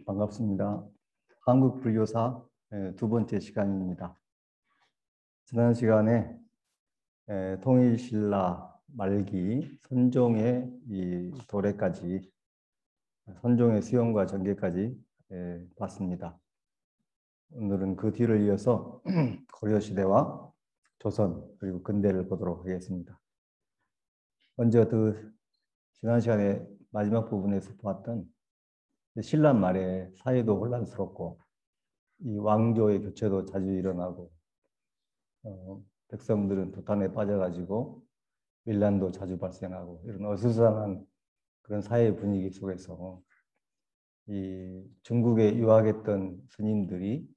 반갑습니다. 한국불교사 두 번째 시간입니다. 지난 시간에 통일신라 말기 선종의 이 도래까지, 선종의 수용과 전개까지 봤습니다. 오늘은 그 뒤를 이어서 고려시대와 조선 그리고 근대를 보도록 하겠습니다. 먼저 지난 시간에 마지막 부분에서 보았던 신라 말에 사회도 혼란스럽고 이 왕조의 교체도 자주 일어나고 백성들은 도탄에 빠져가지고 밀란도 자주 발생하고 이런 어수선한 그런 사회 분위기 속에서 이 중국에 유학했던 스님들이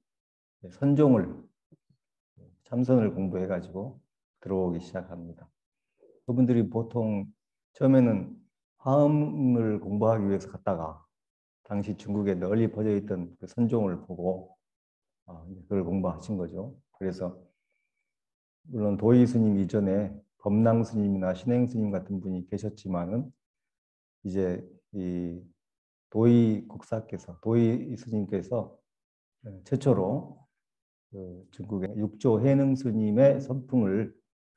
참선을 공부해가지고 들어오기 시작합니다. 그분들이 보통 처음에는 화엄을 공부하기 위해서 갔다가 당시 중국에 널리 퍼져 있던 그 선종을 보고 그걸 공부하신 거죠. 그래서 물론 도의 스님 이전에 법랑 스님이나 신행 스님 같은 분이 계셨지만은 이제 이 도의 스님께서 최초로 그 중국의 육조 해능 스님의 선풍을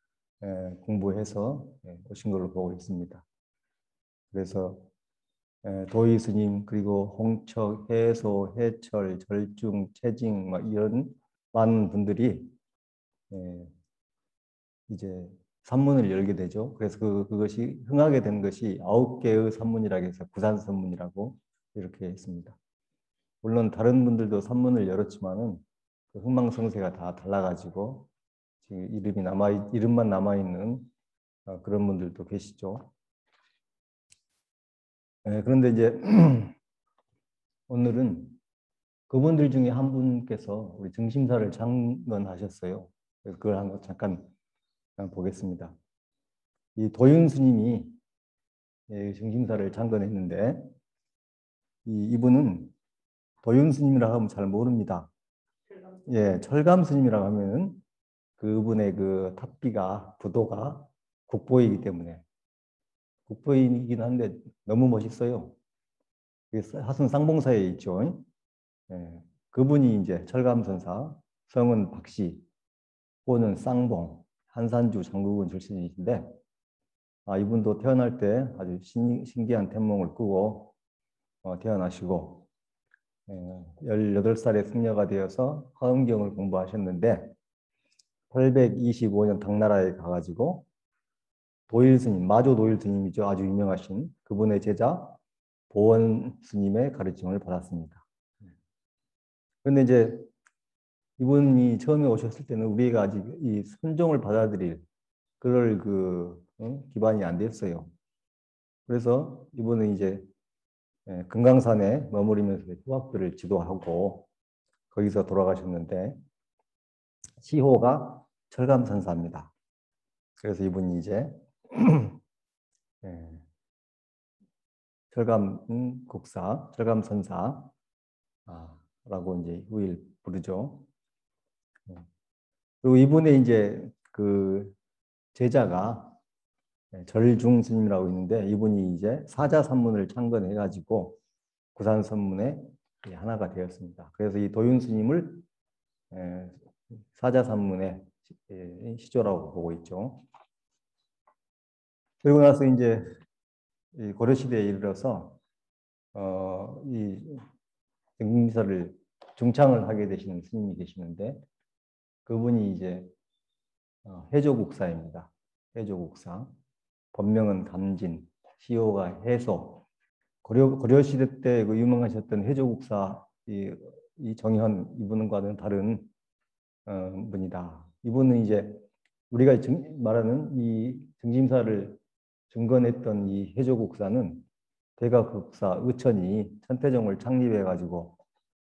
공부해서 오신 걸로 보고 있습니다. 그래서 도의 스님 그리고 홍척, 해소, 해철, 절중, 채징 이런 많은 분들이 이제 산문을 열게 되죠. 그래서 그것이 흥하게 된 것이 9개의 산문이라고 해서 구산산문이라고 이렇게 했습니다. 물론 다른 분들도 산문을 열었지만은 그 흥망성쇠가 다 달라가지고 지금 이름만 남아있는 그런 분들도 계시죠. 그런데 이제 오늘은 그분들 중에 한 분께서 우리 증심사를 창건하셨어요. 그걸 한번 잠깐 보겠습니다. 이 도윤 스님이 증심사를 창건했는데 이분은 도윤 스님이라고 하면 잘 모릅니다. 철감 스님이라고 하면은 그분의 그 탑비가 부도가 국보이기 때문에 국보이긴 한데 너무 멋있어요. 하순 쌍봉사에 있죠. 그분이 이제 철감선사, 성은 박씨, 호는 쌍봉, 한산주 장국은 출신이신데 이분도 태어날 때 아주 신기한天몽을 꾸고 태어나시고 18살에 승려가 되어서 화엄경을 공부하셨는데 825년 당나라에 가가지고 도일 스님, 마조 도일 스님이죠. 아주 유명하신 그분의 제자 보원 스님의 가르침을 받았습니다. 그런데 이제 이분이 처음에 오셨을 때는 우리가 아직 이 선종을 받아들일 그럴 기반이 안 됐어요. 그래서 이분은 이제 금강산에 머무르면서 후학들을 지도하고 거기서 돌아가셨는데 시호가 철감선사입니다. 그래서 이분이 이제 철감국사, 철감선사라고 이제 후일 부르죠. 그리고 이분의 이제 그 제자가 절중 스님이라고 있는데 이분이 이제 사자산문을 창건해가지고 구산선문의 하나가 되었습니다. 그래서 이 도윤 스님을 사자산문의 시조라고 보고 있죠. 그리고 나서 이제 고려시대에 이르러서 이 증심사를 중창을 하게 되시는 스님이 계시는데 그분이 이제 해조국사입니다. 해조국사. 본명은 감진, 시호가 해소. 고려시대 때 그 유명하셨던 해조국사 이 정현 이분과는 다른 분이다. 이분은 이제 우리가 말하는 이 증심사를 증건했던 이 해조국사는 대가국사 의천이 천태종을 창립해가지고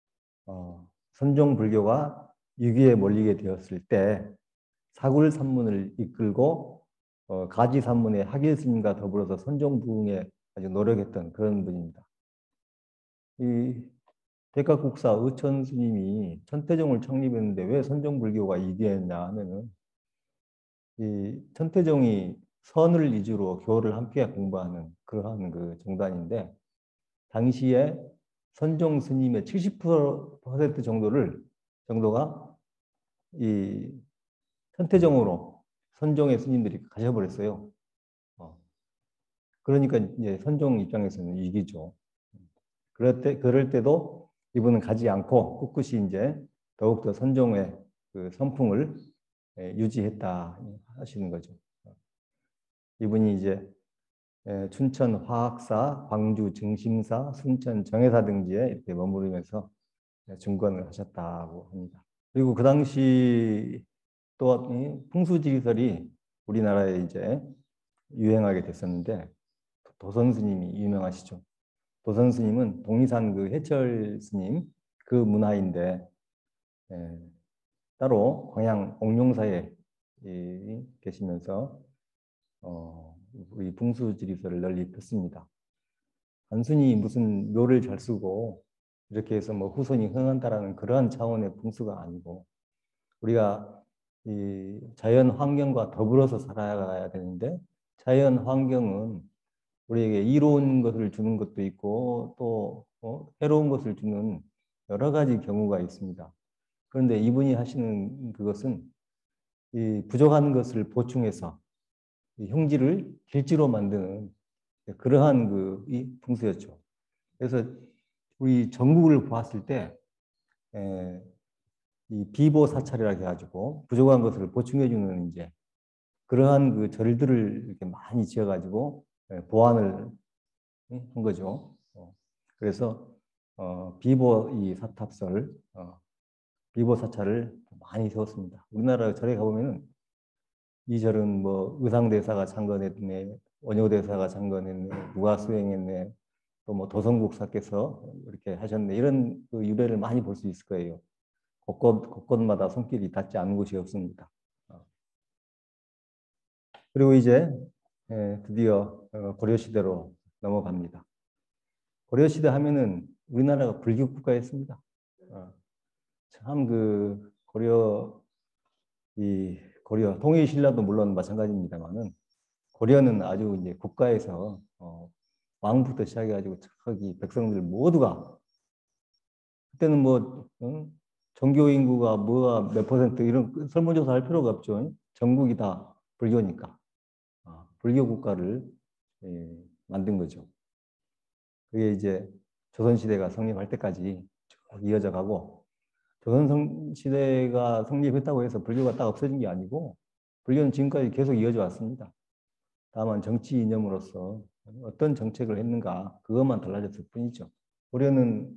선종불교가 위기에 몰리게 되었을 때 사굴산문을 이끌고 가지산문의 하길스님과 더불어서 선종부흥에 아주 노력했던 그런 분입니다. 이 대가국사 의천 스님이 천태종을 창립했는데 왜 선종불교가 이기했냐 하면은 이 천태종이 선을 위주로 교를 함께 공부하는 그러한 그 정단인데 당시에 선종 스님의 70% 정도가 이 선태정으로 선종의 스님들이 가셔버렸어요. 그러니까 이제 선종 입장에서는 위기죠. 그럴 때도 이분은 가지 않고 꿋꿋이 이제 더욱더 선종의 그 선풍을 유지했다 하시는 거죠. 이분이 이제 춘천 화학사, 광주 증심사, 순천 정회사 등지에 이렇게 머무르면서 중건을 하셨다고 합니다. 그리고 그 당시 또 풍수지리설이 우리나라에 이제 유행하게 됐었는데 도선 스님이 유명하시죠. 도선 스님은 동의산 그 해철 스님 그 문화인데 따로 광양 옥룡사에 계시면서 우리 풍수지리설을 널리 폈습니다. 단순히 무슨 묘를 잘 쓰고 이렇게 해서 뭐 후손이 흥한다라는 그러한 차원의 풍수가 아니고 우리가 이 자연 환경과 더불어서 살아가야 되는데 자연 환경은 우리에게 이로운 것을 주는 것도 있고 또 해로운 것을 주는 여러 가지 경우가 있습니다. 그런데 이분이 하시는 그것은 이 부족한 것을 보충해서 이 형질을 길지로 만드는 그러한 이 풍수였죠. 그래서 우리 전국을 보았을 때 이 비보사찰이라 해가지고 부족한 것을 보충해주는 이제 그러한 그 절들을 이렇게 많이 지어가지고 보완을 한 거죠. 그래서 비보 이 사탑설, 비보 사찰을 많이 세웠습니다. 우리나라 절에 가보면은 이 절은 뭐 의상대사가 창건했네, 원효대사가 창건했네, 누가 수행했네, 또 뭐 도성국사께서 이렇게 하셨네 이런 그 유래를 많이 볼 수 있을 거예요. 곳곳마다 손길이 닿지 않은 곳이 없습니다. 그리고 이제 드디어 고려시대로 넘어갑니다. 고려시대 하면은 우리나라가 불교 국가였습니다. 참 그 고려 통일신라도 물론 마찬가지입니다만은 고려는 아주 이제 국가에서 왕부터 시작해가지고 저기 백성들 모두가 그때는 뭐 종교 인구가 뭐가 몇 퍼센트 이런 설문조사 할 필요가 없죠. 전국이 다 불교니까 불교 국가를 만든 거죠. 그게 이제 조선시대가 성립할 때까지 쭉 이어져 가고 조선시대가 성립했다고 해서 불교가 딱 없어진 게 아니고 불교는 지금까지 계속 이어져 왔습니다. 다만 정치 이념으로서 어떤 정책을 했는가 그것만 달라졌을 뿐이죠. 고려는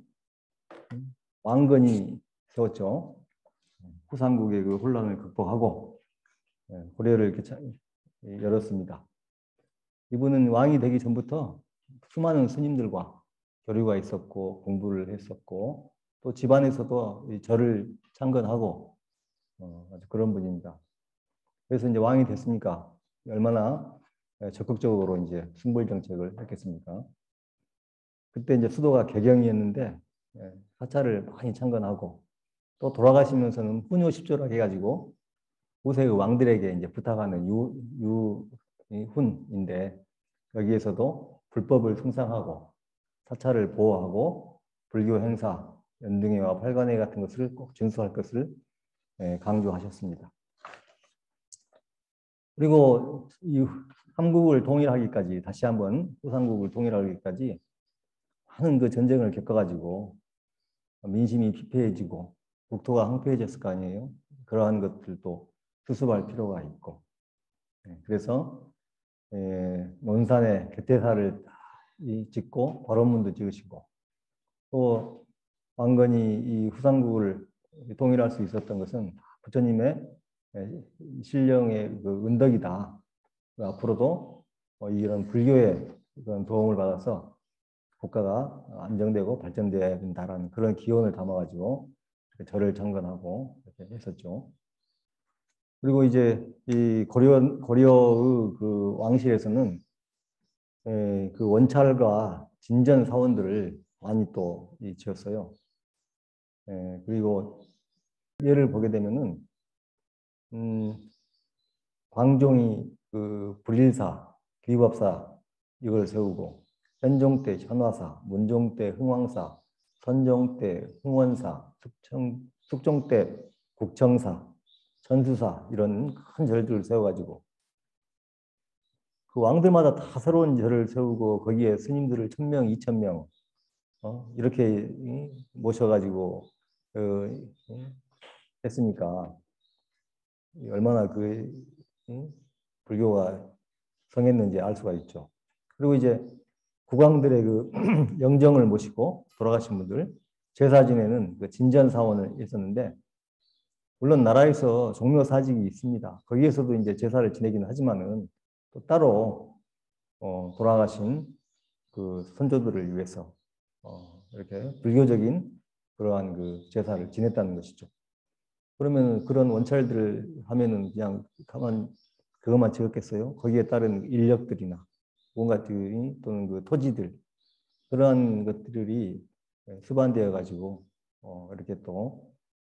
왕건이 세웠죠. 후삼국의 그 혼란을 극복하고 고려를 이렇게 열었습니다. 이분은 왕이 되기 전부터 수많은 스님들과 교류가 있었고 공부를 했었고 또 집안에서도 절을 창건하고 아주 그런 분입니다. 그래서 이제 왕이 됐으니까 얼마나 적극적으로 이제 순불 정책을 했겠습니까? 그때 이제 수도가 개경이었는데 사찰을 많이 창건하고 또 돌아가시면서는 훈요십조라 해가지고 후세의 왕들에게 이제 부탁하는 훈인데 여기에서도 불법을 승상하고 사찰을 보호하고 불교 행사, 연등회와 팔관회 같은 것을 꼭 준수할 것을 강조하셨습니다. 그리고 이 삼국을 통일하기까지 다시 한번 후삼국을 통일하기까지 많은 그 전쟁을 겪어가지고 민심이 피폐해지고 국토가 황폐해졌을 거 아니에요. 그러한 것들도 수습할 필요가 있고 그래서 논산에 개태사를 짓고 발원문도 지으시고 또 왕건이 이 후삼국을 통일할 수 있었던 것은 부처님의 신령의 그 은덕이다. 앞으로도 이런 불교의 그런 도움을 받아서 국가가 안정되고 발전돼야 된다라는 그런 기원을 담아가지고 절을 창건하고 이렇게 했었죠. 그리고 이제 이 고려의 그 왕실에서는 그 원찰과 진전 사원들을 많이 또 지었어요. 그리고 예를 보게 되면은 광종이 그 불일사, 귀법사 이걸 세우고 현종 때 현화사, 문종 때 흥왕사, 선종대, 흥원사, 숙종대, 국청사, 전수사 이런 큰 절들을 세워가지고 그 왕들마다 다 새로운 절을 세우고 거기에 스님들을 1000명, 2000명 이렇게 모셔가지고 했으니까 얼마나 불교가 성했는지 알 수가 있죠. 그리고 이제 국왕들의 그 영정을 모시고 돌아가신 분들 제사 지내는 그 진전사원을 했었는데 물론 나라에서 종묘 사직이 있습니다. 거기에서도 이제 제사를 지내기는 하지만은 또 따로 돌아가신 그 선조들을 위해서 이렇게 불교적인 그러한 그 제사를 지냈다는 것이죠. 그러면 그런 원찰들을 하면은 그냥 가만 그것만 지었겠어요? 거기에 따른 인력들이나 뭔가 또는 그 토지들 그러한 것들이 수반되어 가지고 이렇게 또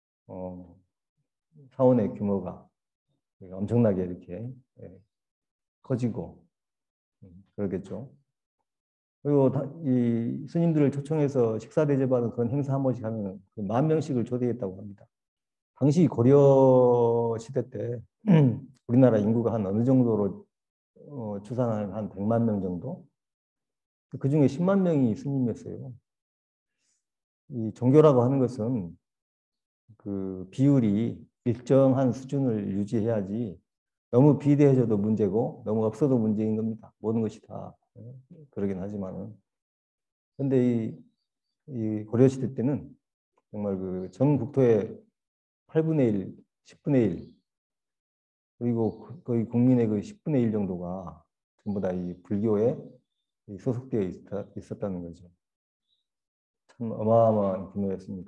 사원의 규모가 엄청나게 이렇게 커지고 그러겠죠. 그리고 이 스님들을 초청해서 식사 대접하는 그런 행사 한 번씩 하면 10,000명씩을 초대했다고 합니다. 당시 고려 시대 때 우리나라 인구가 한 어느 정도로 추산하면 한 100만 명 정도? 그 중에 10만 명이 스님이었어요. 이 종교라고 하는 것은 그 비율이 일정한 수준을 유지해야지 너무 비대해져도 문제고 너무 없어도 문제인 겁니다. 모든 것이 다 그러긴 하지만은. 근데 이 고려시대 때는 정말 그 전 국토의 8분의 1, 10분의 1 그리고 거의 국민의 그 10분의 1 정도가 전부 다 이 불교에 소속되어 있었다는 거죠. 참 어마어마한 규모였습니다.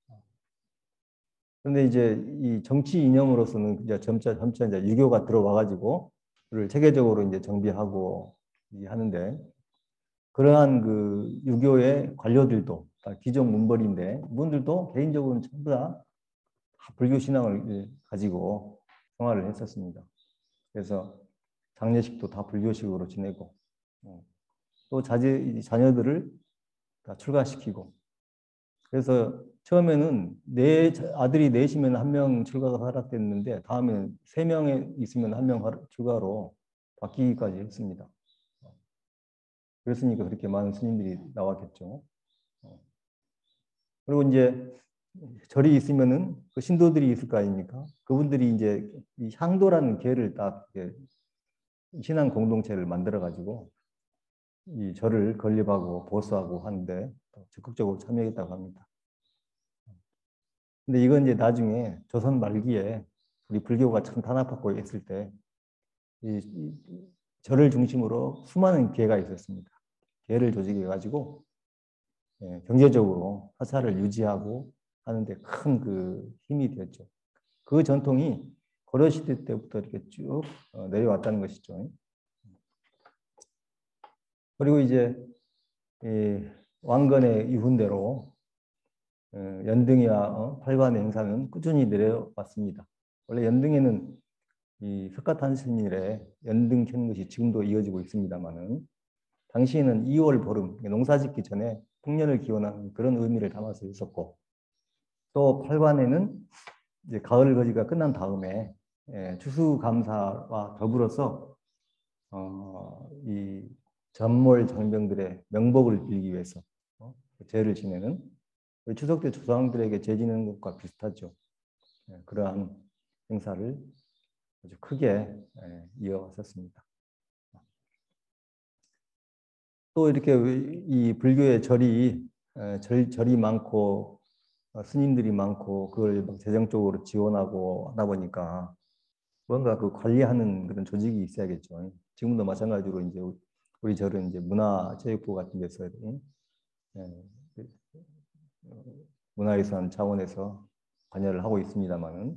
그런데 이제 이 정치 이념으로서는 이제 점차 이제 유교가 들어와가지고 그를 체계적으로 이제 정비하고 하는데 그러한 그 유교의 관료들도 다 기존 문벌인데 이분들도 개인적으로는 전부 다 불교 신앙을 가지고 생활을 했었습니다. 그래서 장례식도 다 불교식으로 지내고 또 자녀들을 다 출가시키고 그래서 처음에는 아들이 넷이면 1명 출가가 허락됐는데 다음에는 3명에 있으면 1명 출가로 바뀌기까지 했습니다. 그랬으니까 그렇게 많은 스님들이 나왔겠죠. 그리고 이제 절이 있으면은 그 신도들이 있을 거 아닙니까? 그분들이 이제 이 향도라는 계를 딱 신앙 공동체를 만들어 가지고 이 절을 건립하고 보수하고 하는데 적극적으로 참여했다고 합니다. 근데 이건 이제 나중에 조선 말기에 우리 불교가 참 탄압받고 있을 때 이 절을 중심으로 수많은 계가 있었습니다. 계를 조직해 가지고 경제적으로 화사를 유지하고 하는데 큰 그 힘이 되었죠. 그 전통이 고려시대 때부터 이렇게 쭉 내려왔다는 것이죠. 그리고 이제 왕건의 유훈대로 연등이와 팔관의 행사는 꾸준히 내려왔습니다. 원래 연등에는 이 석가탄신일에 연등 켜는 것이 지금도 이어지고 있습니다만은 당시에는 2월 보름, 농사짓기 전에 풍년을 기원하는 그런 의미를 담아서 있었고 또 팔관에는 이제 가을 거지가 끝난 다음에 추수감사와 더불어서 이 전몰 장병들의 명복을 빌기 위해서 제를 지내는 추석 때 조상들에게 제 지내는 것과 비슷하죠. 그러한 행사를 아주 크게 이어왔었습니다. 또 이렇게 이 불교의 절이 많고 스님들이 많고 그걸 재정적으로 지원하고 하다 보니까 뭔가 그 관리하는 그런 조직이 있어야겠죠. 지금도 마찬가지로 이제 우리 절은 이제 문화체육부 같은 데서 문화유산 차원에서 관여를 하고 있습니다만은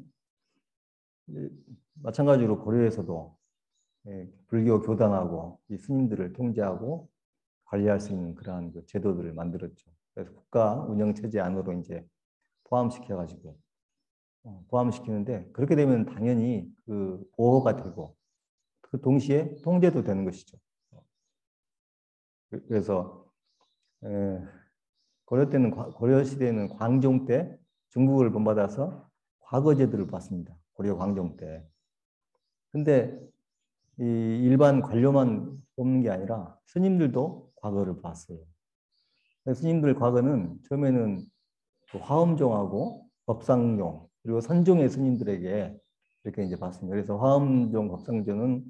마찬가지로 고려에서도 불교 교단하고 이 스님들을 통제하고 관리할 수 있는 그러한 그 제도들을 만들었죠. 그래서 국가 운영 체제 안으로 이제 포함시켜가지고 포함시키는데 그렇게 되면 당연히 그 보호가 되고 그 동시에 통제도 되는 것이죠. 그래서 고려 때는 고려 시대에는 광종 때 중국을 본받아서 과거제도를 봤습니다. 고려 광종 때. 근데 이 일반 관료만 뽑는 게 아니라 스님들도 과거를 봤어요. 스님들 과거는 처음에는 그 화엄종하고 법상종 그리고 선종의 스님들에게 이렇게 이제 봤습니다. 그래서 화엄종, 법상종은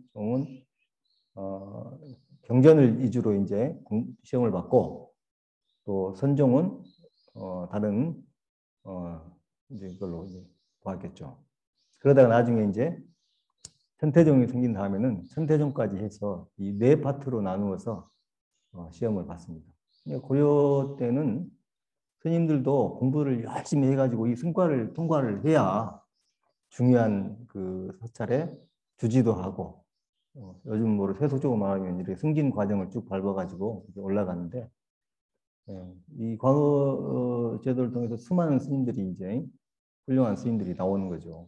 경전을 위주로 이제 시험을 받고 또 선종은 다른 이제 이걸로 이제 보았겠죠. 그러다가 나중에 이제 천태종이 생긴 다음에는 천태종까지 해서 이 네 파트로 나누어서 시험을 봤습니다. 고려 때는 스님들도 공부를 열심히 해가지고 이 승과를 통과를 해야 중요한 그 사찰에 주지도 하고 요즘 뭐 세속적으로 말하면 이렇게 승진 과정을 쭉 밟아가지고 올라가는데 이 과거 제도를 통해서 수많은 스님들이 이제 훌륭한 스님들이 나오는 거죠.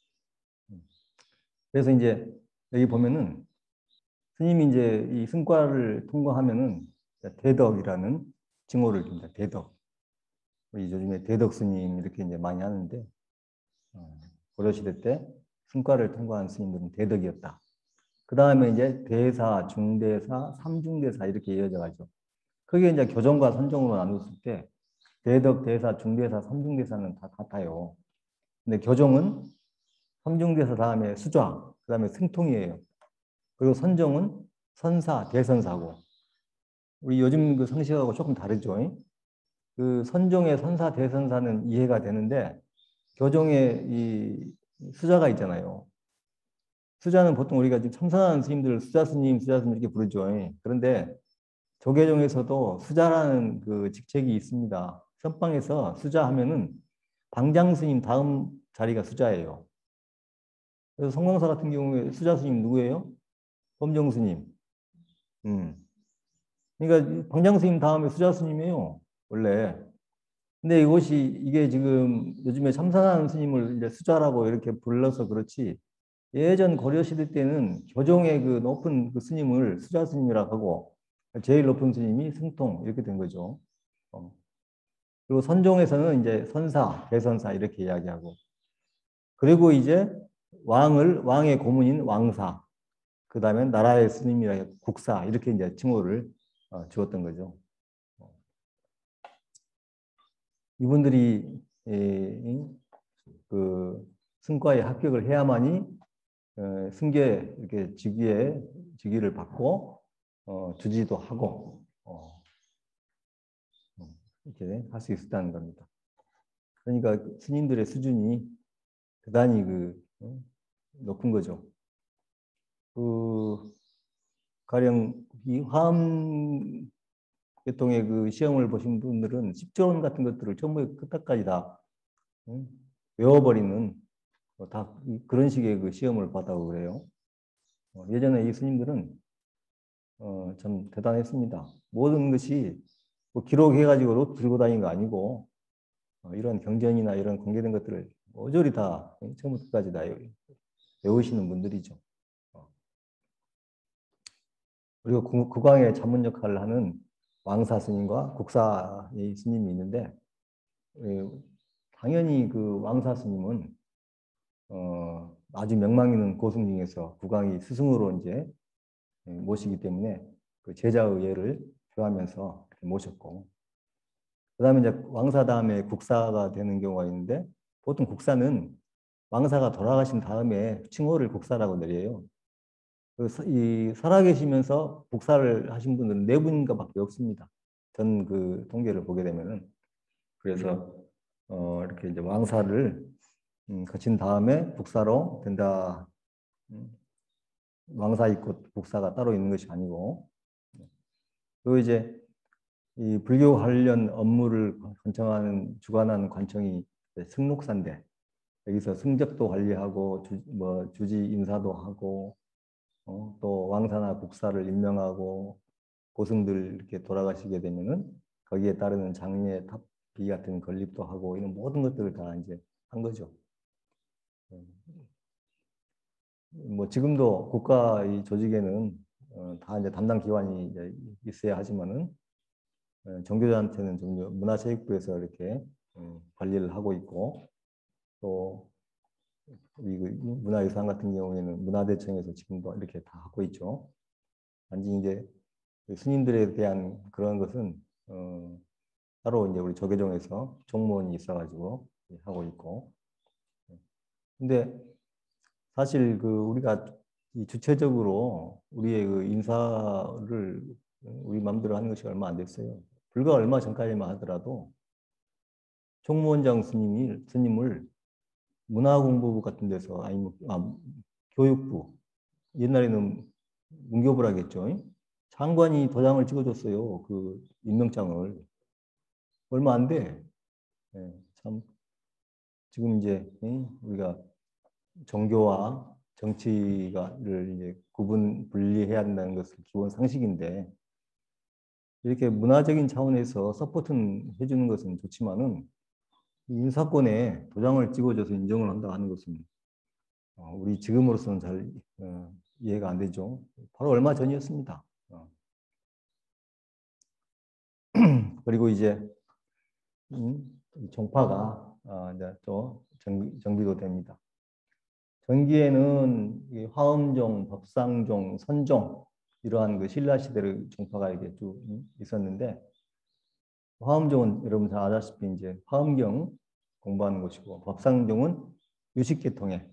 그래서 이제 여기 보면은 스님이 이제 이 승과를 통과하면은 대덕이라는 징호를 줍니다. 대덕. 우리 요즘에 대덕 스님 이렇게 이제 많이 하는데 고려시대 때 승과를 통과한 스님들은 대덕이었다. 그 다음에 이제 대사, 중대사, 삼중대사 이렇게 이어져 가죠. 그게 이제 교정과 선정으로 나눴을 때 대덕, 대사, 중대사, 삼중대사는 다 같아요. 근데 교정은 삼중대사 다음에 수좌, 그 다음에 승통이에요. 그리고 선정은 선사, 대선사고. 우리 요즘 그 상식하고 조금 다르죠. 그 선종의 선사, 대선사는 이해가 되는데 교정의 이 수자가 있잖아요. 수자는 보통 우리가 지금 참선하는 스님들 수자 스님 이렇게 부르죠. 그런데 조계종에서도 수자라는 그 직책이 있습니다. 선방에서 수자 하면은 방장 스님 다음 자리가 수자예요. 그래서 성광사 같은 경우에 수자 스님 누구예요? 범정 스님. 음. 그러니까 방장 스님 다음에 수자 스님이에요. 원래. 근데 이게 지금 요즘에 참선하는 스님을 이제 수자라고 이렇게 불러서 그렇지 예전 고려 시대 때는 교종의 그 높은 그 스님을 수자 스님이라고 하고 제일 높은 스님이 승통 이렇게 된 거죠. 그리고 선종에서는 이제 선사, 대선사 이렇게 이야기하고 그리고 이제 왕의 고문인 왕사, 그 다음에 나라의 스님이라 국사 이렇게 이제 칭호를 주었던 거죠. 이분들이 그 승과에 합격을 해야만이 승계 이렇게 직위를 받고 주지도 하고 이렇게 할 수 있었다는 겁니다. 그러니까 스님들의 수준이 대단히 높은 거죠. 가령 이 화엄 계통의 그 시험을 보신 분들은 십조론 같은 것들을 전부 끝까지 다 외워버리는 다 그런 식의 그 시험을 받아고 그래요. 예전에 이 스님들은 참 대단했습니다. 모든 것이 뭐 기록해가지고 들고 다니는 거 아니고 이런 경전이나 이런 공개된 것들을 모조리 다 처음부터 끝까지 다 외우시는 분들이죠. 그리고 국왕의 자문 역할을 하는 왕사 스님과 국사 스님이 있는데 당연히 그 왕사 스님은 아주 명망 있는 고승 중에서 국왕이 스승으로 이제 모시기 때문에 그 제자의 예를 표하면서 모셨고 그다음에 이제 왕사 다음에 국사가 되는 경우가 있는데 보통 국사는 왕사가 돌아가신 다음에 칭호를 국사라고 내려요. 이 살아계시면서 국사를 하신 분들은 네 분인가밖에 없습니다. 전 그 통계를 보게 되면은 그래서 이렇게 이제 왕사를 거친 다음에 국사로 된다. 왕사 있고 국사가 따로 있는 것이 아니고 그리고 이제 이 불교 관련 업무를 주관하는 관청이 승록사인데 여기서 승적도 관리하고 주지 인사도 하고 또 왕사나 국사를 임명하고 고승들 이렇게 돌아가시게 되면은 거기에 따르는 장례 탑비 같은 건립도 하고 이런 모든 것들을 다 이제 한 거죠. 뭐 지금도 국가 이 조직에는 다 이제 담당 기관이 이제 있어야 하지만은 종교단체는 좀 문화체육부에서 이렇게 관리를 하고 있고, 또 우리 그 문화유산 같은 경우에는 문화대청에서 지금도 이렇게 다 하고 있죠. 단지 이제 스님들에 대한 그런 것은 따로 이제 우리 조계종에서 종무원이 있어가지고 하고 있고. 근데 사실 그 우리가 이 주체적으로 우리의 그 인사를 우리 마음대로 하는 것이 얼마 안 됐어요. 불과 얼마 전까지만 하더라도 총무원장 스님을 문화공부부 같은 데서 아니면 교육부, 옛날에는 문교부라 겠죠. 장관이 도장을 찍어줬어요. 그 임명장을. 얼마 안 돼. 예, 참 지금 이제 우리가 종교와 정치가를 이제 분리해야 한다는 것은 기본 상식인데, 이렇게 문화적인 차원에서 서포트는 해주는 것은 좋지만은 인사권에 도장을 찍어줘서 인정을 한다 하는 것은 우리 지금으로서는 잘 이해가 안 되죠. 바로 얼마 전이었습니다. 그리고 이제 종파가 이제 또 정비도 됩니다. 전기에는 이 화엄종, 법상종, 선종 이러한 그 신라 시대의 종파가 이렇게 쭉 있었는데, 화엄종은 여러분 잘 아다시피 이제 화엄경 공부하는 곳이고, 법상종은 유식계통에,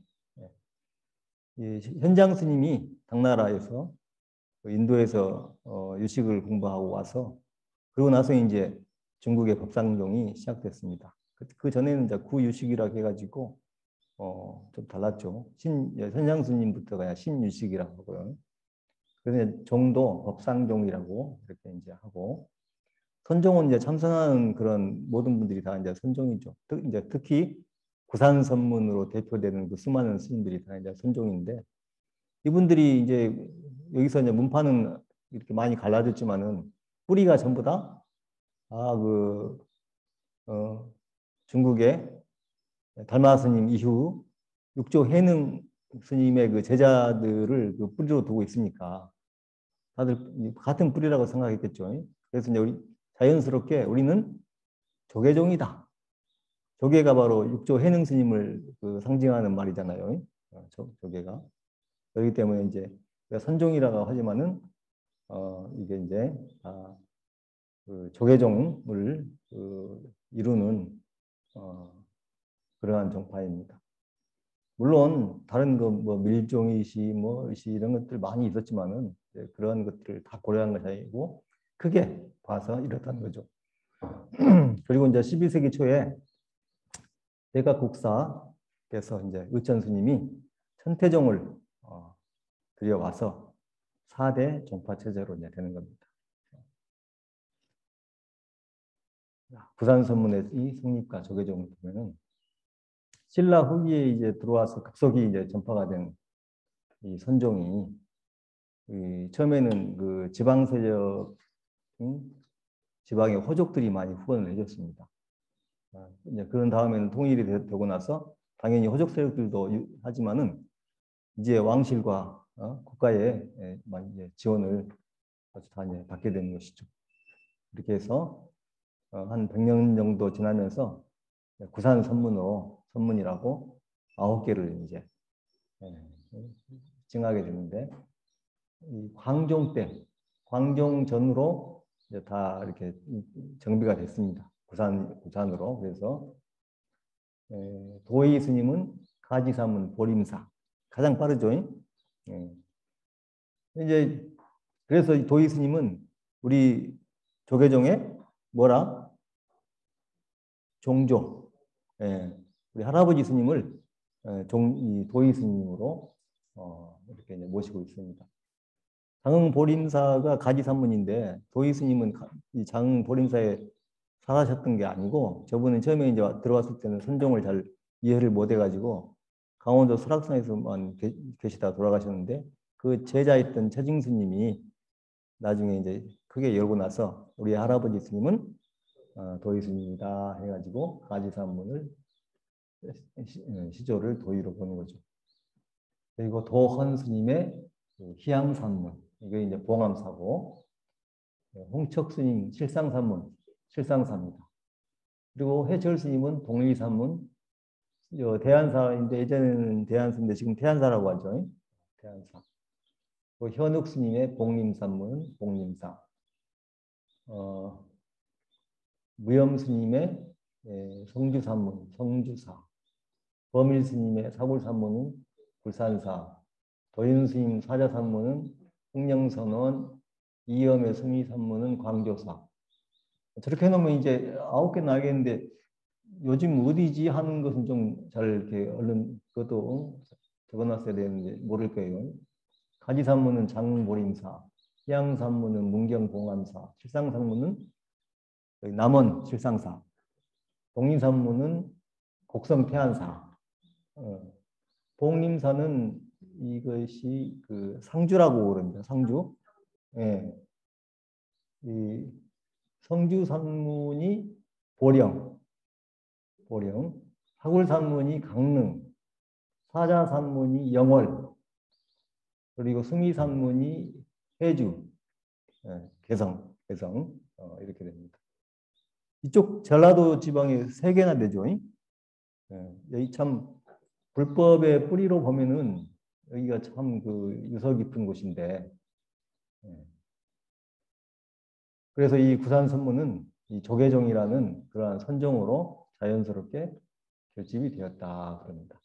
현장 스님이 당나라에서 인도에서 유식을 공부하고 와서, 그러고 나서 이제 중국의 법상종이 시작됐습니다. 그 전에는 이제 구유식이라고 해가지고 좀 달랐죠. 현장 스님부터 그냥 신유식이라고 하고요. 그래서 종도 법상종이라고 이렇게 이제 하고, 선종은 이제 참선하는 그런 모든 분들이 다 이제 선종이죠. 이제 특히 구산선문으로 대표되는 그 수많은 스님들이 다 이제 선종인데, 이분들이 이제 여기서 이제 문파는 이렇게 많이 갈라졌지만은 뿌리가 전부 다 중국의 달마 스님 이후 육조 해능 스님의 그 제자들을 그 뿌리로 두고 있으니까 다들 같은 뿌리라고 생각했겠죠. 그래서 이제 자연스럽게 우리는 조계종이다. 조계가 바로 육조 해능 스님을 그 상징하는 말이잖아요. 조계가. 그렇기 때문에 이제 선종이라고 하지만은 이게 이제 그 조계종을 이루는 그러한 종파입니다. 물론 다른 뭐 밀종이시 뭐시 이런 것들 많이 있었지만은 그런 것들을 다 고려한 것이 아니고 크게 봐서 이렇다는 거죠. 그리고 이제 12세기 초에 대각국사께서 이제 의천 스님이 천태종을 들여와서 4대 종파 체제로 이제 되는 겁니다. 부산선문의 이 성립과 조계종을 보면은 신라 후기에 이제 들어와서 급속히 이제 전파가 된 이 선종이 처음에는 그 지방 세력, 지방의 호족들이 많이 후원을 해줬습니다. 이제 그런 다음에는 통일이 되고 나서 당연히 호족 세력들도 하지만은 이제 왕실과 국가의 많이 지원을 다 이제 받게 되는 것이죠. 이렇게 해서 한 100년 정도 지나면서 구산 선문이라고 9개를 이제 징하게 되는데, 이 광종 때, 광종 전으로 이제 다 이렇게 정비가 됐습니다. 구산으로. 그래서 도의 스님은 가지사문 보림사 가장 빠르죠. 이제 그래서 도의 스님은 우리 조계종의 뭐라 종조, 우리 할아버지 스님을 도의 스님으로 이렇게 이제 모시고 있습니다. 장흥보림사가 가지산문인데 도의 스님은 이 장흥보림사에 살아셨던 게 아니고, 저분은 처음에 이제 들어왔을 때는 선종을 잘 이해를 못 해가지고 강원도 설악산에서만 계시다 돌아가셨는데, 그 제자였던 최징 스님이 나중에 이제 크게 열고 나서 우리 할아버지 스님은 도의 스님이다 해가지고 가지산문을 시조를 도의로 보는 거죠. 그리고 도헌 스님의 희양산문, 이게 이제 봉암사고, 홍척 스님 칠상산문, 칠상사입니다. 그리고 해철 스님은 동리산문, 대한사인데 예전에는 대한사인데 지금 태안사라고 하죠. 태안사. 현욱 스님의 복림산문, 복림사. 무염 스님의 성주산문, 성주사. 범일 스님의 사불산문은 불산사. 도윤 스님 사자산문은 흥령선원. 이염의 승리산문은 광교사. 저렇게 해놓으면 이제 9개 나겠는데 요즘 어디지 하는 것은 좀 잘 이렇게 얼른 그것도 적어놨어야 되는데 모를 거예요. 가지산문은 장보림사, 희양산문은 문경봉안사, 칠상산문은 남원 칠상사, 동리산문은 곡성태안사, 봉림사는 이것이 그 상주라고 그럽니다. 상주. 예. 이 성주산문이 보령, 사굴산문이 강릉, 사자산문이 영월, 그리고 승리산문이 해주, 개성 이렇게 됩니다. 이쪽 전라도 지방에 3개나 되죠. 여기 참 불법의 뿌리로 보면은 여기가 참 그 유서 깊은 곳인데, 그래서 이 구산선문은 이 조계종이라는 그러한 선종으로 자연스럽게 결집이 되었다 그럽니다.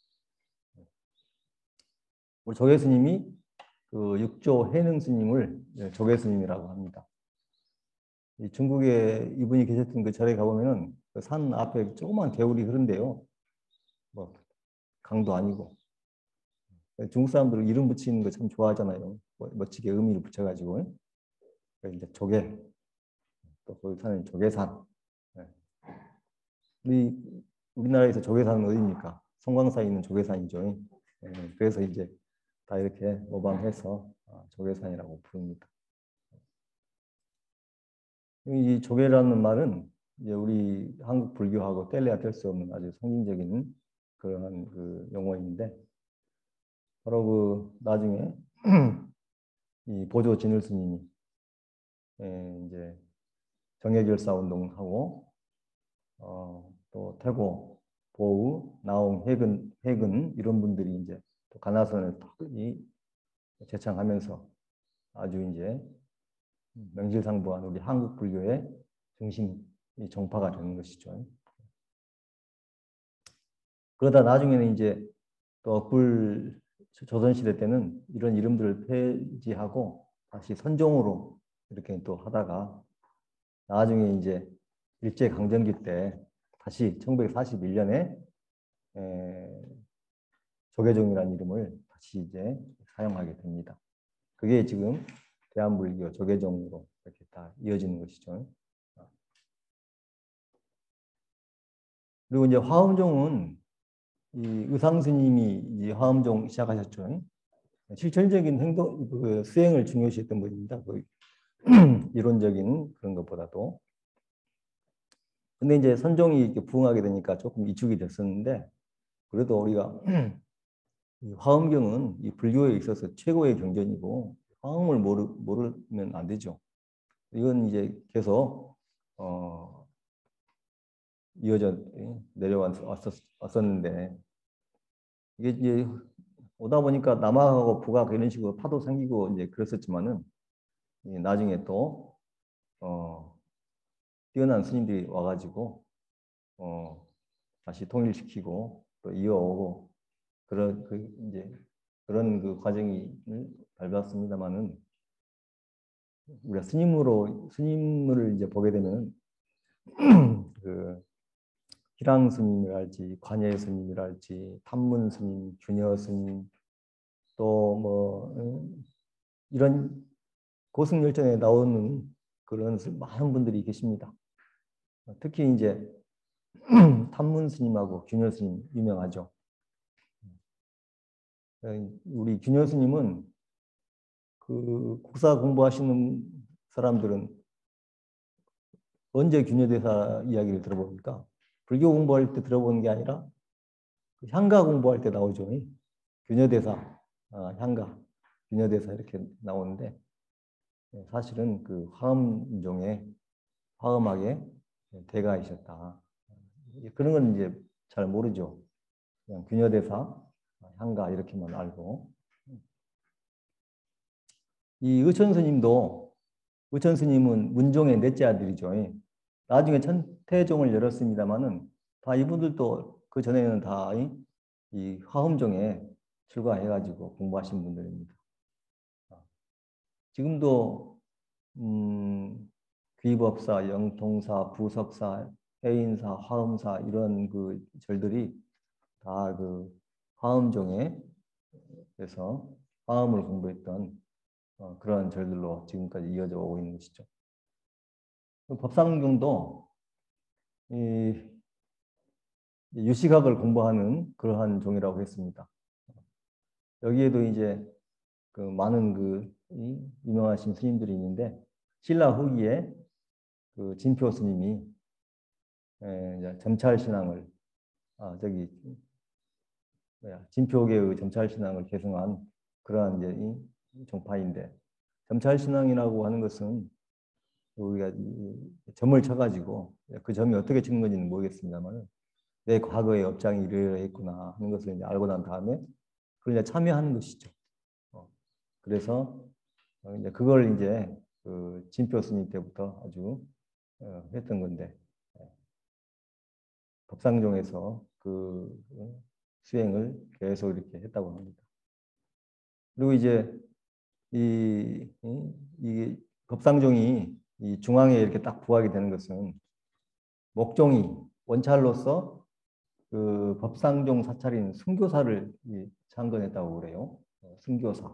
우리 조계 스님이 그 육조 해능 스님을 조계 스님이라고 합니다. 이 중국에 이분이 계셨던 그 절에 가보면은 그 산 앞에 조그만 개울이 흐른대요. 뭐 강도 아니고. 중국 사람들은 이름 붙이는 거 참 좋아하잖아요. 멋지게 의미를 붙여가지고. 이제 조계, 또 거기 사는 조계산. 우리나라에서 조계산은 어디입니까? 송광사에 있는 조계산이죠. 그래서 이제 다 이렇게 모방해서 조계산이라고 부릅니다. 이 조계라는 말은 이제 우리 한국 불교하고 뗄래야 뗄 수 없는 아주 상징적인 그러한 그 용어인데, 바로 그 나중에 이 보조 진울 스님이 이제 정예결사 운동하고 또 태고, 보우, 나홍, 해근 이런 분들이 이제 또 가나선을 제창하면서 아주 이제 명실상부한 우리 한국 불교의 중심 정파가 되는 것이죠. 그러다 나중에는 이제 또 억불 조선시대 때는 이런 이름들을 폐지하고 다시 선종으로 이렇게 또 하다가 나중에 이제 일제강점기 때 다시 1941년에 조계종이라는 이름을 다시 이제 사용하게 됩니다. 그게 지금 대한불교 조계종으로 이렇게 다 이어지는 것이죠. 그리고 이제 화엄종은 이 의상 스님이 이제 화엄종 시작하셨죠. 실천적인 행동, 그 수행을 중요시했던 분입니다. 그 이론적인 그런 것보다도. 근데 이제 선종이 이렇게 부흥하게 되니까 조금 이축이 됐었는데, 그래도 우리가 이 화엄경은 이 불교에 있어서 최고의 경전이고 화엄을 모르면 안 되죠. 이건 이제 계속 이어져 내려왔었는데, 이게 이제 오다 보니까 남하고 북하고 이런 식으로 파도 생기고 이제 그랬었지만은 나중에 또 뛰어난 스님들이 와가지고 다시 통일시키고 또 이어오고 그런 그 과정이 밟았습니다만은, 우리가 스님을 이제 보게 되면 그 희랑 스님이랄지 관예 스님이랄지 탐문 스님, 균여 스님, 또 뭐 이런 고승열전에 나오는 그런 많은 분들이 계십니다. 특히 이제 탐문 스님하고 균여 스님 유명하죠. 우리 균여 스님은 그 국사 공부하시는 사람들은 언제 균여대사 이야기를 들어봅니까? 불교 공부할 때 들어보는 게 아니라 향가 공부할 때 나오죠. 균여대사, 향가, 균여대사 이렇게 나오는데, 사실은 그 화엄종의 화엄학의 대가이셨다. 그런 건 이제 잘 모르죠. 그냥 균여대사, 향가 이렇게만 알고. 이 의천 스님도, 의천 스님은 문종의 넷째 아들이죠. 나중에 천태종을 열었습니다만은 다 이분들도 그 전에는 다 이 화엄종에 출가해가지고 공부하신 분들입니다. 지금도 귀법사, 영통사, 부석사, 해인사, 화엄사 이런 그 절들이 다 그 화엄종에 그래서 화엄을 공부했던 그런 절들로 지금까지 이어져 오고 있는 것이죠. 법상종도 이 유식학을 공부하는 그러한 종이라고 했습니다. 여기에도 이제 그 많은 그 유명하신 스님들이 있는데 신라 후기에 그 진표 스님이 이제 점찰 신앙을 진표계의 점찰 신앙을 계승한 그러한 이제 이 종파인데 점찰 신앙이라고 하는 것은 우리가 점을 쳐가지고 그 점이 어떻게 친 건지는 모르겠습니다만 내 과거의 업장이 이러했구나 하는 것을 이제 알고 난 다음에 그걸 이제 참여하는 것이죠. 그래서 이제 그걸 이제 그 진표 스님 때부터 아주 했던 건데 법상종에서 그 수행을 계속 이렇게 했다고 합니다. 그리고 이제 이 법상종이 이 중앙에 이렇게 딱 부하게 되는 것은 목종이 원찰로서 그 법상종 사찰인 순교사를 창건했다고 그래요. 순교사.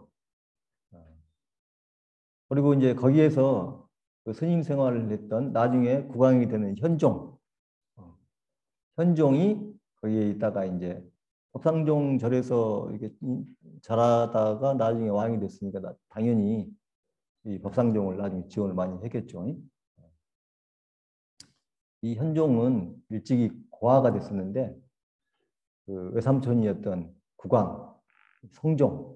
그리고 이제 거기에서 그 스님 생활을 했던 나중에 국왕이 되는 현종. 현종이 거기에 있다가 이제 법상종 절에서 이렇게 자라다가 나중에 왕이 됐으니까 당연히 이 법상종을 나중에 지원을 많이 했겠죠. 이 현종은 일찍이 고아가 됐었는데 그 외삼촌이었던 국왕 성종,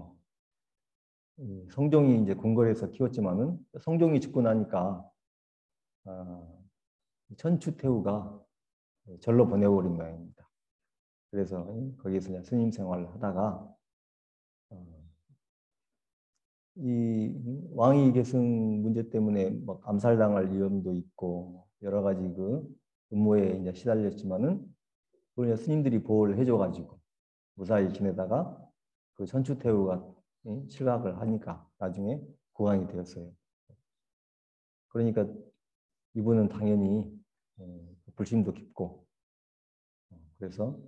성종이 이제 궁궐에서 키웠지만은 성종이 죽고 나니까 천추태후가 절로 보내버린 모양입니다. 그래서 거기에서 그냥 스님 생활을 하다가 이 왕위 계승 문제 때문에 막 암살당할 위험도 있고 여러 가지 그 음모에 이제 시달렸지만은 그걸 스님들이 보호를 해줘가지고 무사히 지내다가 그 천추태후가 실각을 하니까 나중에 국왕이 되었어요. 그러니까 이분은 당연히 불심도 깊고 그래서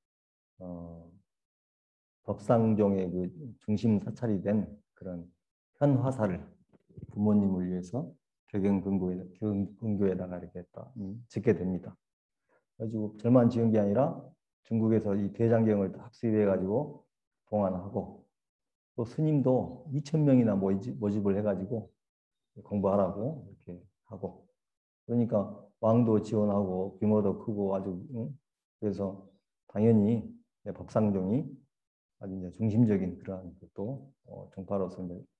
법상종의 그 중심 사찰이 된 그런 현화사를 부모님을 위해서 격영근교에다가 이렇게 짓게 됩니다. 그래가지고 절만 지은 게 아니라 중국에서 이 대장경을 다 수입해가지고 봉안하고 또 스님도 2,000명이나 모집을 해가지고 공부하라고 이렇게 하고 그러니까 왕도 지원하고 규모도 크고 아주 그래서 당연히 법상종이 아주 이제 중심적인 그러한 또 종파로서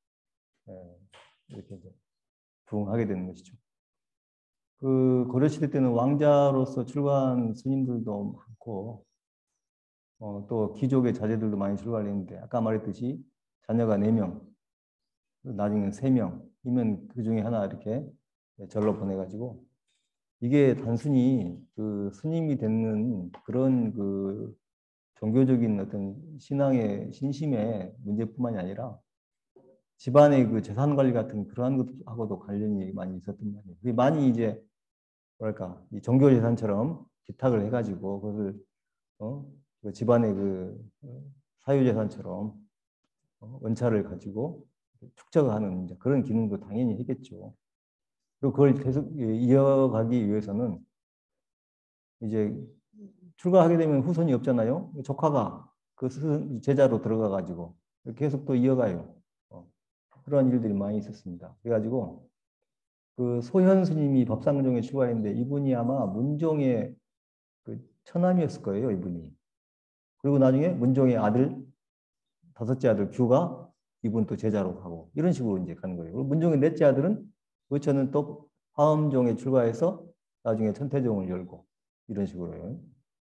이렇게 이제 부흥하게 되는 것이죠. 그 고려시대 때는 왕자로서 출가한 스님들도 많고 또 귀족의 자제들도 많이 출가를 했는데 아까 말했듯이 자녀가 4명, 나중에 3명이면 그 중에 하나 이렇게 절로 보내가지고 이게 단순히 그 스님이 되는 그런 그 종교적인 어떤 신앙의 신심의 문제뿐만이 아니라 집안의 그 재산 관리 같은 그러한 것하고도 관련이 많이 있었던 말이에요. 그게 많이 이제 뭐랄까 이 종교 재산처럼 기탁을 해가지고 그것을 그 집안의 그 사유 재산처럼 원찰을 가지고 축적하는 그런 기능도 당연히 했겠죠. 그리고 그걸 계속 이어가기 위해서는 이제 출가하게 되면 후손이 없잖아요. 조카가 그 제자로 들어가 가지고 계속 또 이어가요. 그런 일들이 많이 있었습니다. 그래가지고 그 소현 스님이 법상종에 출가했는데 이분이 아마 문종의 그 처남이었을 거예요, 이분이. 그리고 나중에 문종의 아들, 5째 아들 규가 이분 또 제자로 가고 이런 식으로 이제 가는 거예요. 문종의 넷째 아들은 의천은 또 화엄종에 출가해서 나중에 천태종을 열고 이런 식으로요.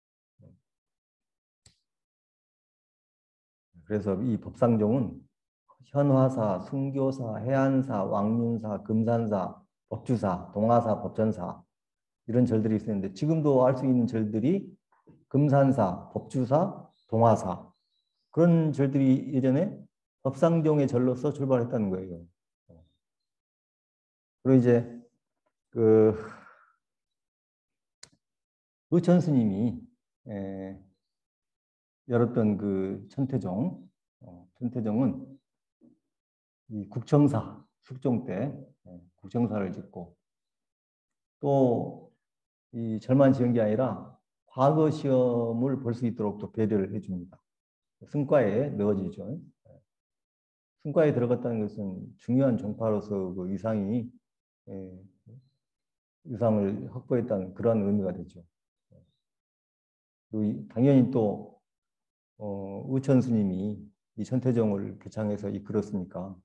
그래서 이 법상종은 현화사, 순교사, 해안사, 왕륜사, 금산사, 법주사, 동화사, 법전사 이런 절들이 있었는데 지금도 알 수 있는 절들이 금산사, 법주사, 동화사 그런 절들이 예전에 법상종의 절로서 출발했다는 거예요. 그리고 이제 그 의천 스님이 열었던 그 천태종은 이 국청사 숙종 때 국청사를 짓고 또 이 절만 지은 게 아니라 과거 시험을 볼 수 있도록 또 배려를 해줍니다. 승과에 넣어지죠. 승과에 들어갔다는 것은 중요한 종파로서 그 위상을 확보했다는 그런 의미가 되죠. 당연히 또 의천 스님이 이 천태종을 개창해서 이끌었으니까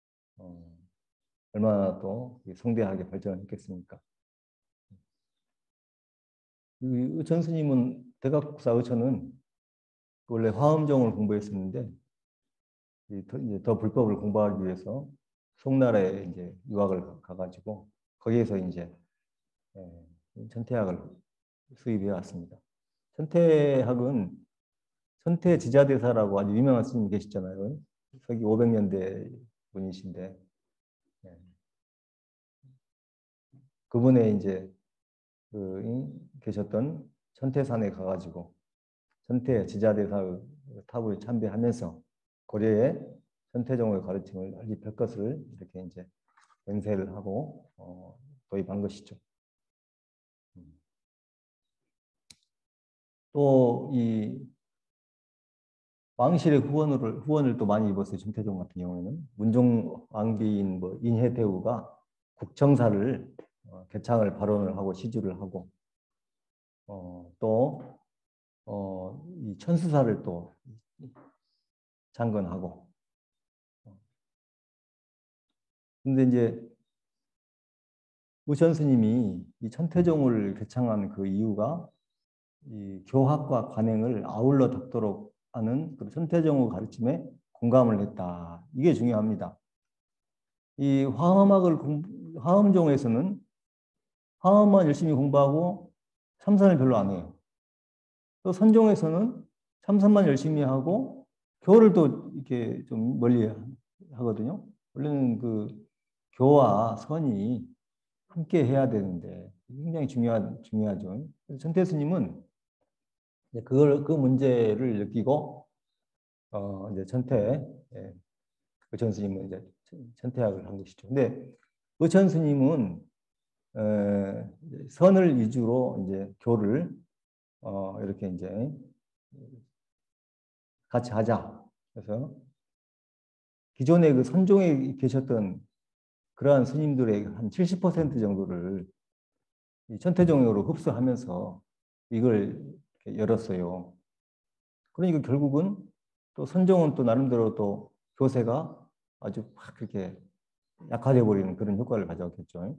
얼마나 또 성대하게 발전했겠습니까? 의천 스님은 대각국사 의천은 원래 화엄종을 공부했었는데 이제 더 불법을 공부하기 위해서 송나라에 이제 유학을 가가지고 거기에서 이제 천태학을 수입해 왔습니다. 천태학은 천태지자대사라고 아주 유명한 스님이 계시잖아요. 서기 500년대 분이신데 그분의 이제 계셨던 천태산에 가가지고 천태 지자대사의 탑을 참배하면서 고려의 천태종의 가르침을 할 것을 이렇게 이제 연세를 하고 도입한 것이죠. 또 이 왕실의 후원을 또 많이 입었어요. 천태종 같은 경우에는 문종 왕비인 뭐 인혜대우가 국청사를 개창을 발언을 하고 시주를 하고 또 이 천수사를 또 창건하고 근데 이제 의천 스님이 이 천태종을 개창한 그 이유가 이 교학과 관행을 아울러 닦도록 하는 그 천태종의 가르침에 공감을 했다. 이게 중요합니다. 이 화엄종에서는 화엄만 열심히 공부하고 참선을 별로 안 해요. 또 선종에서는 참선만 열심히 하고 교를 또 이렇게 좀 멀리 하거든요. 원래는 그 교와 선이 함께 해야 되는데 굉장히 중요하죠. 천태 스님은 그 문제를 느끼고 이제 의천 스님은 이제 천태학을 한 것이죠. 근데 의천 스님은 선을 위주로 이제 교를 이렇게 이제 같이 하자. 그래서 기존에 그 선종에 계셨던 그러한 스님들의 한 70% 정도를 이 천태종으로 흡수하면서 이걸 열었어요. 그러니까 결국은 또 선종은 또 나름대로 또 교세가 아주 확 그렇게 약화돼 버리는 그런 효과를 가져왔겠죠.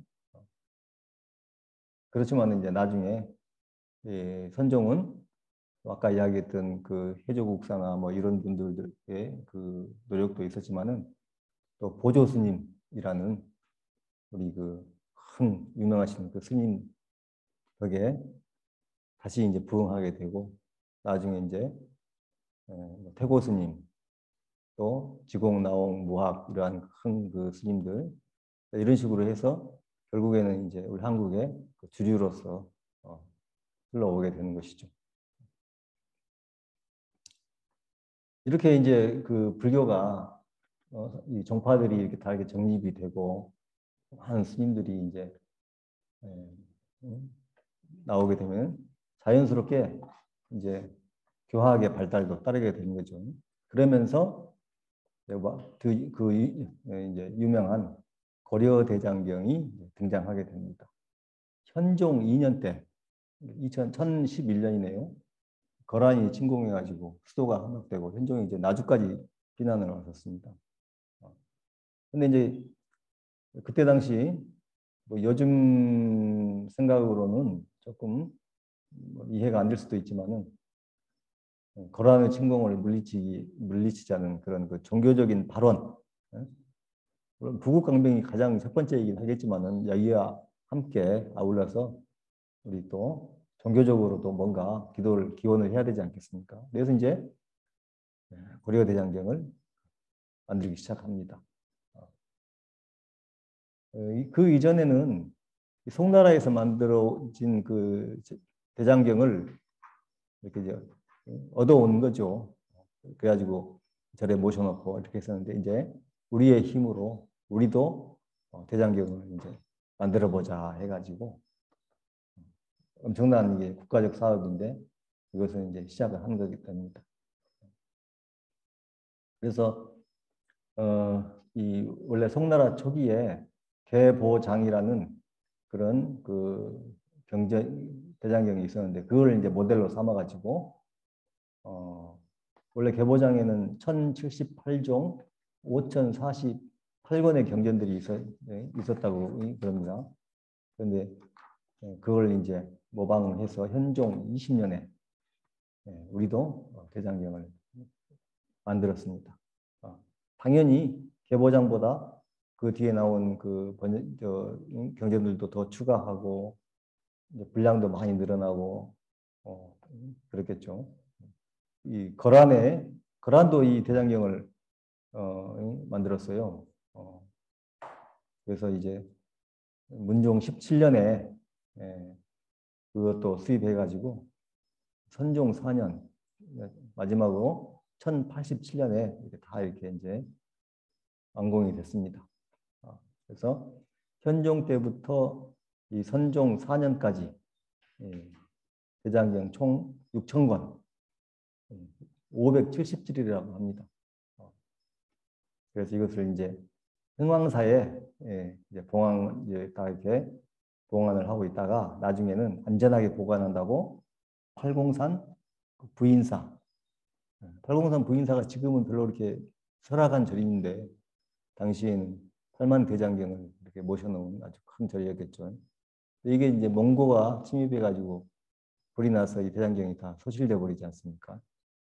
그렇지만 이제 나중에 선종은 아까 이야기했던 그 해조국사나 뭐 이런 분들의 그 노력도 있었지만은 또 보조 스님이라는 우리 그 큰 유명하신 그 스님 덕에 다시 이제 부흥하게 되고 나중에 이제 태고 스님 또 지공 나옹 무학 이러한 큰 그 스님들 이런 식으로 해서 결국에는 이제 우리 한국의 그 주류로서 흘러오게 되는 것이죠. 이렇게 이제 그 불교가 이 종파들이 이렇게 다 이렇게 정립이 되고 하는 스님들이 이제 나오게 되면 자연스럽게 이제 교학의 발달도 따르게 되는 거죠. 그러면서 이제 유명한 고려대장경이 등장하게 됩니다. 현종 2년 때 1011년이네요. 거란이 침공해가지고 수도가 함락되고 현종이 이제 나주까지避난을 왔었습니다. 근데 이제 그때 당시 뭐 요즘 생각으로는 조금 뭐 이해가 안 될 수도 있지만은 거란의 침공을 물리치자는 그런 그 종교적인 발언, 물론 부국 강병이 가장 첫 번째이긴 하겠지만은 여기와 함께 아울러서 우리 또 종교적으로도 뭔가 기원을 해야 되지 않겠습니까? 그래서 이제 고려 대장경을 만들기 시작합니다. 그 이전에는 송나라에서 만들어진 그 대장경을 이렇게 이제 얻어온 거죠. 그래가지고 절에 모셔놓고 이렇게 했었는데 이제 우리의 힘으로 우리도 대장경을 이제 만들어 보자 해가지고 엄청난 이게 국가적 사업인데 이것을 이제 시작을 한 거기 때문입니다. 그래서 이 원래 송나라 초기에 개보장이라는 그런 그 경제 대장경이 있었는데 그걸 이제 모델로 삼아가지고 원래 개보장에는 1078종 5048권의 경전들이 있었다고 그럽니다. 그런데 그걸 이제 모방을 해서 현종 20년에 우리도 대장경을 만들었습니다. 당연히 개보장보다 그 뒤에 나온 그 경전들도 더 추가하고 분량도 많이 늘어나고 그렇겠죠. 이 거란도 이 대장경을 만들었어요. 그래서 이제 문종 17년에 그것도 수입해가지고 선종 4년 마지막으로 1087년에 다 이렇게 이제 완공이 됐습니다. 그래서 현종 때부터 이 선종 4년까지 대장경 총 6,000권 570질이라고 합니다. 그래서 이것을 이제 흥왕사에 이제 이제 다 이렇게 봉안을 하고 있다가 나중에는 안전하게 보관한다고 팔공산 부인사. 팔공산 부인사가 지금은 별로 이렇게 설악한 절인데 당시에는 8만 대장경을 이렇게 모셔놓은 아주 큰 절이었겠죠. 이게 이제 몽고가 침입해가지고 불이 나서 이 대장경이 다 소실돼 버리지 않습니까?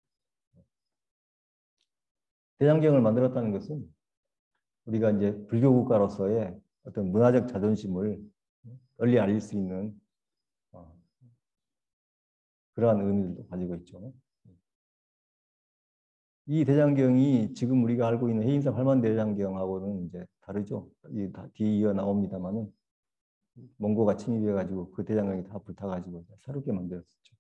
대장경을 만들었다는 것은 우리가 이제 불교 국가로서의 어떤 문화적 자존심을 널리 알릴 수 있는 그러한 의미들도 가지고 있죠. 이 대장경이 지금 우리가 알고 있는 해인사 8만 대장경하고는 이제 다르죠. 뒤이어 나옵니다만은 몽고가 침입해가지고 그 대장경이 다 불타가지고 새롭게 만들었었죠.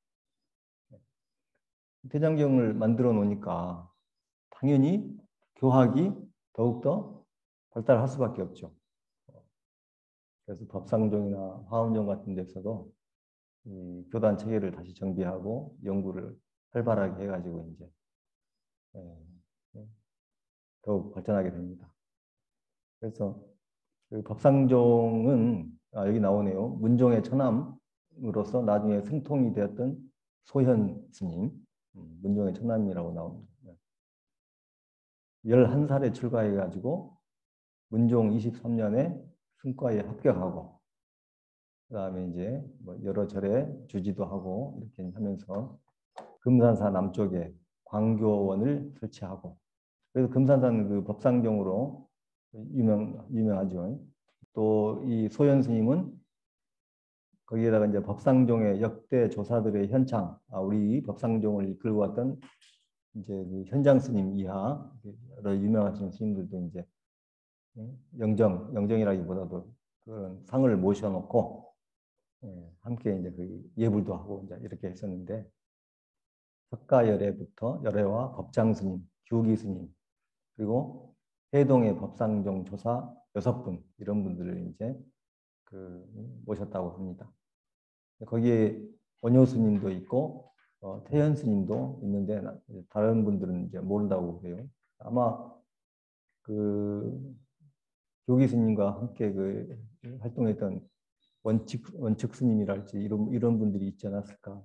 대장경을 만들어 놓으니까 당연히 교학이 더욱더 발달할 수밖에 없죠. 그래서 법상종이나 화엄종 같은 데서도 이 교단 체계를 다시 정비하고 연구를 활발하게 해가지고 이제 더욱 발전하게 됩니다. 그래서 그 법상종은 여기 나오네요. 문종의 처남으로서 나중에 승통이 되었던 소현 스님, 문종의 처남이라고 나옵니다. 11살에 출가해가지고 문종 23년에 승과에 합격하고 그다음에 이제 뭐 여러 절에 주지도 하고 이렇게 하면서 금산사 남쪽에 광교원을 설치하고 그래서 금산사는 그 법상경으로 유명하죠. 또 이 소현 스님은 거기에다가 이제 법상종의 역대 조사들의 현창, 우리 법상종을 이끌고 왔던 이제 그 현장 스님 이하 여러 유명하신 스님들도 이제 영정이라기보다도 그런 상을 모셔놓고 함께 이제 그 예불도 하고 이제 이렇게 했었는데 석가열애부터 열애와 법장 스님, 규기 스님 그리고 해동의 법상종 조사 6분 이런 분들을 이제 그 모셨다고 합니다. 거기에 원효 스님도 있고 태현 스님도 있는데 다른 분들은 이제 모른다고 그래요. 아마 그 교기 스님과 함께 그 활동했던 원칙 스님이랄지 이런 분들이 있지 않았을까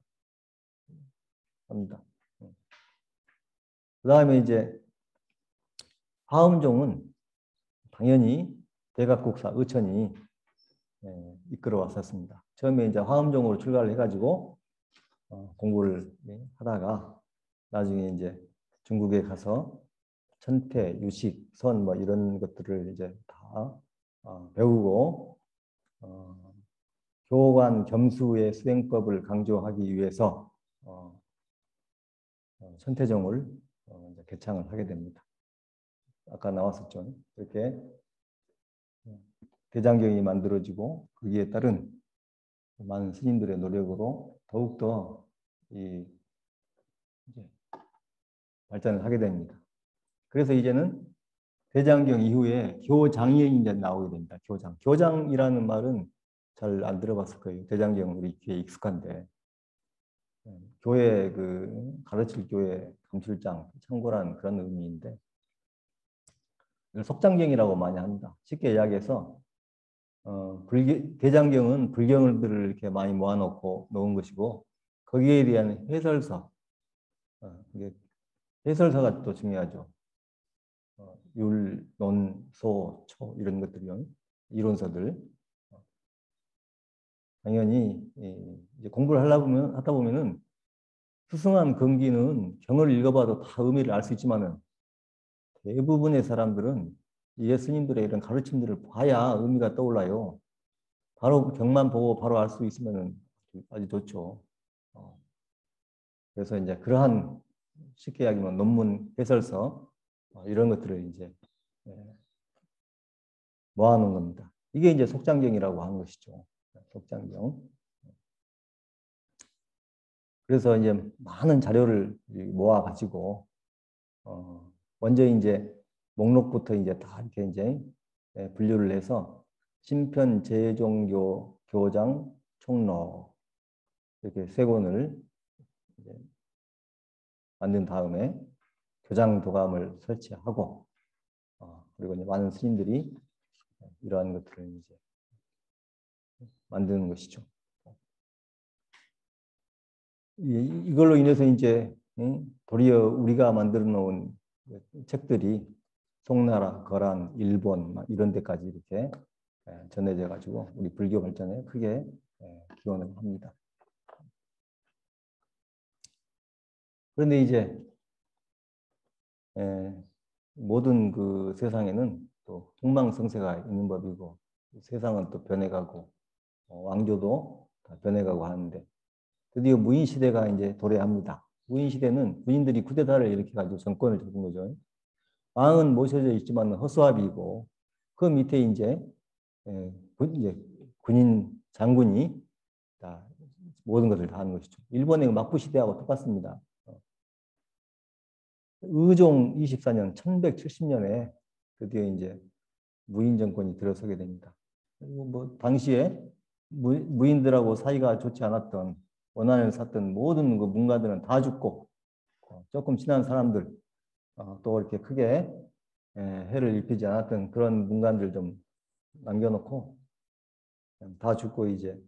합니다. 그 다음에 이제 화엄종은 당연히 대각국사 의천이 이끌어 왔었습니다. 처음에 이제 화엄종으로 출가를 해가지고 공부를 하다가 나중에 이제 중국에 가서 천태, 유식, 선 뭐 이런 것들을 이제 다 배우고 교관 겸수의 수행법을 강조하기 위해서 천태종을 이제 개창을 하게 됩니다. 아까 나왔었죠. 이렇게 대장경이 만들어지고 거기에 따른 많은 스님들의 노력으로 더욱더 이제 발전을 하게 됩니다. 그래서 이제는 대장경 이후에 교장이 이제 나오게 됩니다. 교장. 교장이라는 말은 잘 안 들어봤을 거예요. 대장경 우리 귀에 익숙한데 교회 가르칠 교회 감출장, 참고란 그런 의미인데 속장경이라고 많이 합니다. 쉽게 이야기해서 대장경은 불경들을 이렇게 많이 모아놓고 놓은 것이고 거기에 대한 해설서, 해설서가 또 중요하죠. 율, 논, 소, 초 이런 것들이요. 이론서들. 당연히 이제 공부를 하다 보면은 수승한 금기는 경을 읽어봐도 다 의미를 알 수 있지만은 대부분의 사람들은 예스님들의 이런 가르침들을 봐야 의미가 떠올라요. 바로 경만 보고 바로 알 수 있으면 아주 좋죠. 그래서 이제 그러한 쉽게 이야기하면 논문, 해설서 이런 것들을 이제 모아놓은 겁니다. 이게 이제 속장경이라고 하는 것이죠. 속장경. 그래서 이제 많은 자료를 모아가지고 먼저 이제 목록부터 이제 다 이렇게 이제 분류를 해서 신편, 제종교, 교장, 총록 이렇게 세 권을 이제 만든 다음에 교장 도감을 설치하고 그리고 이제 많은 스님들이 이러한 것들을 이제 만드는 것이죠. 이걸로 인해서 이제 도리어 우리가 만들어 놓은 책들이 송나라, 거란, 일본 이런 데까지 이렇게 전해져 가지고 우리 불교 발전에 크게 기원을 합니다. 그런데 이제 모든 그 세상에는 또 흥망성쇠가 있는 법이고 세상은 또 변해가고 왕조도 다 변해가고 하는데 드디어 무인 시대가 이제 도래합니다. 무인 시대는 군인들이 쿠데타를 일으켜가지고 정권을 잡은 거죠. 왕은 모셔져 있지만 허수아비이고 그 밑에 이제 군인 장군이 다 모든 것을 다 하는 것이죠. 일본의 막부 시대하고 똑같습니다. 의종 24년 1170년에 드디어 이제 무인 정권이 들어서게 됩니다. 그리고 뭐 당시에 무인들하고 사이가 좋지 않았던 원한을 샀던 모든 그 문가들은 다 죽고 조금 친한 사람들 또 이렇게 크게 해를 입히지 않았던 그런 문관들 좀 남겨놓고 다 죽고 이제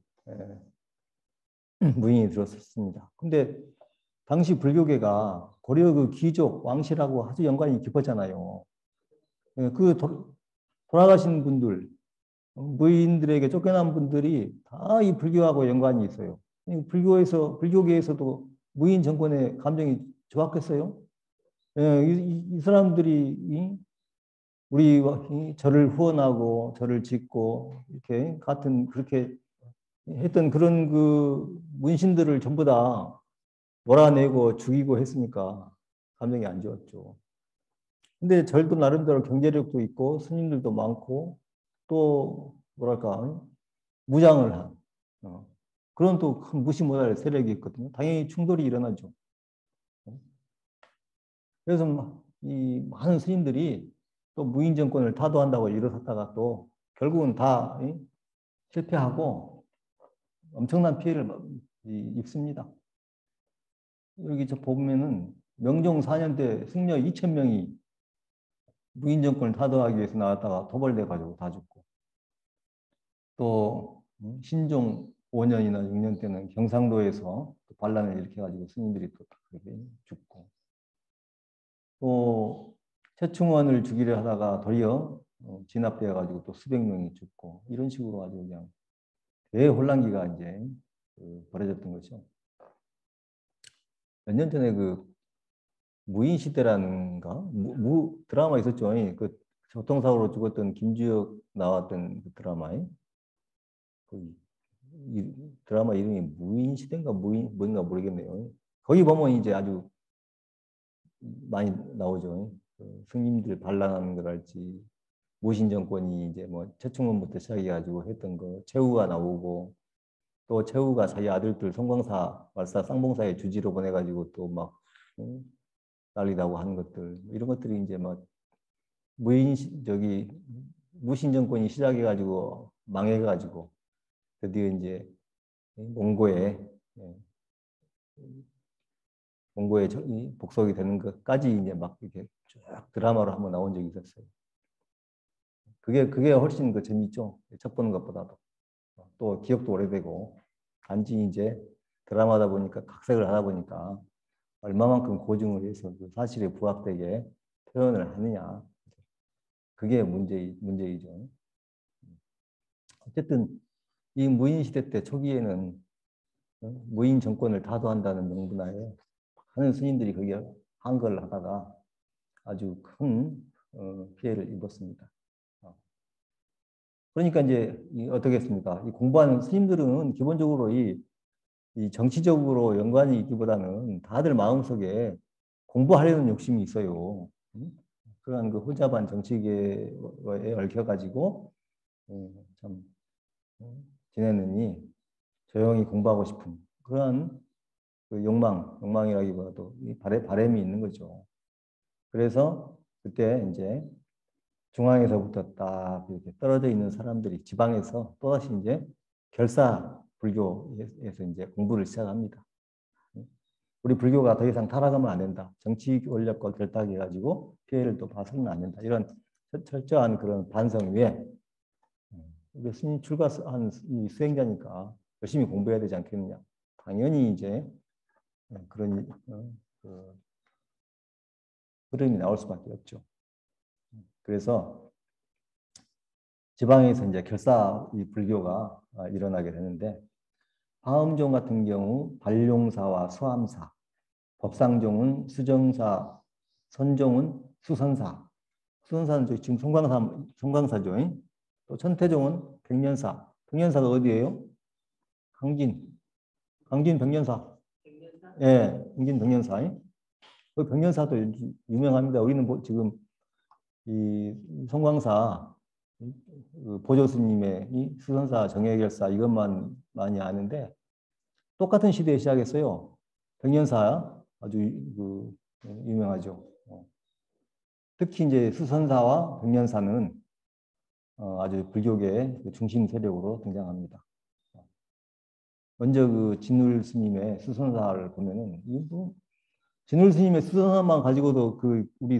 무인이 들어섰습니다. 근데 당시 불교계가 고려 그 귀족 왕실하고 아주 연관이 깊었잖아요. 그 돌아가신 분들, 무인들에게 쫓겨난 분들이 다 이 불교하고 연관이 있어요. 불교계에서도 무인 정권의 감정이 좋았겠어요? 이 사람들이 우리 절을 후원하고 절을 짓고 이렇게 같은 그렇게 했던 그런 그 문신들을 전부 다 몰아내고 죽이고 했으니까 감정이 안 좋았죠. 근데 절도 나름대로 경제력도 있고 스님들도 많고 또 뭐랄까 무장을 한 그런 또 큰 무시 못할 세력이 있거든요. 당연히 충돌이 일어나죠. 그래서 이 많은 스님들이 또 무인 정권을 타도한다고 일어섰다가 또 결국은 다 실패하고 엄청난 피해를 입습니다. 여기 저 보면은 명종 4년 때 승려 2,000명이 무인 정권을 타도하기 위해서 나왔다가 도벌돼 가지고 다 죽고 또 신종 5년이나 6년 때는 경상도에서 반란을 일으켜가지고 스님들이 또 그렇게 죽고 또 최충원을 죽이려 하다가 도리어 진압되어 가지고 또 수백 명이 죽고 이런 식으로 아주 그냥 대혼란기가 이제 벌어졌던 거죠. 몇 년 전에 그 무인시대라는가 드라마 있었죠. 그 교통사고로 죽었던 김주혁 나왔던 그 드라마에 그 드라마 이름이 무인시대인가 뭔가 모르겠네요. 거기 보면 이제 아주 많이 나오죠. 그 스님들 반란하는 거랄지 무신 정권이 이제 뭐 최충원부터 시작해가지고 했던 거 최후가 나오고 또 최후가 자기 아들들 송광사 말사 쌍봉사에 주지로 보내가지고 또 막 난리 나고 하는 것들 이런 것들이 이제 막 무신 정권이 시작해가지고 망해가지고 드디어 이제 몽고에 복속이 되는 것까지 이제 막 이렇게 쭉 드라마로 한번 나온 적이 있었어요. 그게 훨씬 그 재밌죠. 책 보는 것보다도. 또 기억도 오래되고 단지 이제 드라마다 보니까 각색을 하다 보니까 얼마만큼 고증을 해서 그 사실에 부합되게 표현을 하느냐. 그게 문제이죠. 어쨌든 이 무인 시대 때 초기에는 무인 정권을 타도한다는 명분하에 많은 스님들이 거기에 한거를 하다가 아주 큰 피해를 입었습니다. 그러니까 이제 어떻게 했습니까? 이 공부하는 스님들은 기본적으로 이 정치적으로 연관이 있기보다는 다들 마음속에 공부하려는 욕심이 있어요. 그러한 그 혼잡한 정치계에 얽혀가지고 참 지내느니 조용히 공부하고 싶은 그러한 그 욕망이라기보다도 바람이 있는 거죠. 그래서 그때 이제 중앙에서부터 딱 이렇게 떨어져 있는 사람들이 지방에서 또다시 이제 결사 불교에서 이제 공부를 시작합니다. 우리 불교가 더 이상 타락하면 안 된다. 정치 권력과 결탁해가지고 피해를 또 봐서는 안 된다. 이런 철저한 그런 반성 위에 우리 스님 출가한 이 수행자니까 열심히 공부해야 되지 않겠느냐. 당연히 이제 그런 그 흐름이 나올 수밖에 없죠. 그래서 지방에서 이제 결사 불교가 일어나게 되는데 화엄종 같은 경우 발용사와 수함사, 법상종은 수정사, 선종은 수선사. 수선사는 지금 송광사죠. 또 천태종은 백년사. 백년사가 어디예요? 강진 백년사. 예, 강진 백년사. 그 백년사도 유명합니다. 우리는 지금 이 송광사 보조 스님의 이 수선사 정예결사 이것만 많이 아는데 똑같은 시대에 시작했어요. 백년사 아주 유명하죠. 특히 이제 수선사와 백년사는 아주 불교계의 중심 세력으로 등장합니다. 먼저 그 진울 스님의 수선사를 보면은 진울 스님의 수선사만 가지고도 우리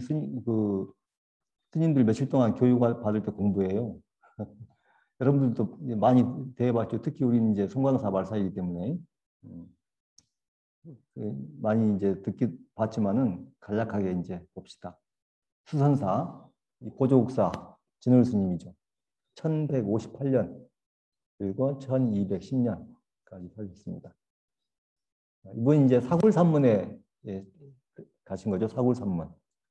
스님들 며칠 동안 교육 받을 때 공부해요. 여러분들도 많이 대해봤죠. 특히 우리는 이제 송광사 말사이기 때문에 많이 이제 봤지만은 간략하게 이제 봅시다. 수선사, 보조국사 진울 스님이죠. 1158년 그리고 1210년까지 살렸습니다. 이분 이제 사굴산문에 가신 거죠. 사굴산문.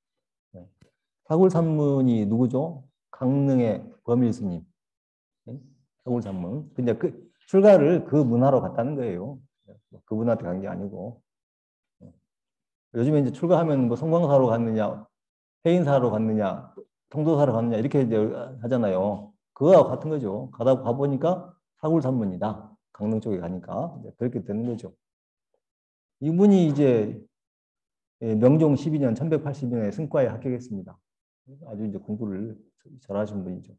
사굴산문이 누구죠? 강릉의 범일 스님. 사굴산문. 근데 출가를 그 문화로 갔다는 거예요. 그분한테 간 게 아니고. 요즘에 이제 출가하면 뭐 성광사로 갔느냐, 해인사로 갔느냐, 통도사로 갔느냐 이렇게 이제 하잖아요. 그거와 같은 거죠. 가보니까 사굴산문이다. 강릉 쪽에 가니까 그렇게 되는 거죠. 이분이 이제 명종 12년 1180년에 승과에 합격했습니다. 아주 이제 공부를 잘하신 분이죠.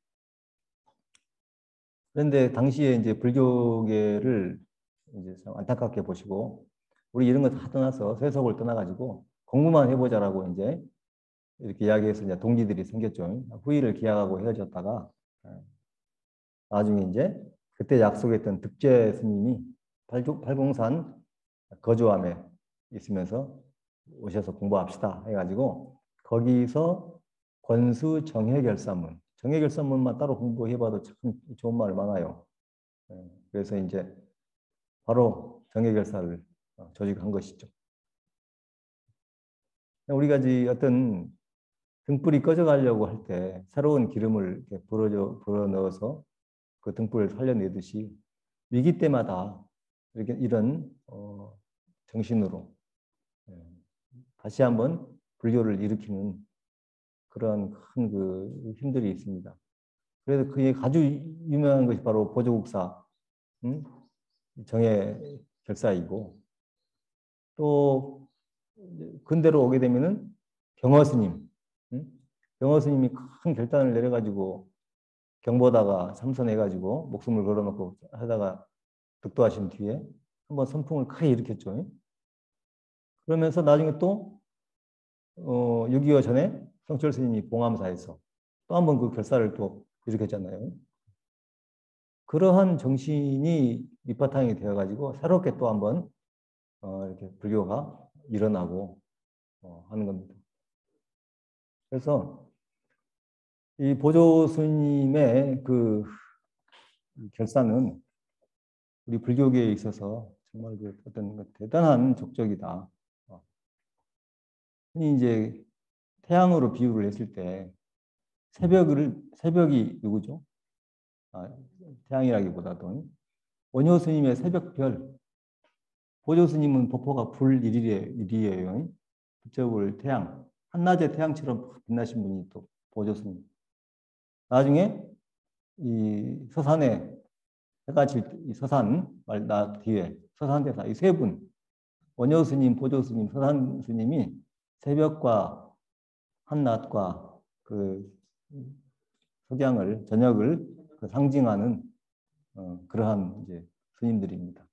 그런데 당시에 이제 불교계를 이제 참 안타깝게 보시고 우리 이런 거 다 떠나서 세속을 떠나가지고 공부만 해보자라고 이제 이렇게 이야기해서 이제 동지들이 생겼죠. 후일을 기약하고 헤어졌다가 나중에 이제 그때 약속했던 득제 스님이 팔공산 거주함에 있으면서 오셔서 공부합시다 해가지고 거기서 권수 정회결사문 정예결산문만 따로 공부해봐도 참 좋은 말 많아요. 그래서 이제 바로 정예결사를 조직한 것이죠. 우리가 이제 어떤 등불이 꺼져가려고 할 때 새로운 기름을 이렇게 불어 넣어서 그 등불을 살려내듯이 위기 때마다 이렇게 이런 정신으로 다시 한번 불교를 일으키는 그런 큰 그 힘들이 있습니다. 그래서 그게 아주 유명한 것이 바로 보조국사 정예 결사이고, 또 근대로 오게 되면은 경허 스님, 경허 스님이 큰 결단을 내려가지고 경보다가 참선해가지고 목숨을 걸어놓고 하다가 득도하신 뒤에 한번 선풍을 크게 일으켰죠. 그러면서 나중에 또 6.25 전에 성철 스님이 봉암사에서 또 한번 그 결사를 또 일으켰잖아요. 그러한 정신이 밑바탕이 되어가지고 새롭게 또 한번 이렇게 불교가 일어나고 하는 겁니다. 그래서 이 보조 스님의 그 결사는 우리 불교계에 있어서 정말 그 어떤 대단한 족적이다. 흔히 이제 태양으로 비유를 했을 때 새벽이 누구죠? 태양이라기보다도 원효 스님의 새벽별, 보조 스님은 보포가 불일이에요. 붙여볼 태양, 한낮의 태양처럼 빛나신 분이 또 보조 스님. 나중에 이 서산에 해가 질 이 서산 나 뒤에 서산대사 이 세 분, 원효 스님, 보조 스님, 서산 스님이 새벽과 한낮과 그 석양을 저녁을 그 상징하는 그러한 이제 스님들입니다.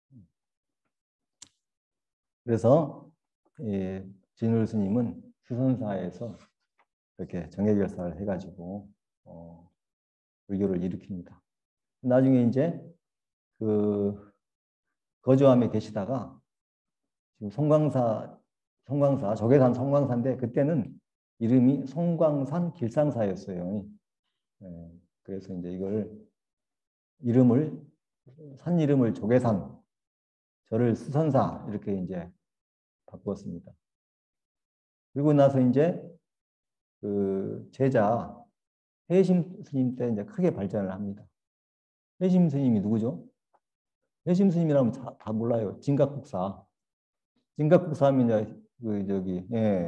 그래서 진울 스님은 수선사에서 이렇게 정예결사를 해가지고 불교를 일으킵니다. 나중에 이제 그 거주함에 계시다가 지금 송광사 조계산 송광사인데 그때는 이름이 송광산 길상사였어요. 그래서 이제 산 이름을 조계산, 저를 수선사 이렇게 이제 바꾸었습니다. 그리고 나서 이제 그 제자 해심 스님 때 이제 크게 발전을 합니다. 해심 스님이 누구죠? 해심 스님이라면 다 몰라요. 진각국사. 진각국사 하면 이제 그 저기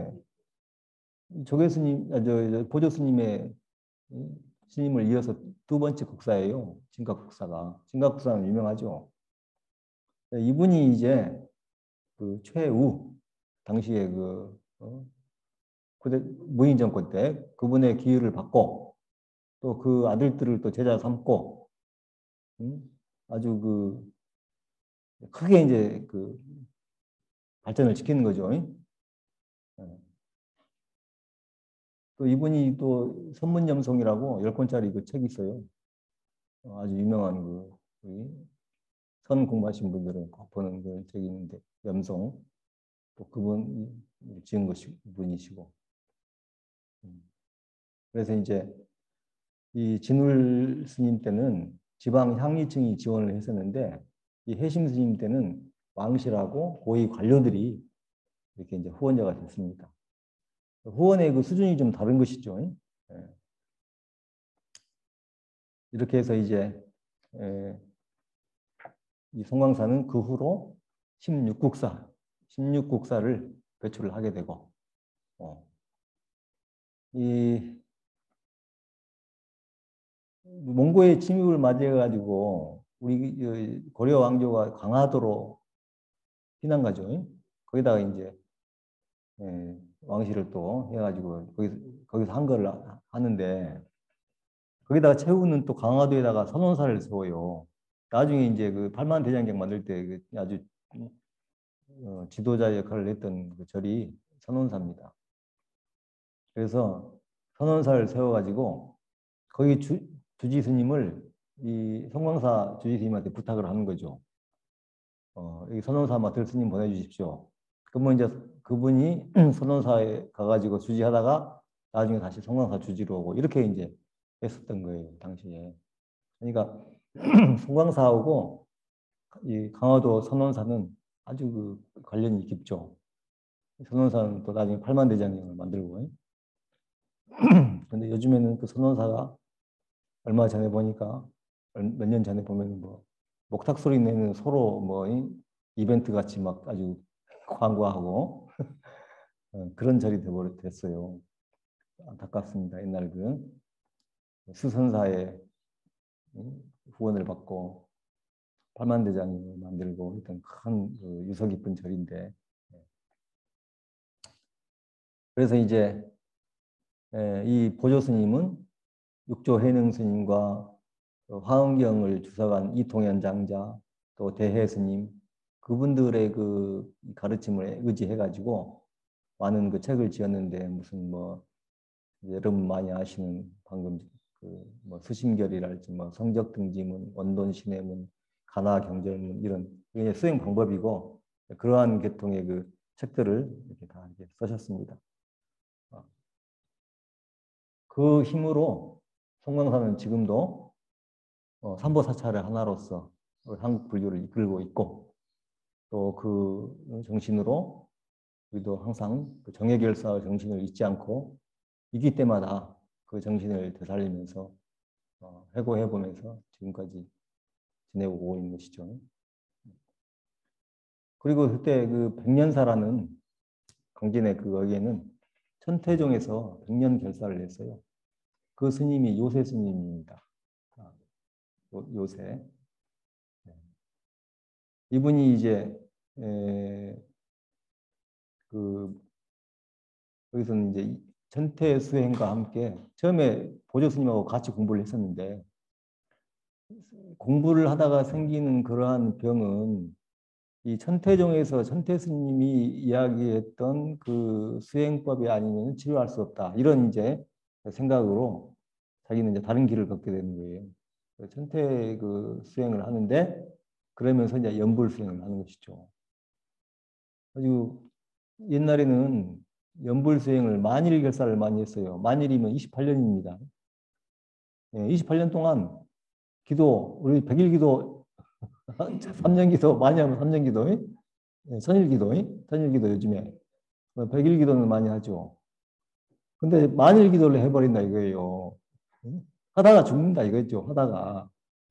조계 스님, 보조 스님의 스님을 이어서 두 번째 국사예요. 진각국사가. 진각국사는 유명하죠. 이분이 이제 그 최우 당시에 그 무인 정권 때 그분의 기회를 받고 또 그 아들들을 또 제자 삼고 아주 그 크게 이제 그 발전을 시키는 거죠. 또 이분이 또 선문염송이라고 10권짜리 그 책이 있어요. 아주 유명한 선 공부하신 분들은 꼭 보는 그 책이 있는데 염송 또 그분 지은 분이시고 그래서 이제 이 진울 스님 때는 지방 향리층이 지원을 했었는데 이 해심 스님 때는 왕실하고 고위 관료들이 이렇게 이제 후원자가 됐습니다. 후원의 그 수준이 좀 다른 것이죠. 이렇게 해서 이제 이 송광사는 그 후로 16국사를 배출을 하게 되고 이 몽고의 침입을 맞이해가지고 우리 고려 왕조가 강화도로 피난 가죠. 거기다가 이제 왕실을 또 해가지고 거기서 한거를 하는데 거기다가 최후는 또 강화도에다가 선원사를 세워요. 나중에 이제 그 팔만대장경 만들 때 아주 지도자 역할을 했던 그 절이 선원사입니다. 그래서 선원사를 세워가지고 거기 주지 스님을 이 송광사 주지 스님한테 부탁을 하는 거죠. 여기 선원사 맡을 스님 보내주십시오. 그러면 이제 그분이 선원사에 가가지고 주지하다가 나중에 다시 송광사 주지로 오고 이렇게 이제 했었던 거예요, 당시에. 그러니까 송광사하고 이 강화도 선원사는 아주 그 관련이 깊죠. 선원사는 또 나중에 팔만대장경을 만들고. 근데 요즘에는 그 선원사가 얼마 전에 보니까 몇 년 전에 보면 뭐 목탁 소리 내는 서로 뭐 이벤트 같이 막 아주 광고하고 그런 절이 됐어요. 안타깝습니다. 옛날 그 수선사의 후원을 받고 팔만대장을 만들고 했던 큰 그 유서 깊은 절인데, 그래서 이제 이 보조 스님은 육조 해능 스님과 화엄경을 주석한 이통현 장자, 또 대해 스님, 그분들의 그 가르침을 의지해가지고 많은 그 책을 지었는데, 무슨 뭐 여러분 많이 아시는 방금 그뭐 수심결이랄지 뭐 성적 등지문, 원돈 신해문, 가나 경전문, 이런 이게 수행 방법이고, 그러한 계통의 그 책들을 이렇게 다 이렇게 쓰셨습니다. 그 힘으로 송광사는 지금도 삼보사찰의 하나로서 한국 불교를 이끌고 있고, 또 그 정신으로 우리도 항상 그 정예결사의 정신을 잊지 않고 위기 때마다 그 정신을 되살리면서 회고해보면서 지금까지 지내고 오고 있는 것이죠. 그리고 그때 그 백년사라는 강진의 그 여기에는 천태종에서 백년 결사를 했어요. 그 스님이 요새 스님입니다. 요새. 이분이 이제 그 여기서는 이제 천태 수행과 함께 처음에 보조 스님하고 같이 공부를 했었는데, 공부를 하다가 생기는 그러한 병은 이 천태종에서 천태 스님이 이야기했던 그 수행법이 아니면 치료할 수 없다, 이런 이제 생각으로 자기는 이제 다른 길을 걷게 되는 거예요. 천태 그 수행을 하는데, 그러면서 이제 연불 수행을 하는 것이죠. 아주 옛날에는 연불 수행을 만일 결사를 많이 했어요. 만일이면 28년입니다. 28년 동안 기도, 우리 100일 기도, 3년 기도, 많이 하면 3년 기도, 선일 기도, 선일 기도 요즘에 100일 기도는 많이 하죠. 근데 만일 기도를 해버린다 이거예요. 하다가 죽는다 이거죠. 하다가.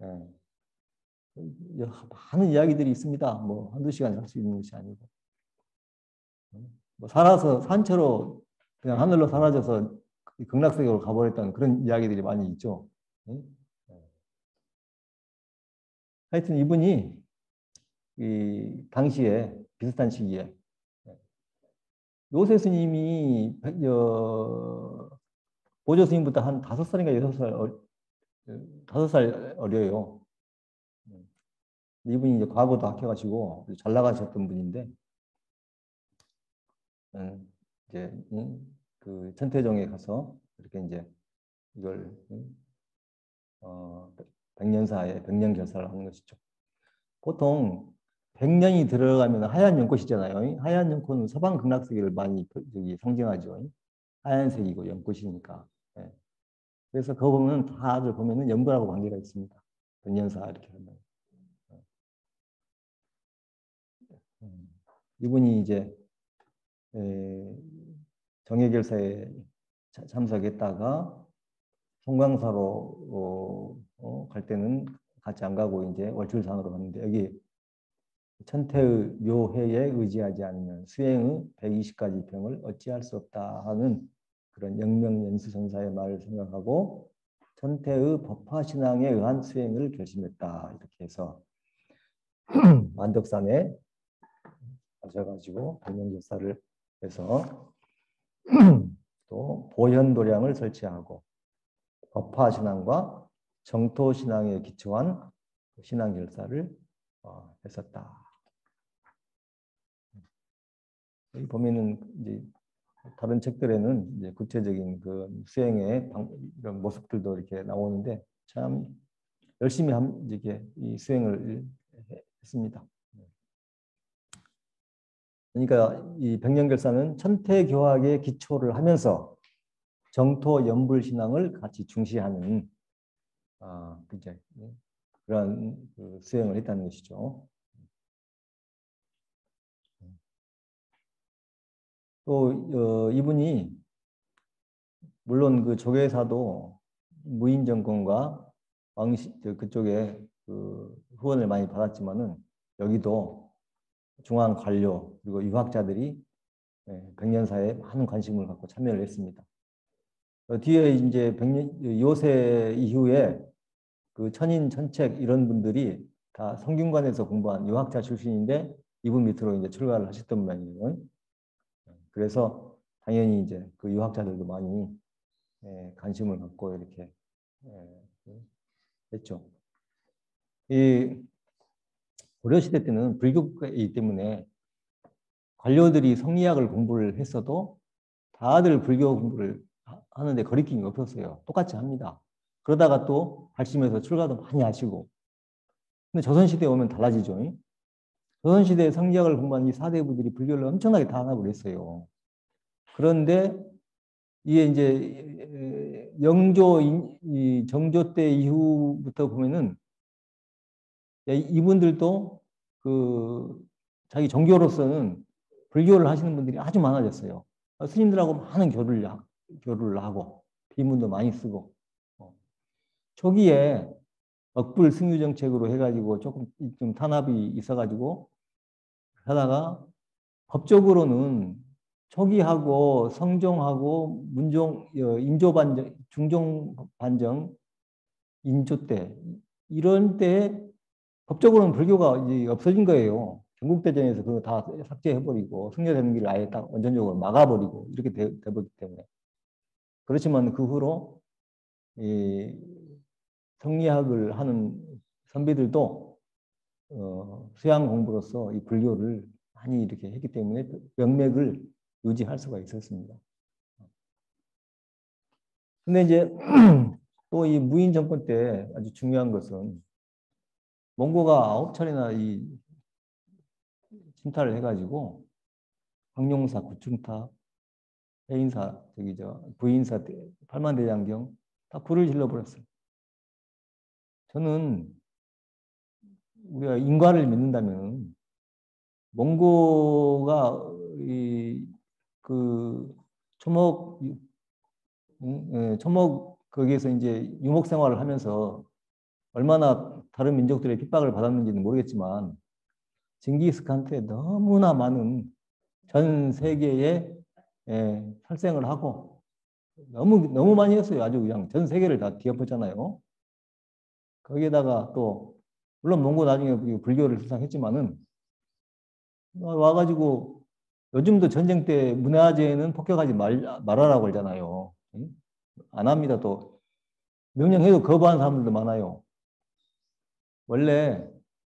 많은 이야기들이 있습니다. 뭐 한두 시간 할 수 있는 것이 아니고. 뭐 살아서 산채로 그냥 하늘로 사라져서 극락세계로 가버렸다는 그런 이야기들이 많이 있죠. 하여튼 이분이 이 당시에 비슷한 시기에 요새 스님이 보조 스님부터 한 5살인가 6살, 5살 어려요. 이분이 이제 과거도 합격하시고 잘 나가셨던 분인데, 이제 그 천태종에 가서 이렇게 이제 이걸 백년사에 백년결사를 하는 것이죠. 보통 100년이 들어가면 하얀 연꽃이잖아요. 하얀 연꽃은 서방 극락세계를 많이 상징하죠. 하얀색이고 연꽃이니까. 예. 그래서 그거 보면 다들 보면은 연불하고 관계가 있습니다. 백년사 이렇게 하면. 이분이 이제 정예결사에 참석했다가 송광사로 갈 때는 같이 안 가고 이제 월출산으로 갔는데, 여기 천태의 묘회에 의지하지 않으면 수행의 120가지 병을 어찌할 수 없다 하는 그런 영명연수선사의 말을 생각하고 천태의 법화신앙에 의한 수행을 결심했다, 이렇게 해서 만덕산에 가셔가지고 백년결사를 해서 또 보현도량을 설치하고 법화신앙과 정토신앙에 기초한 신앙결사를 했었다. 여기 보면은 이제 다른 책들에는 이제 구체적인 그 수행의 이런 모습들도 이렇게 나오는데, 참 열심히 이렇게 이 수행을 했습니다. 그러니까 이 백년결사는 천태교학에 기초를 하면서 정토 연불 신앙을 같이 중시하는 그죠. 그런 수행을 했다는 것이죠. 또 이분이 물론 그 조계사도 무인 정권과 왕시 그쪽에 그 후원을 많이 받았지만은 여기도 중앙 관료 그리고 유학자들이 백년사에 많은 관심을 갖고 참여를 했습니다. 뒤에 이제 요새 이후에 그 천인, 천책 이런 분들이 다 성균관에서 공부한 유학자 출신인데 이분 밑으로 이제 출가를 하셨던 모양이에요. 그래서 당연히 이제 그 유학자들도 많이 관심을 갖고 이렇게 했죠. 이 고려시대 때는 불교이기 때문에 관료들이 성리학을 공부를 했어도 다들 불교 공부를 하는데 거리낌이 없었어요. 똑같이 합니다. 그러다가 또 발심해서 출가도 많이 하시고. 근데 조선시대에 오면 달라지죠. 조선시대에 성리학을 공부한 이 사대부들이 불교를 엄청나게 탄압을 했어요. 그런데 이게 이제 영조, 정조 때 이후부터 보면은 이분들도 그 자기 종교로서는 불교를 하시는 분들이 아주 많아졌어요. 스님들하고 많은 교류를 하고 비문도 많이 쓰고 초기에 억불 승유 정책으로 해가지고 조금 좀 탄압이 있어가지고 하다가 법적으로는 초기하고 성종하고 문종 인조 반정 중종 반정 인조 때 이런 때 법적으로는 불교가 이제 없어진 거예요. 전국대전에서 그거 다 삭제해버리고 승려되는 길을 아예 딱 원천적으로 막아버리고 이렇게 돼버리기 때문에 그렇지만 그 후로 이 성리학을 하는 선비들도 수양 공부로서 이 불교를 많이 이렇게 했기 때문에 명맥을 유지할 수가 있었습니다. 근데 이제 또 이 무인 정권 때 아주 중요한 것은 몽고가 9차례나 이 침탈을 해가지고 황룡사, 구충탑, 해인사, 부인사, 팔만대장경 다 불을 질러버렸어요. 저는 우리가 인과를 믿는다면 몽고가 그 초목 거기에서 이제 유목 생활을 하면서 얼마나 다른 민족들의 핍박을 받았는지는 모르겠지만 징기스칸한테 너무나 많은 전 세계에 살생을 하고 너무 많이 했어요. 아주 그냥 전 세계를 다 뒤엎었잖아요. 거기에다가 또 물론 몽고 나중에 불교를 수상했지만은 와가지고 요즘도 전쟁 때 문화재는 폭격하지 말아라고 하잖아요. 안 합니다. 또 명령해도 거부하는 사람들도 많아요. 원래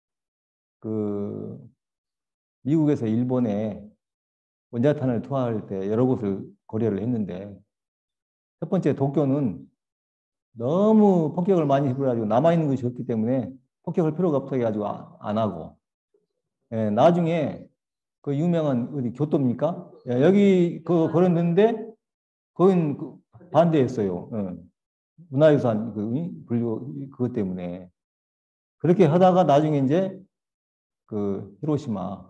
그 미국에서 일본에 원자탄을 투하할 때 여러 곳을 고려를 했는데 첫 번째 도쿄는 너무 폭격을 많이 해버려가지고 남아있는 것이 없기 때문에 폭격할 필요가 없어 해가지고 안 하고 나중에 그 유명한 어디 교토입니까? 여기 그 걸었는데 거긴 반대했어요. 문화유산 불교 그것 때문에 그렇게 하다가 나중에 이제 그 히로시마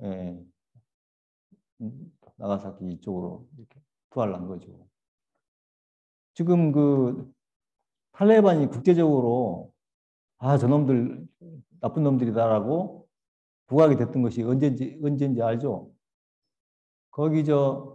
나가사키 이쪽으로 이렇게 투하를 한 거죠. 지금 그 탈레반이 국제적으로 저놈들 나쁜 놈들이다라고 부각이 됐던 것이 언제인지 알죠? 거기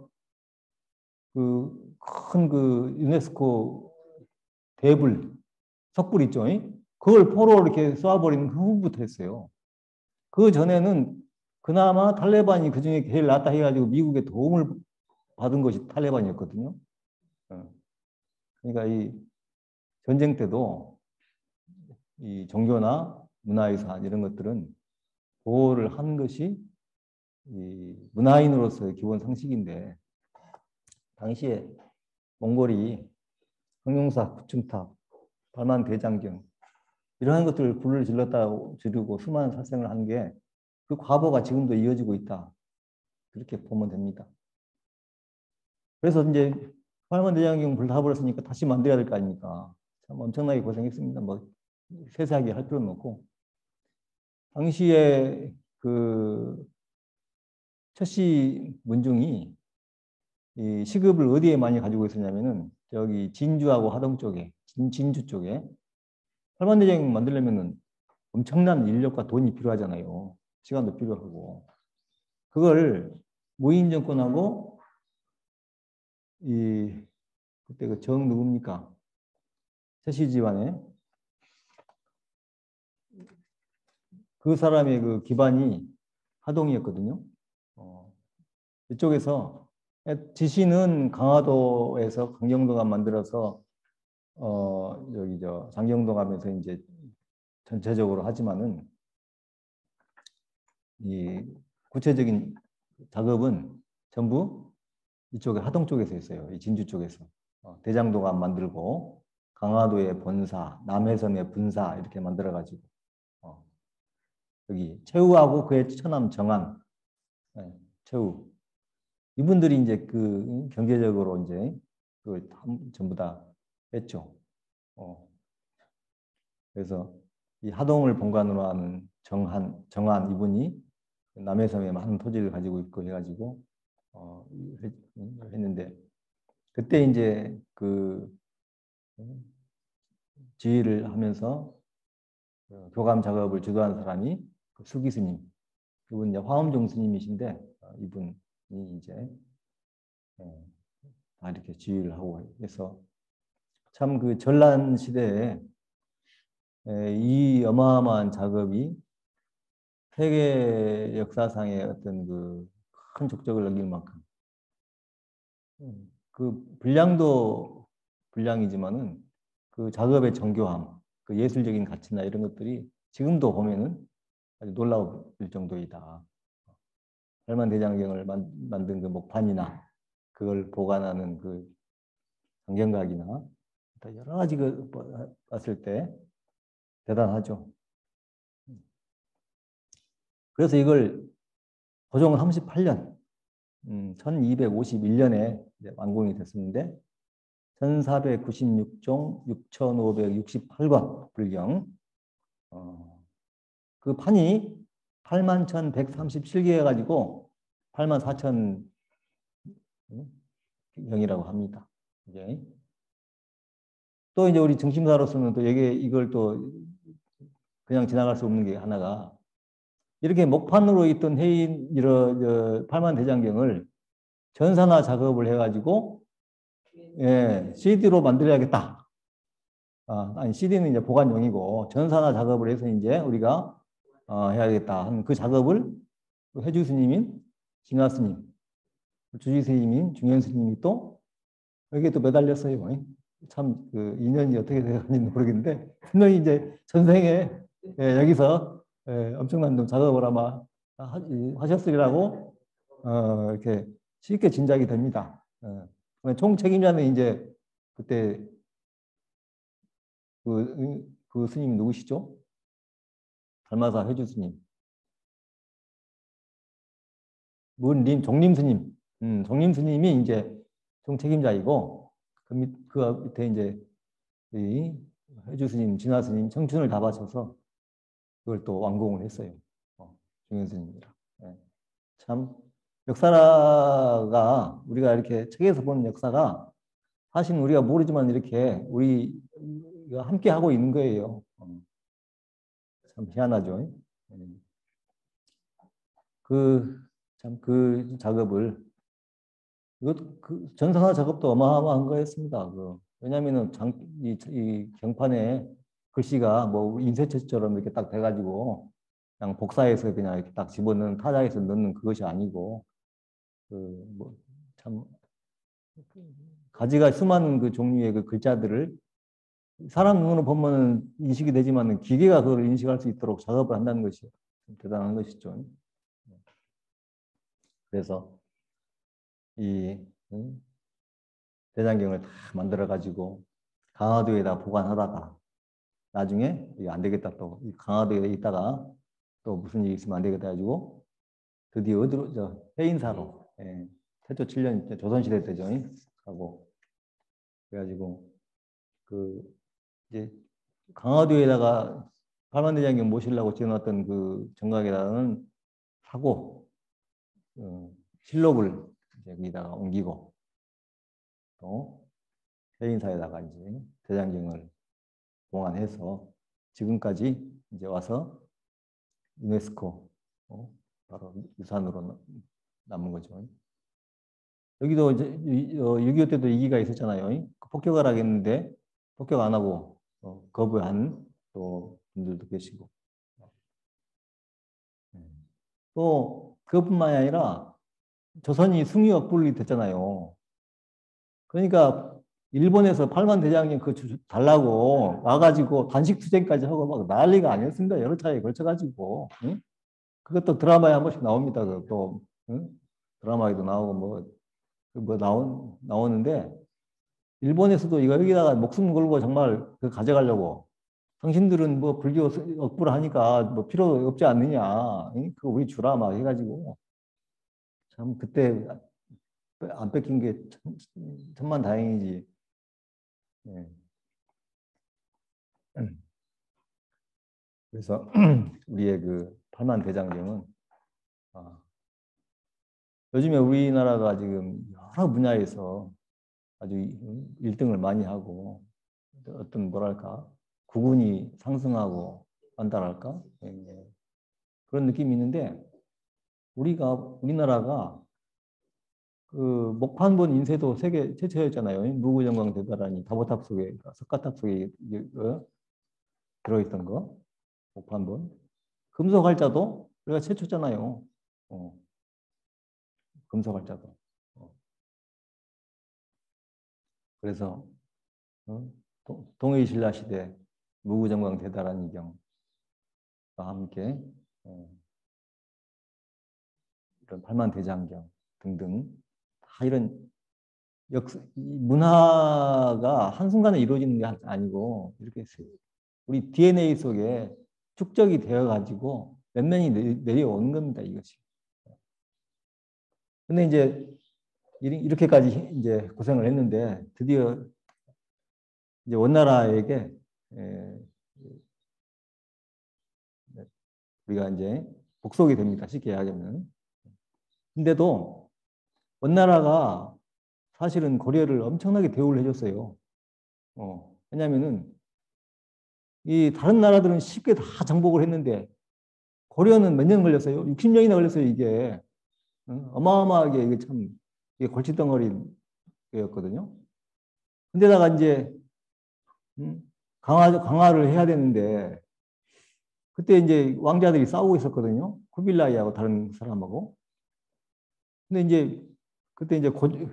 큰 유네스코 대불 석불 있죠? 그걸 포로 이렇게 쏴버리는 그 후부터 했어요. 그 전에는 그나마 탈레반이 그 중에 제일 낫다 해가지고 미국의 도움을 받은 것이 탈레반이었거든요. 그러니까 이 전쟁 때도 이 종교나 문화유산 이런 것들은 보호를 하는 것이 이 문화인으로서의 기본 상식인데 당시에 몽골이 황룡사, 구층탑, 발만대장경 이러한 것들을 불을 지르고 수많은 살생을 한 게 그 과보가 지금도 이어지고 있다. 그렇게 보면 됩니다. 그래서 이제 팔만 대장경 불타버렸으니까 다시 만들어야 될 거 아닙니까? 참 엄청나게 고생했습니다. 뭐 세세하게 할 필요는 없고. 당시에 그 최씨 문중이 이 시급을 어디에 많이 가지고 있었냐면은 저기 진주하고 하동 쪽에 진주 쪽에 팔만대장 만들려면은 엄청난 인력과 돈이 필요하잖아요. 시간도 필요하고 그걸 무인 정권하고 이 그때 그 정 누굽니까? 최씨 집안에 그 사람의 그 기반이 하동이었거든요. 이쪽에서 지시는 강화도에서 강경도감 만들어서 여기 저 장경도감에서 이제 전체적으로 하지만은 이 구체적인 작업은 전부 이쪽에 하동 쪽에서 했어요. 이 진주 쪽에서 대장도감 만들고 강화도의 본사, 남해선의 분사 이렇게 만들어 가지고 여기 최우하고 그의 처남 정한 최우 이분들이 이제 그 경제적으로 이제 그 전부 다 했죠. 그래서 이 하동을 본관으로 하는 정한 이분이 남해섬에 많은 토지를 가지고 있고 해가지고 했는데 그때 이제 그 지휘를 하면서 교감 작업을 주도한 사람이 그 수기 스님, 그분 이제 화엄종 스님이신데 이분이 이제 다 이렇게 지휘를 하고 해서 참 그 전란 시대에 이 어마어마한 작업이 세계 역사상의 어떤 그 큰 족적을 넘길 만큼 그 분량도 분량이지만은 그 작업의 정교함, 그 예술적인 가치나 이런 것들이 지금도 보면은 아주 놀라울 정도이다. 팔만대장경을 만든 그 목판이나 그걸 보관하는 그 장경각이나 여러 가지 그 봤을 때 대단하죠. 그래서 이걸 고종 38년 1251년에 완공이 됐었는데 1496종 6568권 불경 그 판이 81,137개 해가지고 84,000경이라고 합니다. 이제 또 이제 우리 중심사로서는 또 이걸 또 그냥 지나갈 수 없는 게 하나가 이렇게 목판으로 있던 해인 이런 팔만대장경을 전산화 작업을 해가지고 CD로 만들어야겠다. 아니 CD는 이제 보관용이고 전산화 작업을 해서 이제 우리가 해야겠다 하는 그 작업을 해주 스님인 진화 스님, 주지 스님인 중현 스님이 또 여기에 또 매달렸어요. 참 그 인연이 어떻게 되는지 모르겠는데 분명히 이제 전생에 여기서 엄청난 작업을 아마 하셨으리라고 이렇게 쉽게 짐작이 됩니다. 총 책임자는 이제 그때 그 스님이 누구시죠? 달마사 해주 스님. 종림 스님. 종림 스님이 이제 총 책임자이고 그 밑에 이제 이 해주 스님, 진화 스님 청춘을 다 바쳐서 그걸 또 완공을 했어요. 중현 스님이랑. 참 역사가 우리가 이렇게 책에서 보는 역사가 사실 우리가 모르지만 이렇게 우리가 함께 하고 있는 거예요. 참 희한하죠. 그 작업을 그 전산화 작업도 어마어마한 거였습니다. 왜냐하면은 이 경판에 글씨가 뭐 인쇄체처럼 이렇게 딱 돼가지고 그냥 복사해서 그냥 이렇게 딱 집어넣는 타자에서 넣는 그것이 아니고 참 가지가 수많은 그 종류의 그 글자들을 사람 눈으로 보면 인식이 되지만 기계가 그걸 인식할 수 있도록 작업을 한다는 것이 대단한 것이죠. 그래서 이 대장경을 다 만들어 가지고 강화도에다 보관하다가 나중에 이게 안 되겠다 또 강화도에 있다가 또 무슨 일이 있으면 안 되겠다 가지고 드디어 어디로 해인사로 태조 7년 조선시대 때죠 하고 그래가지고 그 이제 강화도에다가 팔만대장경 모시려고 지어놨던 그 정각에다가는 사고 실록을 이제 여기다가 옮기고 또 해인사에다가 이제 대장경을 봉안해서 지금까지 이제 와서 유네스코 바로 유산으로 남은 거죠. 여기도 이제 6.25 때도 위기가 있었잖아요. 폭격을 하겠는데 폭격 안 하고 거부한 또 분들도 계시고 또 그것뿐만이 아니라 조선이 승유 억불이 됐잖아요. 그러니까 일본에서 팔만대장경 그 달라고 와가지고 단식 투쟁까지 하고 막 난리가 아니었습니다. 여러 차례에 걸쳐가지고. 응? 그것도 드라마에 한 번씩 나옵니다. 또 응? 드라마에도 나오고 나오는데 일본에서도 이거 여기다가 목숨 걸고 정말 그 가져가려고 당신들은 뭐 불교 억부를 하니까 뭐 필요 없지 않느냐. 응? 그거 우리 주라 막 해가지고 참 그때 안 뺏긴 게 천만 다행이지. 네. 그래서 우리의 그 팔만대장경은 요즘에 우리나라가 지금 여러 분야에서 아주 1등을 많이 하고 어떤 뭐랄까 국운이 상승하고 한다랄까 그런 느낌이 있는데 우리나라가 그 목판본 인쇄도 세계 최초였잖아요. 무구정광 대단하니 다보탑 속에 석가탑 속에 들어있던 거 목판본 금속 활자도 우리가 최초잖아요. 금속 활자도 그래서 동의신라 시대 무구정광 대단한 이경과 함께 이런 팔만대장경 등등 다 이런 문화가 한순간에 이루어지는 게 아니고 이렇게 우리 DNA 속에 축적이 되어 가지고 몇 년이 내려오는 겁니다, 이것이. 근데 이제 이렇게까지 이제 고생을 했는데 드디어 이제 원나라에게 우리가 이제 복속이 됩니다. 쉽게 이야기하면. 근데도 원나라가 사실은 고려를 엄청나게 대우를 해줬어요. 왜냐면은 이 다른 나라들은 쉽게 다 정복을 했는데 고려는 몇 년 걸렸어요? 60년이나 걸렸어요, 이게. 어마어마하게 이게 참 이게 골칫덩어리였거든요. 근데다가 이제 강화를 해야 되는데 그때 이제 왕자들이 싸우고 있었거든요. 쿠빌라이하고 다른 사람하고. 근데 이제 그때 이제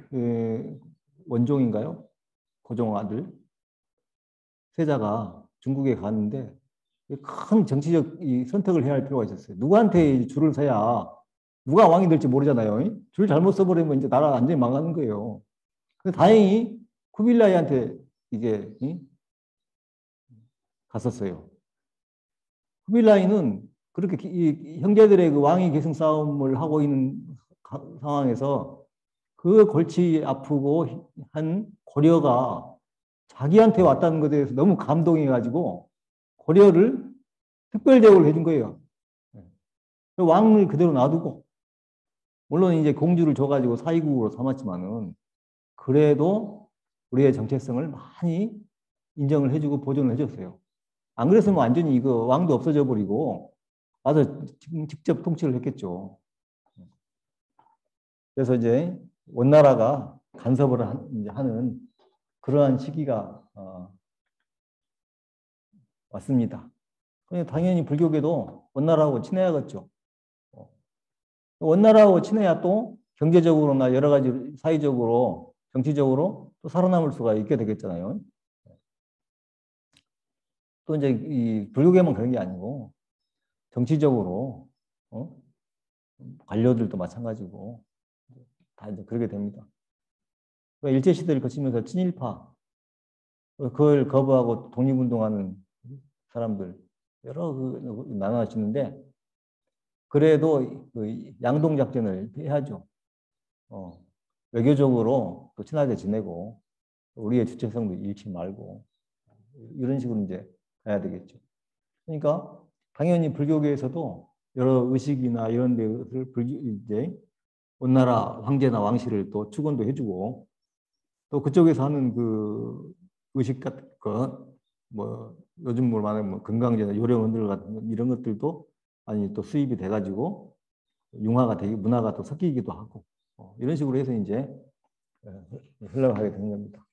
원종인가요? 고종 아들 세자가 중국에 갔는데 큰 정치적 선택을 해야 할 필요가 있었어요. 누구한테 줄을 서야 누가 왕이 될지 모르잖아요. 줄 잘못 써버리면 이제 나라 완전히 망하는 거예요. 근데 다행히 쿠빌라이한테 이게 갔었어요. 쿠빌라이는 그렇게 이 형제들의 그 왕위 계승 싸움을 하고 있는 상황에서 그 골치 아프고 한 고려가 자기한테 왔다는 것에 대해서 너무 감동해가지고 고려를 특별 대우를 해준 거예요. 왕을 그대로 놔두고 물론 이제 공주를 줘가지고 사위국으로 삼았지만은 그래도 우리의 정체성을 많이 인정을 해주고 보존을 해줬어요. 안 그랬으면 완전히 이거 왕도 없어져 버리고 와서 직접 통치를 했겠죠. 그래서 이제 원나라가 간섭을 하는 그러한 시기가 왔습니다. 당연히 불교계도 원나라하고 친해야겠죠. 원나라하고 친해야 또 경제적으로나 여러 가지 사회적으로 정치적으로 또 살아남을 수가 있게 되겠잖아요. 또 이제 이 불교계만 그런 게 아니고 정치적으로 관료들도 마찬가지고 다 이제 그렇게 됩니다. 일제시대를 거치면서 친일파 그걸 거부하고 독립운동하는 사람들 여러 나눠지는데 그래도 그 양동작전을 해야죠. 외교적으로 또 친하게 지내고 우리의 주체성도 잃지 말고 이런 식으로 이제 가야 되겠죠. 그러니까 당연히 불교계에서도 여러 의식이나 이런 데를 이제 원나라 황제나 왕실을 또 축원도 해주고 또 그쪽에서 하는 그 의식 같은 거뭐 요즘 뭘 말하면 뭐 건강제나 요령원들 같은 이런 것들도 아니 또 수입이 돼가지고 융화가 되기 문화가 또 섞이기도 하고 이런 식으로 해서 이제 흘러가게 되는 겁니다.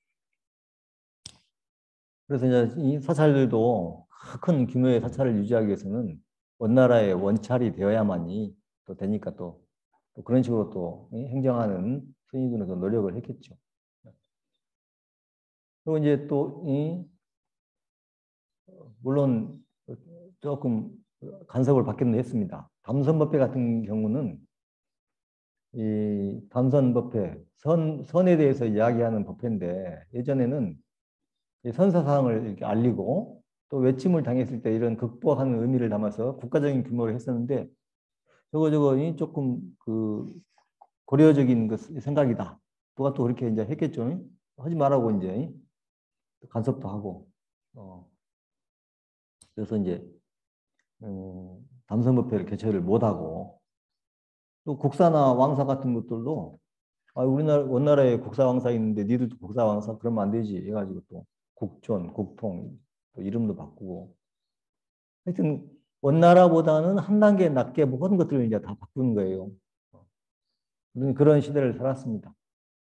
그래서 이제 이 사찰들도 큰 규모의 사찰을 유지하기 위해서는 원나라의 원찰이 되어야만이 또 되니까 또 그런 식으로 또 행정하는 스님들은 노력을 했겠죠. 그리고 이제 또 물론 조금 간섭을 받기는 했습니다. 담선법회 같은 경우는 이 담선법회 선에 대해서 이야기하는 법회인데 예전에는 선사사항을 이렇게 알리고 또 외침을 당했을 때 이런 극복하는 의미를 담아서 국가적인 규모로 했었는데 저거 조금 그 고려적인 그 생각이다. 누가 또 그렇게 이제 했겠죠. 하지 말라고 이제 간섭도 하고 그래서 이제 담선법회를 개최를 못하고 또 국사나 왕사 같은 것들도 우리나라 원나라에 국사 왕사 있는데 니들도 국사 왕사 그러면 안 되지 해가지고 또 국존, 국통 또 이름도 바꾸고 하여튼 원나라보다는 한 단계 낮게 모든 것들을 이제 다 바꾸는 거예요. 그런 시대를 살았습니다.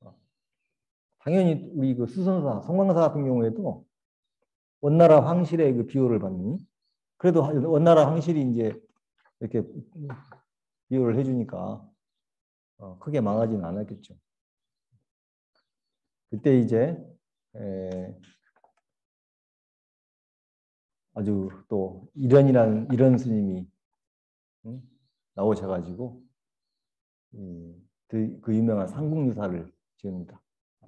당연히 우리 그 수선사, 성광사 같은 경우에도 원나라 황실의 그 비호를 받는 그래도 원나라 황실이 이제 이렇게 비호를 해주니까 크게 망하지는 않았겠죠. 그때 이제 아주 또 이런 스님이 나오셔가지고 그 유명한 삼국유사를 지읍니다.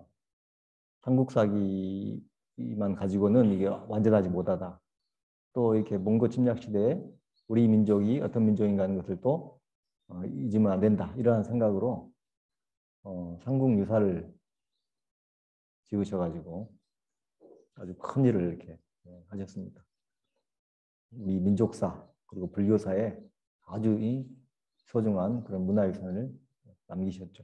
삼국사기만 가지고는 이게 완전하지 못하다. 또 이렇게 몽고 침략 시대에 우리 민족이 어떤 민족인가 하는 것을 또 잊으면 안 된다. 이러한 생각으로 삼국유사를 지으셔가지고 아주 큰 일을 이렇게 하셨습니다. 우리 민족사 그리고 불교사에 아주 소중한 그런 문화유산을 남기셨죠.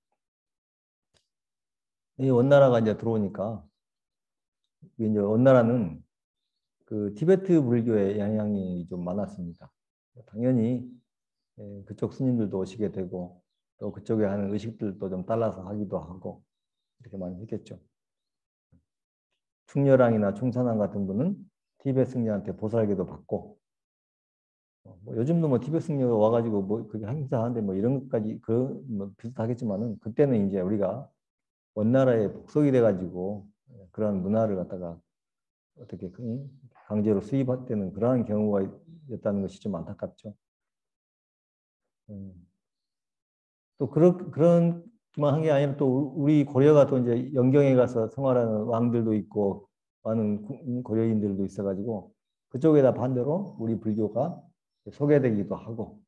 이 원나라가 이제 들어오니까 이제 원나라는 그 티베트 불교의 영향이 좀 많았습니다. 당연히 그쪽 스님들도 오시게 되고 또 그쪽에 하는 의식들도 좀 따라서 하기도 하고 이렇게 많이 했겠죠. 충렬왕이나 충산왕 같은 분은 티베트 승려한테 보살기도 받고 뭐 요즘도 뭐 티베트 승려가 와가지고 뭐 그게 행사하는데 뭐 이런 것까지 뭐 비슷하겠지만은 그때는 이제 우리가 원나라에 복속이 돼가지고 그런 문화를 갖다가 어떻게 강제로 수입되는 그러한 경우가 있다는 것이 좀 안타깝죠. 또 그런만 한 게 아니라 또 우리 고려가 또 이제 영경에 가서 생활하는 왕들도 있고 많은 고려인들도 있어가지고 그쪽에다 반대로 우리 불교가 소개되기도 하고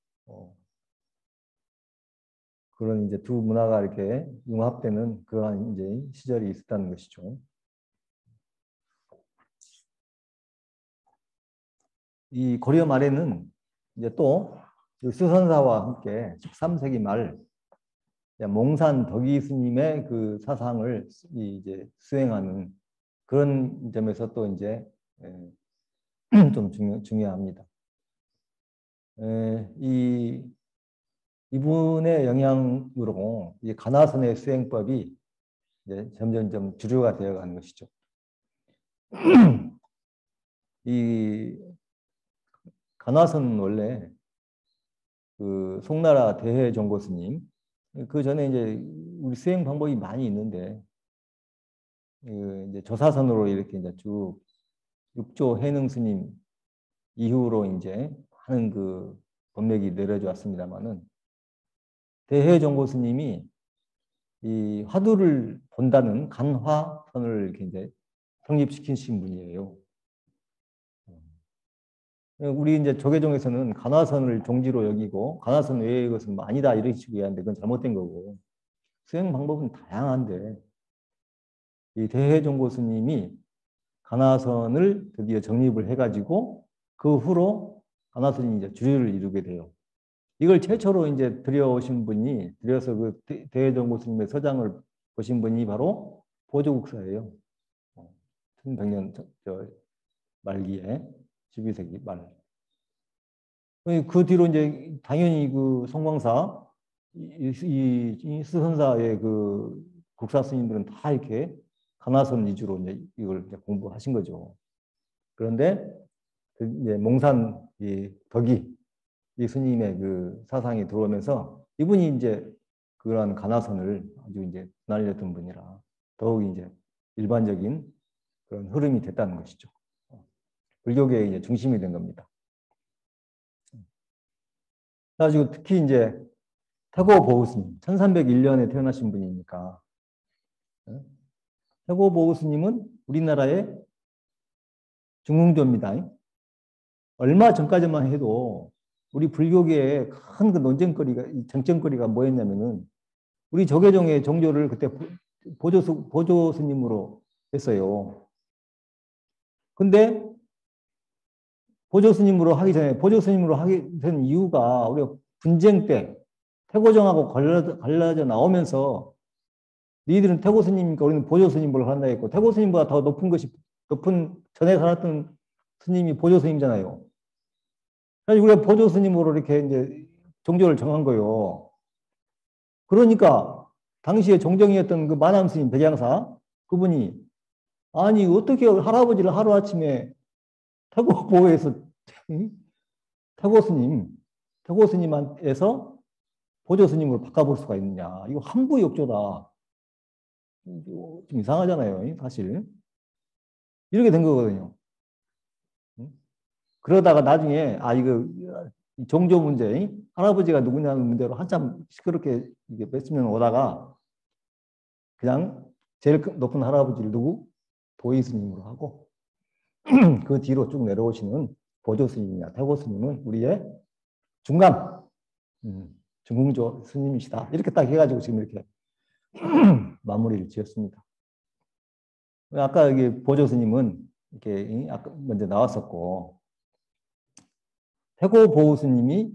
그런 이제 두 문화가 이렇게 융합되는 그러한 이제 시절이 있었다는 것이죠. 이 고려 말에는 이제 또 수선사와 함께 13세기 말 몽산 덕이 스님의 그 사상을 이제 수행하는 그런 점에서 또 이제 좀 중요합니다. 이분의 영향으로 이 가나선의 수행법이 이제 점점점 주류가 되어가는 것이죠. 이 가나선은 원래 그 송나라 대해종고 스님 그 전에 이제 우리 수행 방법이 많이 있는데 이제 조사선으로 이렇게 이제 쭉 육조 해능 스님 이후로 이제 하는 그 법맥이 내려져 왔습니다만은 대해종고 스님이 이 화두를 본다는 간화선을 이렇게 이제 성립시키신 분이에요. 우리 이제 조계종에서는 간화선을 종지로 여기고 간화선 외의 것은 뭐 아니다 이런 식으로 얘기하는데 그건 잘못된 거고 수행 방법은 다양한데 이 대해종고 스님이 가나선을 드디어 정립을 해가지고 그 후로 가나선이 이제 주류를 이루게 돼요. 이걸 최초로 이제 들여오신 분이, 들여서 그 대해종고 스님의 서장을 보신 분이 바로 보조국사예요. 1100년 말기에, 12세기 말. 그 뒤로 이제 당연히 그 송광사, 이 수선사의 그 국사 스님들은 다 이렇게 가나선 위주로 이제 이걸 이제 공부하신 거죠. 그런데 이제 몽산 이 덕이 이 스님의 그 사상이 들어오면서 이분이 이제 그러한 가나선을 아주 이제 날렸던 분이라 더욱 이제 일반적인 그런 흐름이 됐다는 것이죠. 불교계의 이제 중심이 된 겁니다. 그래가지고 특히 이제 태고 보우스님, 1301년에 태어나신 분이니까 태고 보우스님은 우리나라의 중흥조입니다. 얼마 전까지만 해도 우리 불교계의 큰 그 논쟁거리가, 쟁점거리가 뭐였냐면은 우리 조계종의 종교를 그때 보조 스님으로 했어요. 근데 보조 스님으로 하기 전에 보조 스님으로 하게 된 이유가 우리가 분쟁 때 태고종하고 갈라져 나오면서 너희들은 태고 스님이니까 우리는 보조 스님으로 한다 했고 태고 스님보다 더 높은 전에 살았던 스님이 보조 스님이잖아요. 그래서 우리가 보조 스님으로 이렇게 이제 종교를 정한 거예요. 그러니까 당시에 종정이었던 그 마남 스님 백양사 그분이 아니 어떻게 할아버지를 하루아침에 태고 보호에서 태고 스님에서 보조 스님으로 바꿔볼 수가 있느냐. 이거 함부역조다. 좀 이상하잖아요. 사실. 이렇게 된 거거든요. 그러다가 나중에 이거 종교 문제, 할아버지가 누구냐는 문제로 한참 시끄럽게 이게 몇십 년 오다가 그냥 제일 높은 할아버지를 누구? 도의 스님으로 하고 그 뒤로 쭉 내려오시는 보조 스님이나 태고 스님은 우리의 중간 중흥조 스님이시다. 이렇게 딱 해가지고 지금 이렇게 마무리를 지었습니다. 아까 여기 보조 스님은 이렇게 아까 먼저 나왔었고 태고 보우 스님이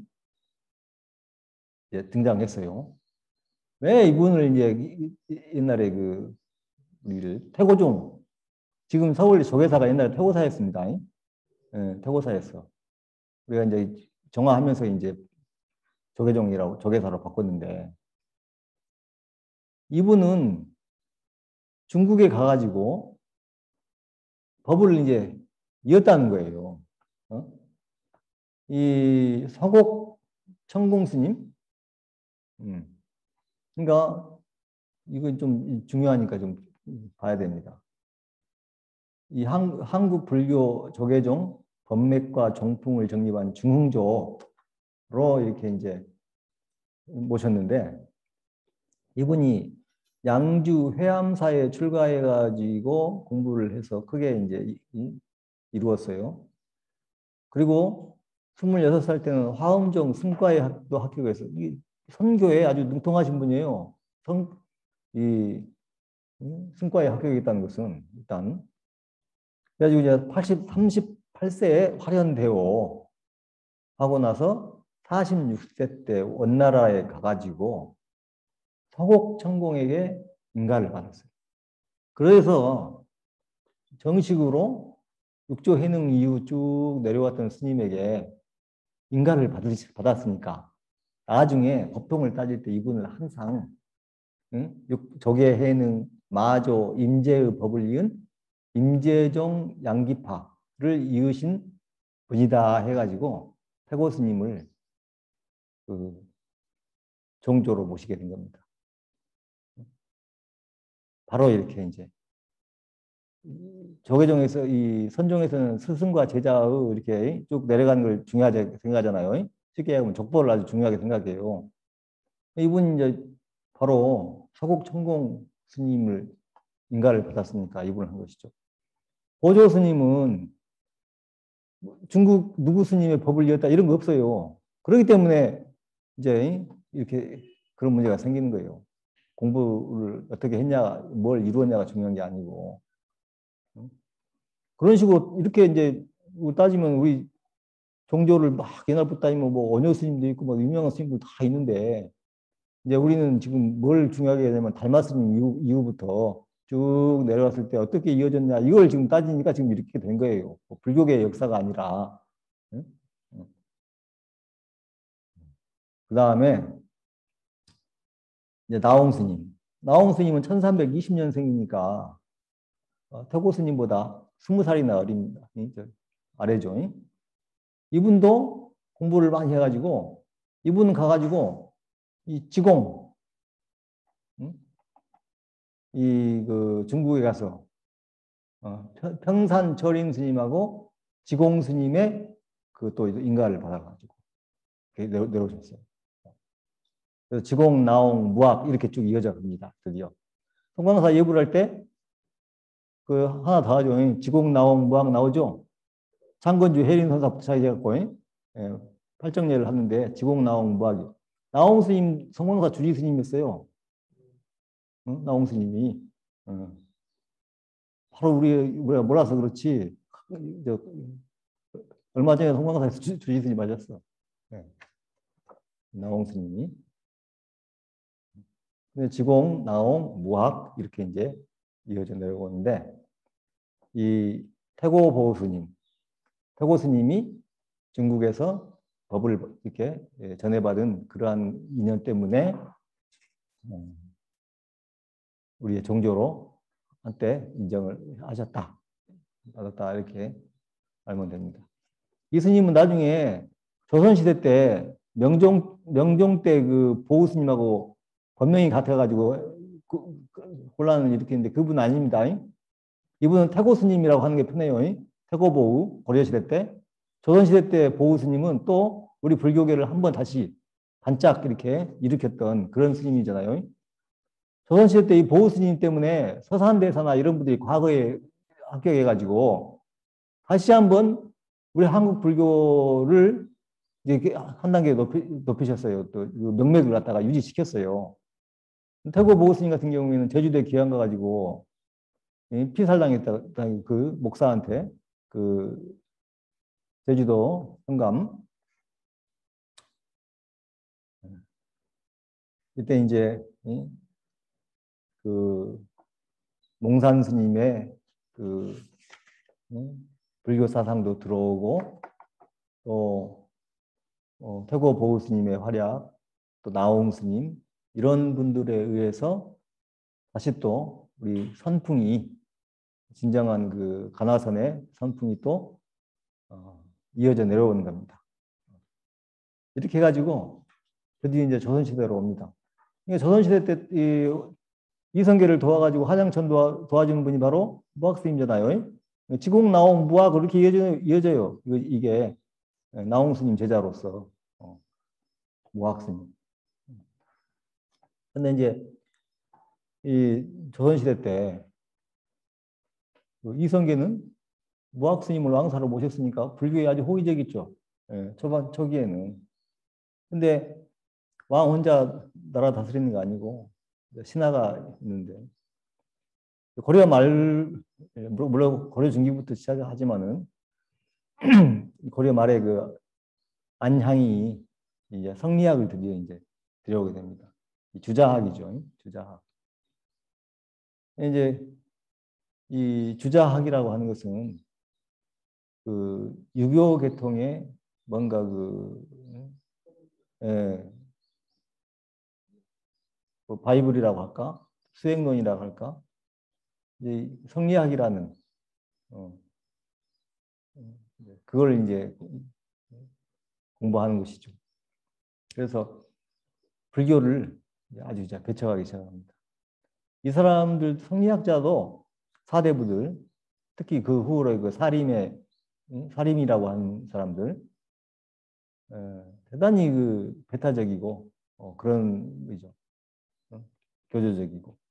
이제 등장했어요. 왜 이분을 이제 옛날에 그 우리를 태고종 지금 서울 조계사가 옛날에 태고사였습니다. 네, 태고사였어. 우리가 이제 정화하면서 이제 조계종이라고 조계사로 바꿨는데 이분은 중국에 가가지고 법을 이제 이었다는 거예요. 이 서곡 청공 스님, 그러니까 이건 좀 중요하니까 좀 봐야 됩니다. 이 한국 불교 조계종 법맥과 종풍을 정립한 중흥조로 이렇게 이제 모셨는데 이분이 양주 회암사에 출가해가지고 공부를 해서 크게 이제 이루었어요. 그리고 26살 때는 화엄종 승과에도 합격해서 이 선교에 아주 능통하신 분이에요. 이 승과에 합격했다는 것은 일단 그래가지고 이제 38세에 화련대오 하고 나서 46세 때 원나라에 가가지고 서곡천공에게 인가를 받았어요. 그래서 정식으로 육조 해능 이후 쭉 내려왔던 스님에게 인가를 받았으니까 나중에 법통을 따질 때 이분을 항상 조계 해능 마조 임제의 법을 이은 임제종 양기파를 이으신 분이다 해가지고 태고 스님을 그 종조로 모시게 된 겁니다. 바로 이렇게 이제 조계종에서 이 선종에서는 스승과 제자의 이렇게 쭉 내려가는 걸 중요하게 생각하잖아요. 쉽게 얘기하면 족보를 아주 중요하게 생각해요. 이분이 이제 바로 서곡천공 스님을 인가를 받았으니까 이분을 한 것이죠. 보조 스님은 중국 누구 스님의 법을 이었다 이런 거 없어요. 그렇기 때문에 이제 이렇게 그런 문제가 생기는 거예요. 공부를 어떻게 했냐, 뭘 이루었냐가 중요한 게 아니고. 그런 식으로 이렇게 이제 따지면 우리 종교를 막 옛날부터 따지면 뭐 원효 스님도 있고 뭐 유명한 스님들 다 있는데 이제 우리는 지금 뭘 중요하게 하냐면 달마 스님 이후부터 쭉 내려왔을 때 어떻게 이어졌냐 이걸 지금 따지니까 지금 이렇게 된 거예요. 뭐 불교계의 역사가 아니라. 응? 그 다음에 이제 나홍 스님. 나홍 스님은 1320년생이니까 태고 스님보다 20살이나 어립니다. 아래죠. 이분도 공부를 많이 해가지고 이분은 가가지고 이 지공 그 중국에 가서 평산 절임 스님하고 지공 스님의 그 또 인가를 받아가지고 내려오셨어요. 그래서 지공, 나홍, 무학 이렇게 쭉 이어져 갑니다. 드디어 성광사 예불 할때 그 하나 더 하죠. 지공, 나홍, 무학 나오죠. 창건주 해린선사부터 시작해갖고 예, 팔정례를 하는데 지공, 나홍, 무학이 나홍 스님 성광사 주지 스님이었어요. 나홍 스님이 바로 우리가 몰라서 그렇지 얼마 전에 성광사에서 주지 스님 맞았어. 네. 나홍 스님이 지공, 나홍, 무학 이렇게 이제 이어져 내려오는데 이 태고 보호 스님, 태고 스님이 중국에서 법을 이렇게 전해받은 그러한 인연 때문에 우리의 종교로 한때 인정을 하셨다, 받았다 이렇게 알면 됩니다. 이 스님은 나중에 조선시대 때 명종 때 그 보우 스님하고 권명이 같아가지고 혼란을 일으키는데 그분 아닙니다. 이분은 태고 스님이라고 하는 게 편해요. 태고 보우 고려시대 때. 조선시대 때 보우 스님은 또 우리 불교계를 한번 다시 반짝 이렇게 일으켰던 그런 스님이잖아요. 조선시대 때 이 보우 스님 때문에 서산대사나 이런 분들이 과거에 합격해가지고 다시 한번 우리 한국 불교를 이제 한 단계 높이셨어요. 또 명맥을 갖다가 유지시켰어요. 태고 보우 스님 같은 경우에는 제주도에 귀양 가가지고 피살당했다 그 목사한테 그 제주도 현감 이때 이제 그 몽산 스님의 그 불교 사상도 들어오고 또 태고 보우 스님의 활약 또 나홍 스님 이런 분들에 의해서 다시 또 우리 선풍이 진정한 그 가나선의 선풍이 또 이어져 내려오는 겁니다. 이렇게 해가지고 드디어 이제 조선시대로 옵니다. 조선시대 때 이성계를 도와가지고 한양천 도와주는 분이 바로 무학스님이잖아요. 지공, 나홍, 무학 그렇게 이어져요. 이게 나홍 스님 제자로서 무학스님. 근데 이제 이 조선시대 때 이성계는 무학스님을 왕사로 모셨으니까 불교에 아주 호의적이죠. 초기에는. 근데 왕 혼자 나라 다스리는 거 아니고 신하가 있는데 고려 말 물론 고려 중기부터 시작하지만은 고려 말에 그 안향이 이제 성리학을 드디어 이제 들여오게 됩니다. 주자학이죠. 주자학. 이제 이 주자학이라고 하는 것은 그 유교 계통의 뭔가 뭐 바이블이라고 할까? 수행론이라고 할까? 이제 성리학이라는 그걸 이제 공부하는 것이죠. 그래서 불교를 아주 이제 배척하기 시작합니다. 이 사람들 성리학자도 사대부들 특히 그 후로 그 사림이라고 하는 사람들 대단히 그 배타적이고 그런 거죠. 교조적이고.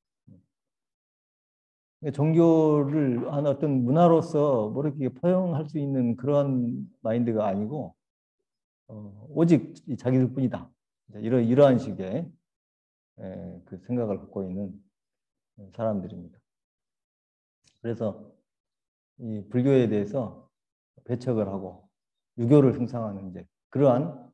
종교를 한 어떤 문화로서 뭐 이렇게 포용할 수 있는 그런 마인드가 아니고 오직 자기들뿐이다. 이러한 식의 그 생각을 갖고 있는 사람들입니다. 그래서 이 불교에 대해서 배척을 하고 유교를 숭상하는 이제 그러한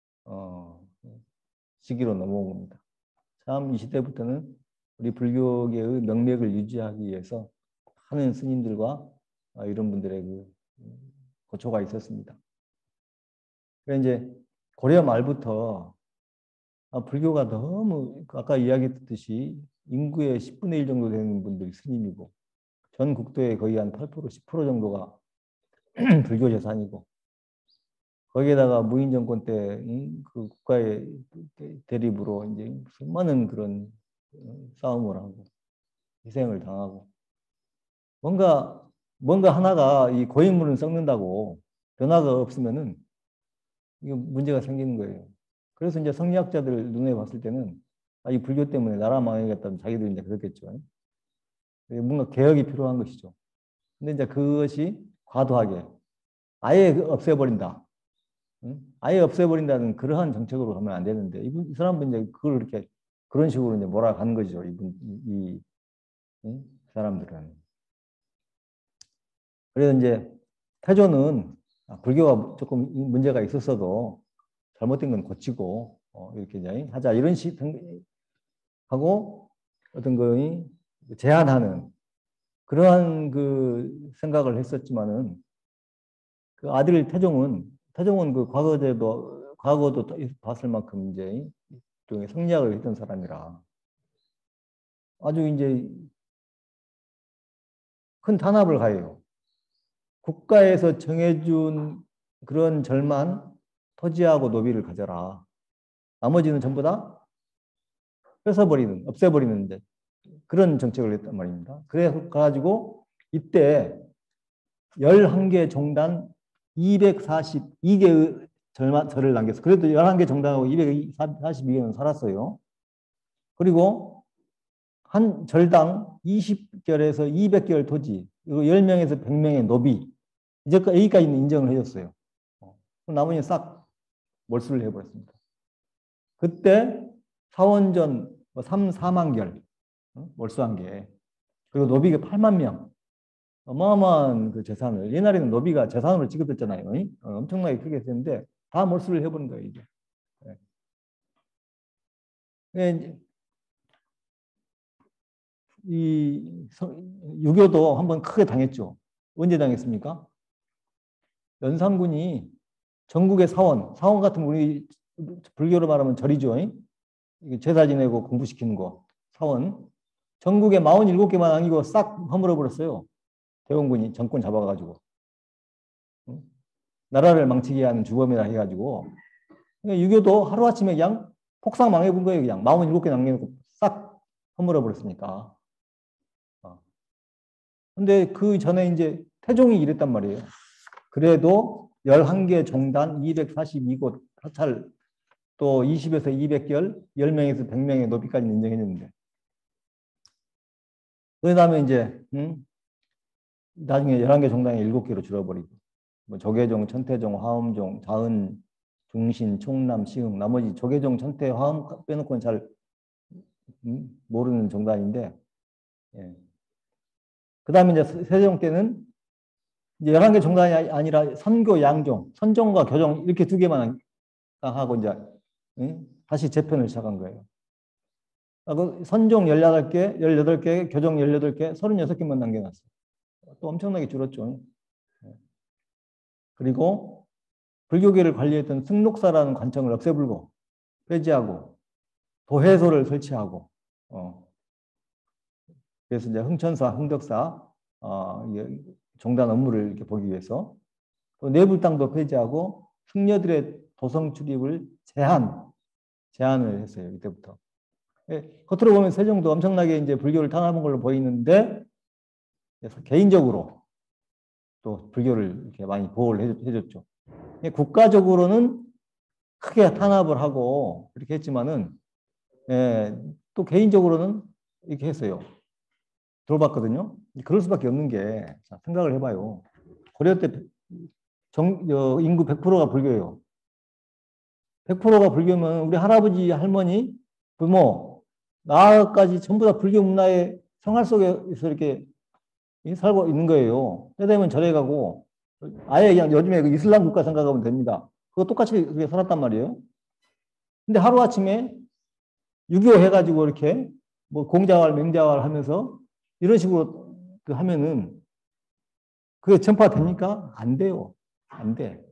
시기로 넘어온 겁니다. 참 이 시대부터는 우리 불교계의 명맥을 유지하기 위해서 많은 스님들과 이런 분들의 그 고초가 있었습니다. 그래서 이제 고려 말부터 불교가 너무 아까 이야기했듯이 인구의 10분의 1 정도 되는 분들이 스님이고 전 국토의 거의 한 8%, 10% 정도가 불교 재산이고 거기에다가 무인 정권 때 그 국가의 대립으로 이제 수많은 그런 싸움을 하고 희생을 당하고 뭔가 하나가 이 고인물은 썩는다고 변화가 없으면은 이게 문제가 생기는 거예요. 그래서 이제 성리학자들 눈에 봤을 때는 이 불교 때문에 나라 망하겠다면 자기들 이제 그렇겠죠. 뭔가 개혁이 필요한 것이죠. 근데 이제 그것이 과도하게 아예 없애버린다. 아예 없애버린다는 그러한 정책으로 가면 안 되는데 이 사람은 이제 그걸 이렇게 그런 식으로 이제 몰아가는 거죠. 이 사람들은. 그래서 이제 태조는 불교가 조금 문제가 있었어도 잘못된 건 고치고 이렇게 이제 하자 이런 식 하고 어떤 거의 제한하는 그러한 그 생각을 했었지만은 그 아들 태종은 그 과거도 봤을 만큼 이제 성리학을 했던 사람이라 아주 이제 큰 탄압을 가해요. 국가에서 정해준 그런 절만 토지하고 노비를 가져라. 나머지는 전부 다 뺏어버리는, 없애버리는 이제 그런 정책을 했단 말입니다. 그래서 가지고 이때 11개 종단 242개의 절을 남겼어요. 그래도 11개 정당하고 242개는 살았어요. 그리고 한 절당 20결에서 200결 토지, 그리고 10명에서 100명의 노비, 여기까지는 인정을 해줬어요. 나머지는 싹 몰수를 해버렸습니다. 그때 사원전 3, 4만 결 몰수한 게, 그리고 노비가 8만 명. 어마어마한 그 재산을, 옛날에는 노비가 재산으로 취급했잖아요. 엄청나게 크게 했는데 다 몰수를 해버린 거예요, 이게. 네. 이 유교도 한번 크게 당했죠. 언제 당했습니까? 연산군이 전국의 사원 같은 우리 불교로 말하면 절이죠. 제사 지내고 공부시키는 거. 사원. 전국에 47개만 아니고 싹 허물어 버렸어요. 대원군이 정권 잡아가지고. 나라를 망치게 하는 주범이라 해가지고. 유교도 하루아침에 그냥 폭삭 망해본 거예요. 그냥 47개 남겨놓고 싹 허물어 버렸으니까. 근데 그 전에 이제 태종이 이랬단 말이에요. 그래도 11개 종단 242곳 사찰 또 20에서 200결 10명에서 100명의 노비까지 인정해줬는데 그 다음에 이제 나중에 11개 종단이 7개로 줄어버리고 뭐 조계종, 천태종, 화엄종, 자은, 중신, 총남, 시흥 나머지 조계종, 천태, 화엄 빼놓고는 잘 모르는 종단인데 예. 그 다음에 이제 세종 때는 이제 11개 종단이 아니라 선교, 양종, 선종과 교종 이렇게 2개만 하고 이제 다시 재편을 시작한 거예요. 선종 18개, 교종 18개, 36개만 남겨놨어요. 또 엄청나게 줄었죠. 그리고 불교계를 관리했던 승록사라는 관청을 없애불고 폐지하고 도해소를 설치하고 그래서 이제 흥천사, 흥덕사 종단 업무를 이렇게 보기 위해서 또 내불당도 폐지하고 승려들의 도성 출입을 제한을 했어요. 이때부터. 겉으로 보면 세종도 엄청나게 이제 불교를 탄압한 걸로 보이는데 개인적으로 또 불교를 이렇게 많이 보호를 해줬죠. 국가적으로는 크게 탄압을 하고 이렇게 했지만은 또 개인적으로는 이렇게 했어요. 들어봤거든요. 그럴 수밖에 없는 게 생각을 해봐요. 고려 때 인구 100%가 불교예요. 100%가 불교면 우리 할아버지, 할머니, 부모 나까지 전부 다 불교 문화의 생활 속에서 이렇게 살고 있는 거예요. 때 되면 절에 가고, 아예 그냥 요즘에 그 이슬람 국가 생각하면 됩니다. 그거 똑같이 그렇게 살았단 말이에요. 근데 하루아침에 유교 해가지고 이렇게 뭐 공자왈, 맹자왈 하면서 이런 식으로 그 하면은 그게 전파됩니까? 안 돼요. 안 돼.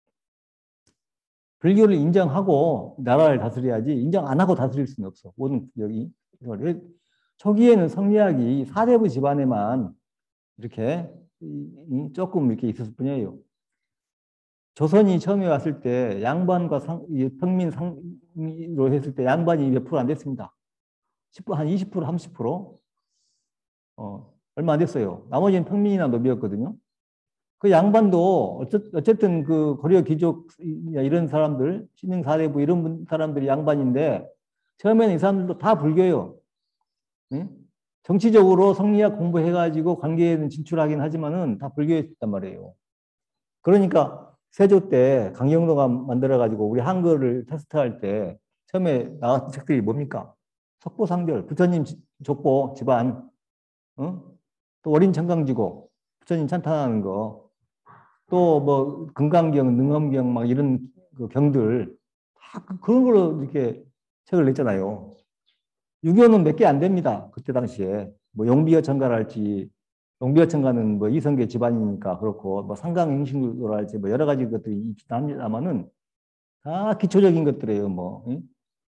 불교를 인정하고 나라를 다스려야지 인정 안 하고 다스릴 수는 없어. 모든 여기 초기에는 성리학이 사대부 집안에만 이렇게 조금 이렇게 있었을 뿐이에요. 조선이 처음에 왔을 때 양반과 평민 상으로 했을 때 양반이 몇 프로 안 됐습니다. 10%, 한 20%, 30%? 얼마 안 됐어요. 나머지는 평민이나 노비였거든요. 그 양반도 어쨌든 그 고려 귀족 이런 사람들, 신흥 사대부 이런 사람들이 양반인데 처음에는 이 사람들도 다 불교예요. 응? 정치적으로 성리학 공부해가지고 관계에는 진출하긴 하지만은 다 불교였단 말이에요. 그러니까 세조 때 강영도가 만들어가지고 우리 한글을 테스트할 때 처음에 나왔던 책들이 뭡니까? 석보상절, 부처님 족보 집안, 어? 또 어린 청강지고 부처님 찬탄하는 거, 또 뭐 금강경, 능엄경 막 이런 그 경들 다 그런 걸로 이렇게 책을 냈잖아요. 유교는 몇 개 안 됩니다. 그때 당시에 뭐 용비어 청가랄지 용비어 청가는 뭐 이성계 집안이니까 그렇고 뭐 상강행신구랄지 뭐 여러 가지 것들이 있긴 합니다만은 다 기초적인 것들이에요. 뭐 응?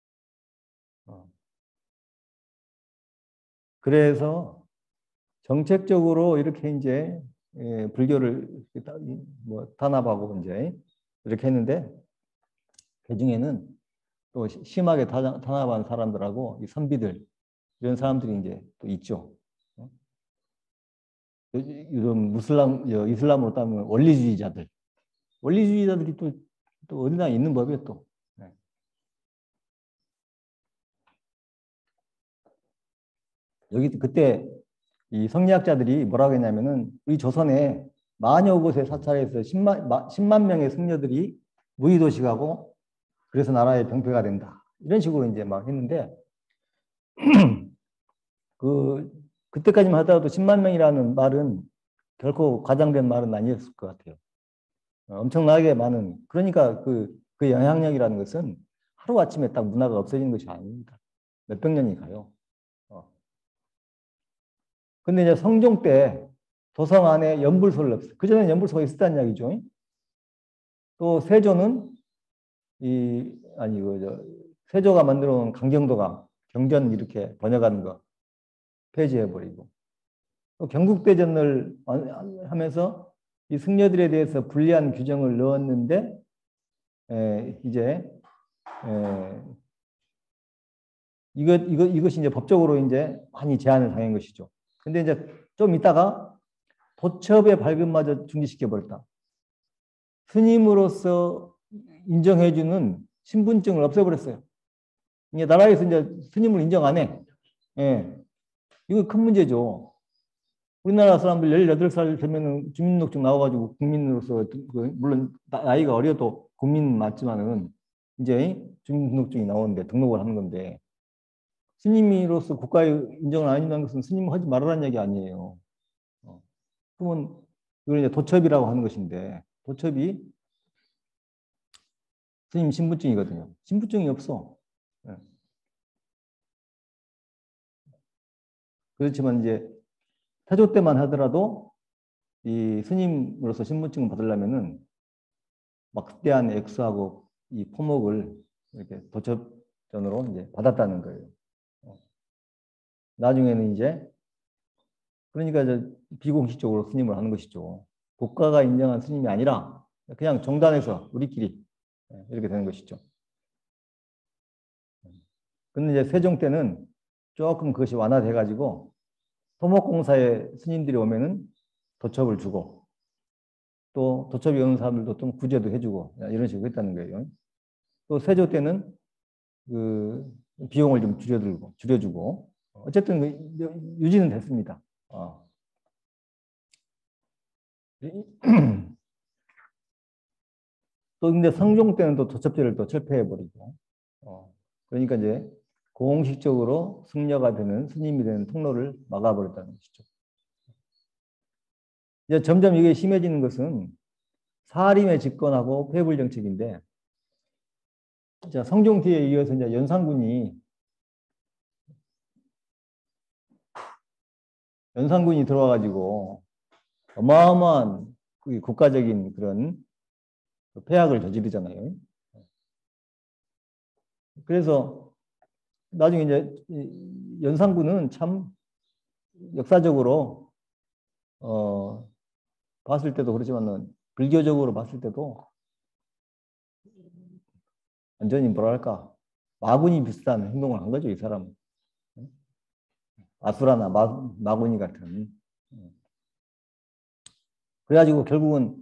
그래서 정책적으로 이렇게 이제 불교를 뭐 탄압하고 이제 이렇게 했는데 그 중에는 또 심하게 탄압한 사람들하고 이 선비들 이런 사람들이 이제 또 있죠. 이런 이슬람으로 따면 원리주의자들, 원리주의자들이 또 어디나 있는 법이에요 또. 네. 여기 그때 이 성리학자들이 뭐라고 했냐면은 우리 조선에 만여 곳에 사찰해서 10만 명의 승려들이 무의도식하고 그래서 나라의 병폐가 된다. 이런 식으로 이제 막 했는데 그 그때까지만 하더라도 10만 명이라는 말은 결코 과장된 말은 아니었을 것 같아요. 엄청나게 많은 그러니까 그 영향력이라는 것은 하루아침에 딱 문화가 없어지는 것이 아닙니다. 몇백 년이 가요. 근데 이제 성종 때 도성 안에 연불소를 넣었어요. 그전에는 연불소가 있었다는 이야기죠. 또 세조는 아니, 세조가 만들어 놓은 강경도가 경전 이렇게 번역하는 거 폐지해버리고 또 경국대전을 하면서 이 승려들에 대해서 불리한 규정을 넣었는데 이제 이것이 이제 법적으로 이제 많이 제한을 당한 것이죠. 근데 이제 좀 있다가 도첩의 발급마저 중지시켜버렸다. 스님으로서 인정해주는 신분증을 없애버렸어요. 이제 나라에서 이제 스님을 인정 안 해. 예. 이거 큰 문제죠. 우리나라 사람들 18살 되면은 주민등록증 나와가지고 국민으로서, 물론 나이가 어려도 국민 맞지만은 이제 주민등록증이 나오는데 등록을 하는 건데 스님으로서 국가에 인정을 안 해준다는 것은 스님 하지 말아라는 얘기 아니에요. 그러면 이걸 이제 도첩이라고 하는 것인데 도첩이 스님 신분증이거든요. 신분증이 없어. 예. 그렇지만 이제 태조 때만 하더라도 이 스님으로서 신분증을 받으려면은 막대한 액수하고 이 포목을 이렇게 도첩전으로 이제 받았다는 거예요. 나중에는 이제 그러니까 이제 비공식적으로 스님을 하는 것이죠. 국가가 인정한 스님이 아니라 그냥 정단에서 우리끼리 이렇게 되는 것이죠. 근데 이제 세종 때는 조금 그것이 완화돼가지고 토목공사에 스님들이 오면은 도첩을 주고 또 도첩이 오는 사람들도 좀 구제도 해주고 이런 식으로 했다는 거예요. 또 세조 때는 그 비용을 좀 줄여주고 어쨌든 유지는 됐습니다. 또 근데 성종 때는 또 도첩제를 또 철폐해버리고 그러니까 이제 공식적으로 승려가 되는 스님이 되는 통로를 막아버렸다는 것이죠. 이제 점점 이게 심해지는 것은 사림에 집권하고 폐불 정책인데, 자, 성종티에 이어서 이제 연산군이 들어와가지고 어마어마한 국가적인 그런 폐악을 저지르잖아요. 그래서 나중에 이제 연산군은 참 역사적으로 봤을 때도 그렇지만은 불교적으로 봤을 때도 완전히 뭐랄까 마구니 비슷한 행동을 한 거죠, 이 사람은. 아수라나 마구니 같은. 그래가지고 결국은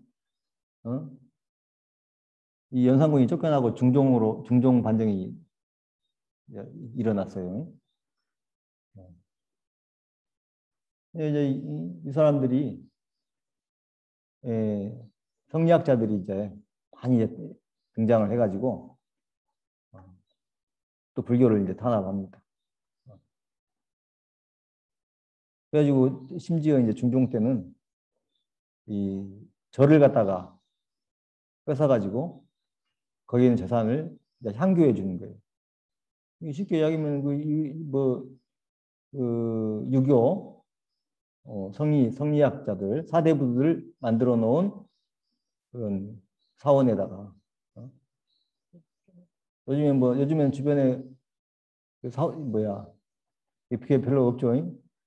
이 연산군이 쫓겨나고 중종 반정이 일어났어요. 이제 이 사람들이 성리학자들이 이제 많이 이제 등장을 해가지고 또 불교를 이제 탄압합니다. 그래가지고 심지어 이제 중종 때는 이 절을 갖다가 뺏어가지고 거기 있는 재산을 이제 향교해 주는 거예요. 쉽게 이야기하면 유교 성리학자들 사대부들을 만들어 놓은 그런 사원에다가 요즘엔 주변에 그게 별로 없죠.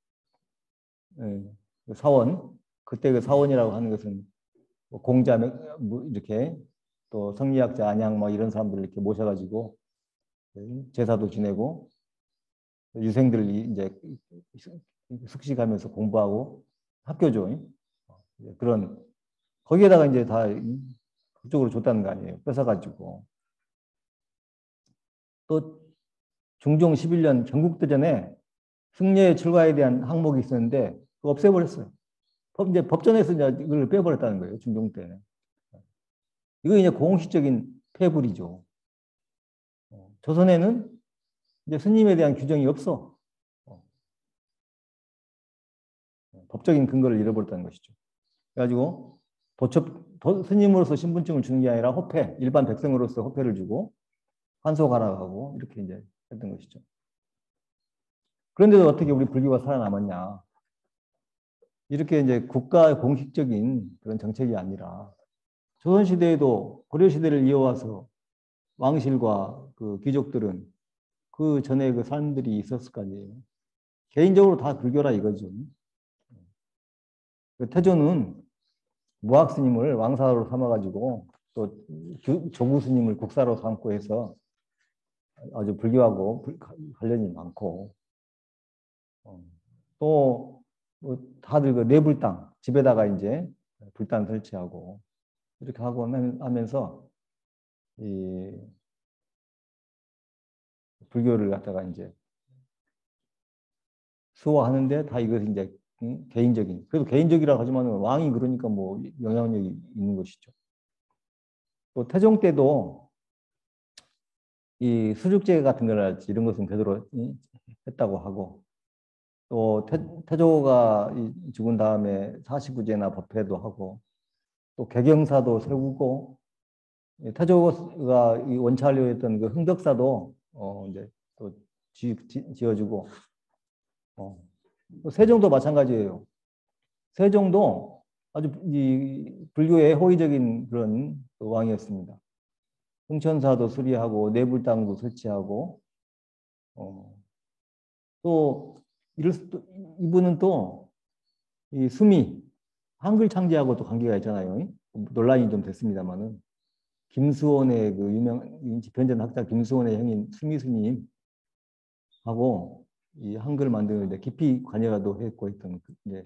사원. 그때 그 사원이라고 하는 것은 공자 이렇게 또 성리학자 안양 이런 사람들을 이렇게 모셔가지고 제사도 지내고 유생들 이제 숙식하면서 공부하고 학교죠. 그런 거기에다가 이제 다 그쪽으로 줬다는 거 아니에요. 뺏어가지고. 또 중종 11년 경국대전에 승려의 출가에 대한 항목이 있었는데 그거 없애버렸어요. 이제 법전에서 이제 이걸 빼버렸다는 거예요. 중종 때. 이거 이제 공식적인 폐불이죠. 조선에는 이제 스님에 대한 규정이 없어. 법적인 근거를 잃어버렸다는 것이죠. 그래가지고 스님으로서 신분증을 주는 게 아니라 일반 백성으로서 호패를 주고 환소가라 하고 이렇게 이제 했던 것이죠. 그런데도 어떻게 우리 불교가 살아남았냐? 이렇게 이제 국가의 공식적인 그런 정책이 아니라 조선시대에도 고려시대를 이어와서 왕실과 그 귀족들은 그 전에 그 삶들이 있었을 거 아니에요. 개인적으로 다 불교라 이거죠. 태조는 무학 스님을 왕사로 삼아가지고 또 조구 스님을 국사로 삼고 해서 아주 불교하고 관련이 많고 또 다들 그 내불당 집에다가 이제 불당 설치하고 이렇게 하고 하면서 이 불교를 갖다가 이제 수호하는데 다 이것이 이제 개인적인, 그래도 개인적이라고 하지만 왕이 그러니까 뭐 영향력이 있는 것이죠. 또 태종 때도 이 수족제 같은 거랄지 이런 것은 그대로 했다고 하고 또 태조가 죽은 다음에 49제나 법회도 하고 또 개경사도 세우고 태조가 원찰로 했던 그 흥덕사도 이제 또 지어주고 세종도 마찬가지예요. 세종도 아주 이 불교의 호의적인 그런 왕이었습니다. 흥천사도 수리하고 내불당도 설치하고 또 이분은 또 이 수미 한글 창제하고도 관계가 있잖아요. 논란이 좀 됐습니다만은 김수원의 그 유명 변전 학자 김수원의 형인 수미 스님하고 이 한글 만드는데 깊이 관여도 했고 했던 이제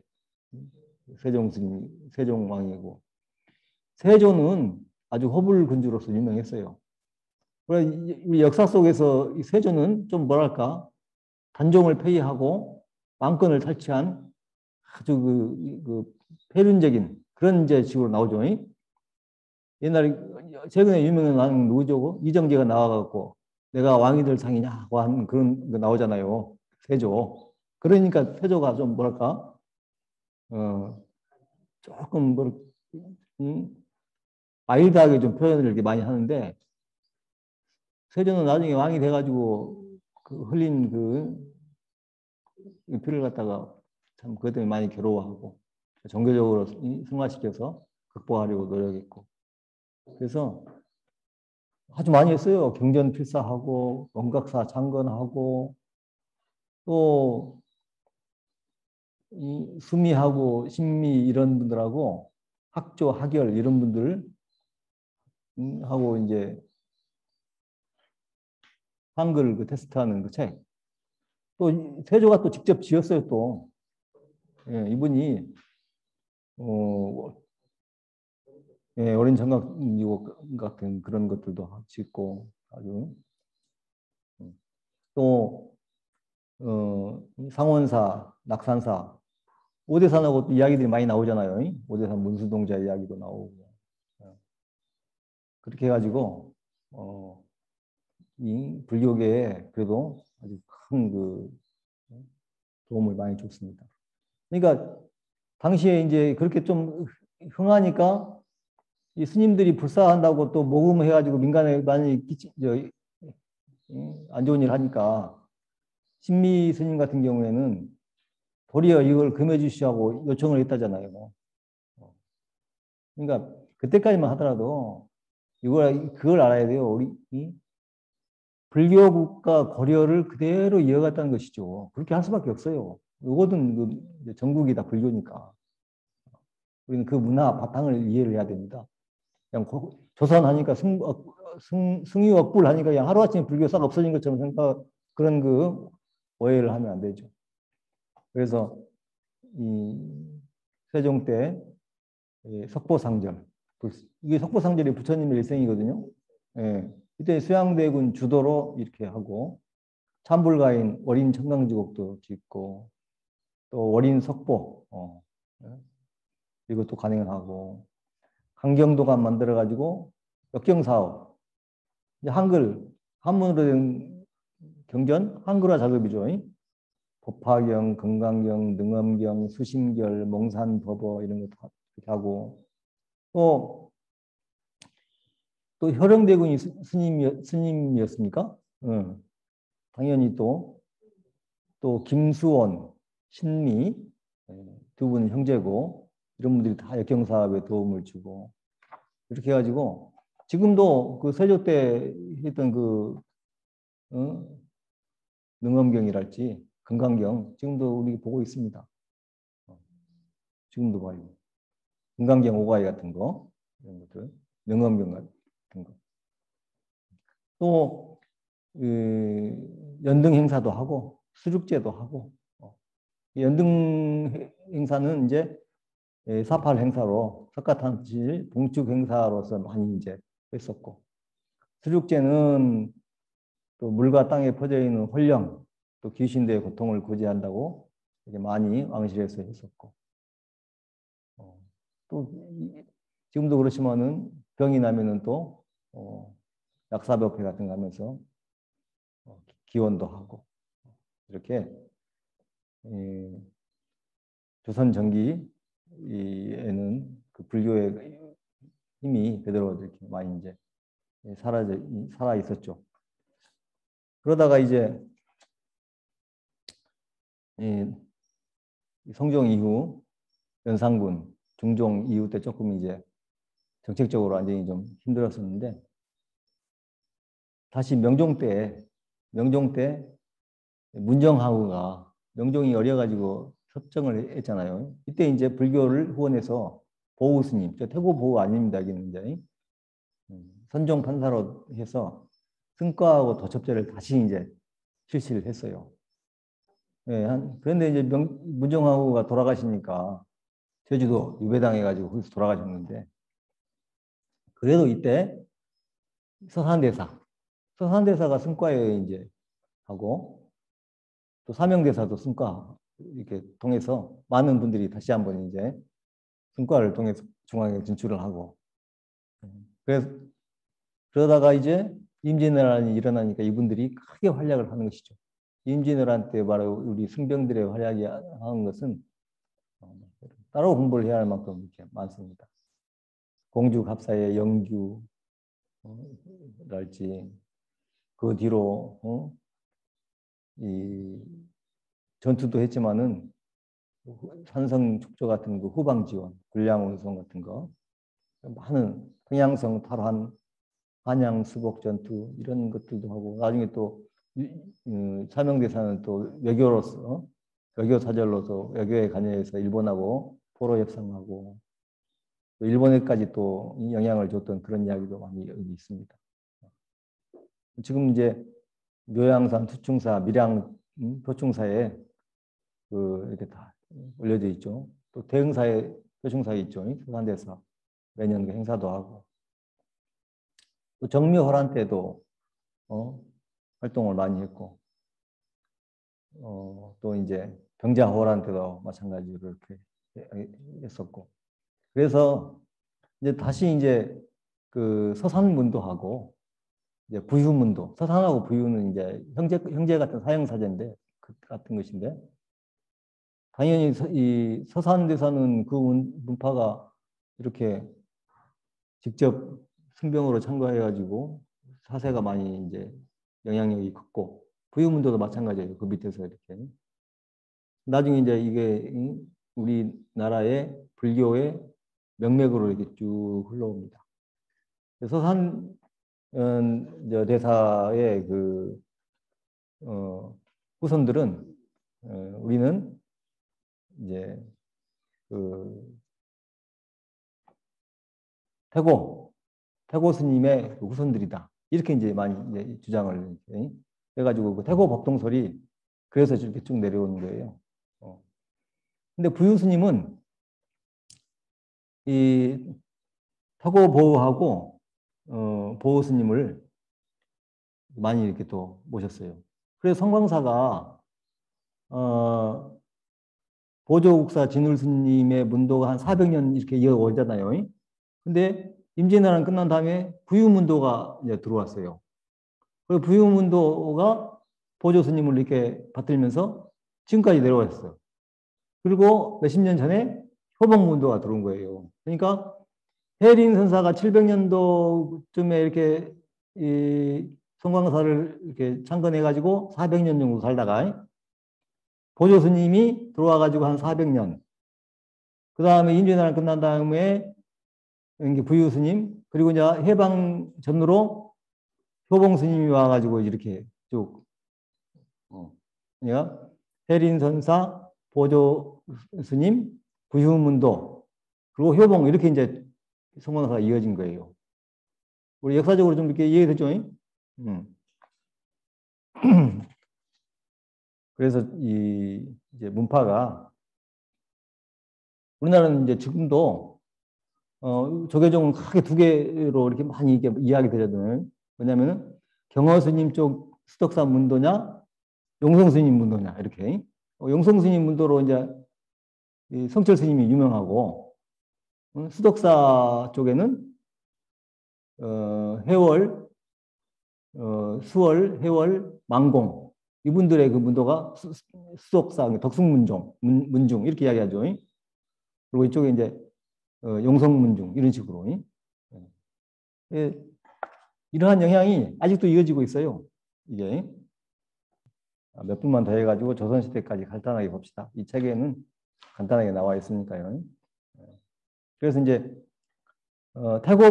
세종 왕이고 세조는 아주 허불군주로서 유명했어요. 우리 역사 속에서 이 세조는 좀 뭐랄까 단종을 폐위하고 왕권을 탈취한 아주 그 폐륜적인 그런 이제 식으로 나오죠. 옛날에 최근에 유명한 왕 누구죠? 이정재가 나와갖고 내가 왕이 될 상이냐 하고 한 그런 거 나오잖아요. 세조. 그러니까 세조가 좀 뭐랄까, 조금 마일드하게 좀 표현을 이렇게 많이 하는데, 세조는 나중에 왕이 돼가지고 그 흘린 그 피를 갖다가 참 그것 때문에 많이 괴로워하고 종교적으로 승화시켜서 극복하려고 노력했고, 그래서 아주 많이 했어요. 경전필사하고 원각사 창건하고 또 이 수미하고 신미 이런 분들하고 학조 학열 이런 분들 하고 이제 한글 그 테스트하는 그 책. 또 세조가 또 직접 지었어요. 또 예, 이분이 예, 어린 정각 같은 그런 것들도 짓고 아주 또 상원사, 낙산사, 오대산하고 또 이야기들이 많이 나오잖아요. 오대산 문수동자 이야기도 나오고 그렇게 해가지고 이 불교계에 그래도 아주 큰 그 도움을 많이 줬습니다. 그러니까 당시에 이제 그렇게 좀 흥하니까 이 스님들이 불사한다고 또 모금해가지고 민간에 많이 안 좋은 일 하니까 신미 스님 같은 경우에는 도리어 이걸 금해 주시라고 요청을 했다잖아요. 그러니까 그때까지만 하더라도 그걸 알아야 돼요. 우리 불교국가 고려를 그대로 이어갔다는 것이죠. 그렇게 할 수밖에 없어요. 이거든 전국이 다 불교니까. 우리는 그 문화 바탕을 이해를 해야 됩니다. 그냥 조선하니까 승유억불 하니까 그냥 하루아침에 불교 싹 없어진 것처럼 생각, 그런 그 오해를 하면 안 되죠. 그래서 이 세종 때 석보상절, 이게 석보상절이 부처님의 일생이거든요. 예, 이때 수양대군 주도로 이렇게 하고 참불가인 월인 청강지곡도 짓고 또 월인 석보 예, 이것도 간행하고 강경도감 만들어 가지고 역경사업 이제 한문으로 된 경전 한글화 작업이죠. 법화경, 금강경, 능엄경, 수심결, 몽산법어 이런 것도 이렇게 하고 또 효령대군이 스님이었습니까? 당연히 또 김수원, 신미 두 분은 형제고 이런 분들이 다 역경사업에 도움을 주고 이렇게 해가지고 지금도 그 세조 때 했던 그 능엄경이랄지 금강경 지금도 우리 보고 있습니다. 지금도 봐요. 금강경 오가이 같은 거 이런 것들 능엄경 같은 거 또 연등 행사도 하고 수륙제도 하고 연등 행사는 이제 사팔 행사로 석가탄질 봉축 행사로서 많이 이제 했었고 수륙제는 또 물과 땅에 퍼져 있는 혼령 또 귀신들의 고통을 구제한다고 이제 많이 왕실에서 했었고 또 지금도 그렇지만은 병이 나면은 또 약사협회 같은 거 하면서 기원도 하고 이렇게 조선 전기에는 그 불교의 힘이 그대로 이렇게 많이 이제 살아 있었죠. 그러다가 이제 성종 이후 연산군 중종 이후 때 조금 이제 정책적으로 완전히 좀 힘들었었는데 다시 명종 때 문정하우가 명종이 어려가지고 협정을 했잖아요. 이때 이제 불교를 후원해서 보우 스님, 태고 보우 아닙니다. 여기는 이제 선종 판사로 해서 승과하고 도첩제를 다시 이제 실시를 했어요. 예, 그런데 이제 문정하우가 돌아가시니까 제주도 유배당해가지고 거기서 돌아가셨는데 그래도 이때 서산대사가 승과에 이제 하고 또 사명대사도 승과 이렇게 통해서 많은 분들이 다시 한번 이제 승과를 통해서 중앙에 진출을 하고 그래서 그러다가 이제 임진왜란이 일어나니까 이분들이 크게 활약을 하는 것이죠. 임진왜란 때 바로 우리 승병들의 활약이 하는 것은 따로 공부를 해야 할 만큼 이렇게 많습니다. 공주갑사의 영주랄지 그 뒤로 이 전투도 했지만은 산성축조 같은 그 후방 지원, 군량 운송 같은 거, 많은 평양성 탈환, 한양 수복 전투 이런 것들도 하고 나중에 또 사명대사는 또 외교로서 외교 사절로서 외교에 관여해서 일본하고 포로 협상하고 또 일본에까지 또 영향을 줬던 그런 이야기도 많이 여기 있습니다. 지금 이제 묘양산 투충사, 밀양 표충사에 그 이렇게 다 올려져 있죠. 또 대흥사에 표충사에 있죠. 서산대사 매년 그 행사도 하고 또 정묘호란 때도 활동을 많이 했고 또 이제 병자호란 때도 마찬가지로 이렇게 했었고 그래서 이제 다시 이제 그 서산문도하고 이제 부유문도 서산하고 부유는 이제 형제 같은 사형사제인데 그 같은 것인데 당연히 이 서산대사는 그 문파가 이렇게 직접 승병으로 참가해가지고 사세가 많이 이제 영향력이 컸고 부유문도도 마찬가지예요. 그 밑에서 이렇게 나중에 이제 이게 우리나라의 불교의 명맥으로 이렇게 쭉 흘러옵니다. 서산 대사의 그 후손들은 우리는 이제 그 태고 스님의 그 후손들이다. 이렇게 이제 많이 이제 주장을 해가지고 그 태고 법동설이 그래서 이렇게 쭉 내려오는 거예요. 근데 부유 스님은 이 태고 보호하고 보호 스님을 많이 이렇게 또 모셨어요. 그래서 성광사가 보조국사 진울 스님의 문도가 한 400년 이렇게 이어오잖아요. 근데 임진왜란 끝난 다음에 부유문도가 이제 들어왔어요. 그리고 부유문도가 보조 스님을 이렇게 받들면서 지금까지 내려왔어요. 그리고 몇십 년 전에 효봉문도가 들어온 거예요. 그러니까 해린 선사가 700년도쯤에 이렇게 이 성광사를 이렇게 창건해가지고 400년 정도 살다가 보조 스님이 들어와가지고 한 400년. 그 다음에 임진왜란 끝난 다음에 부유 스님 그리고 이제 해방 전으로 효봉 스님이 와가지고 이렇게 쭉 그러니까 해린 선사, 보조 스님, 부유문도 그리고 효봉 이렇게 이제 성광사가 이어진 거예요. 우리 역사적으로 좀 이렇게 이해됐죠? 그래서 이 이제 문파가 우리나라는 이제 지금도 조계종은 크게 두 개로 이렇게 많이 이렇게 이해하게 되거든요. 왜냐하면 경허 스님 쪽 수덕사 문도냐, 용성 스님 문도냐 이렇게. 용성 스님 문도로 이제 성철 스님이 유명하고 수덕사 쪽에는 해월, 수월, 해월, 망공 이분들의 그 문도가 수덕사 덕승문종, 문중 이렇게 이야기하죠. 그리고 이쪽에 이제 용성문중 이런 식으로 이러한 영향이 아직도 이어지고 있어요. 이게 몇 분만 더 해가지고 조선시대까지 간단하게 봅시다. 이 책에는 간단하게 나와 있으니까요. 그래서 이제 태고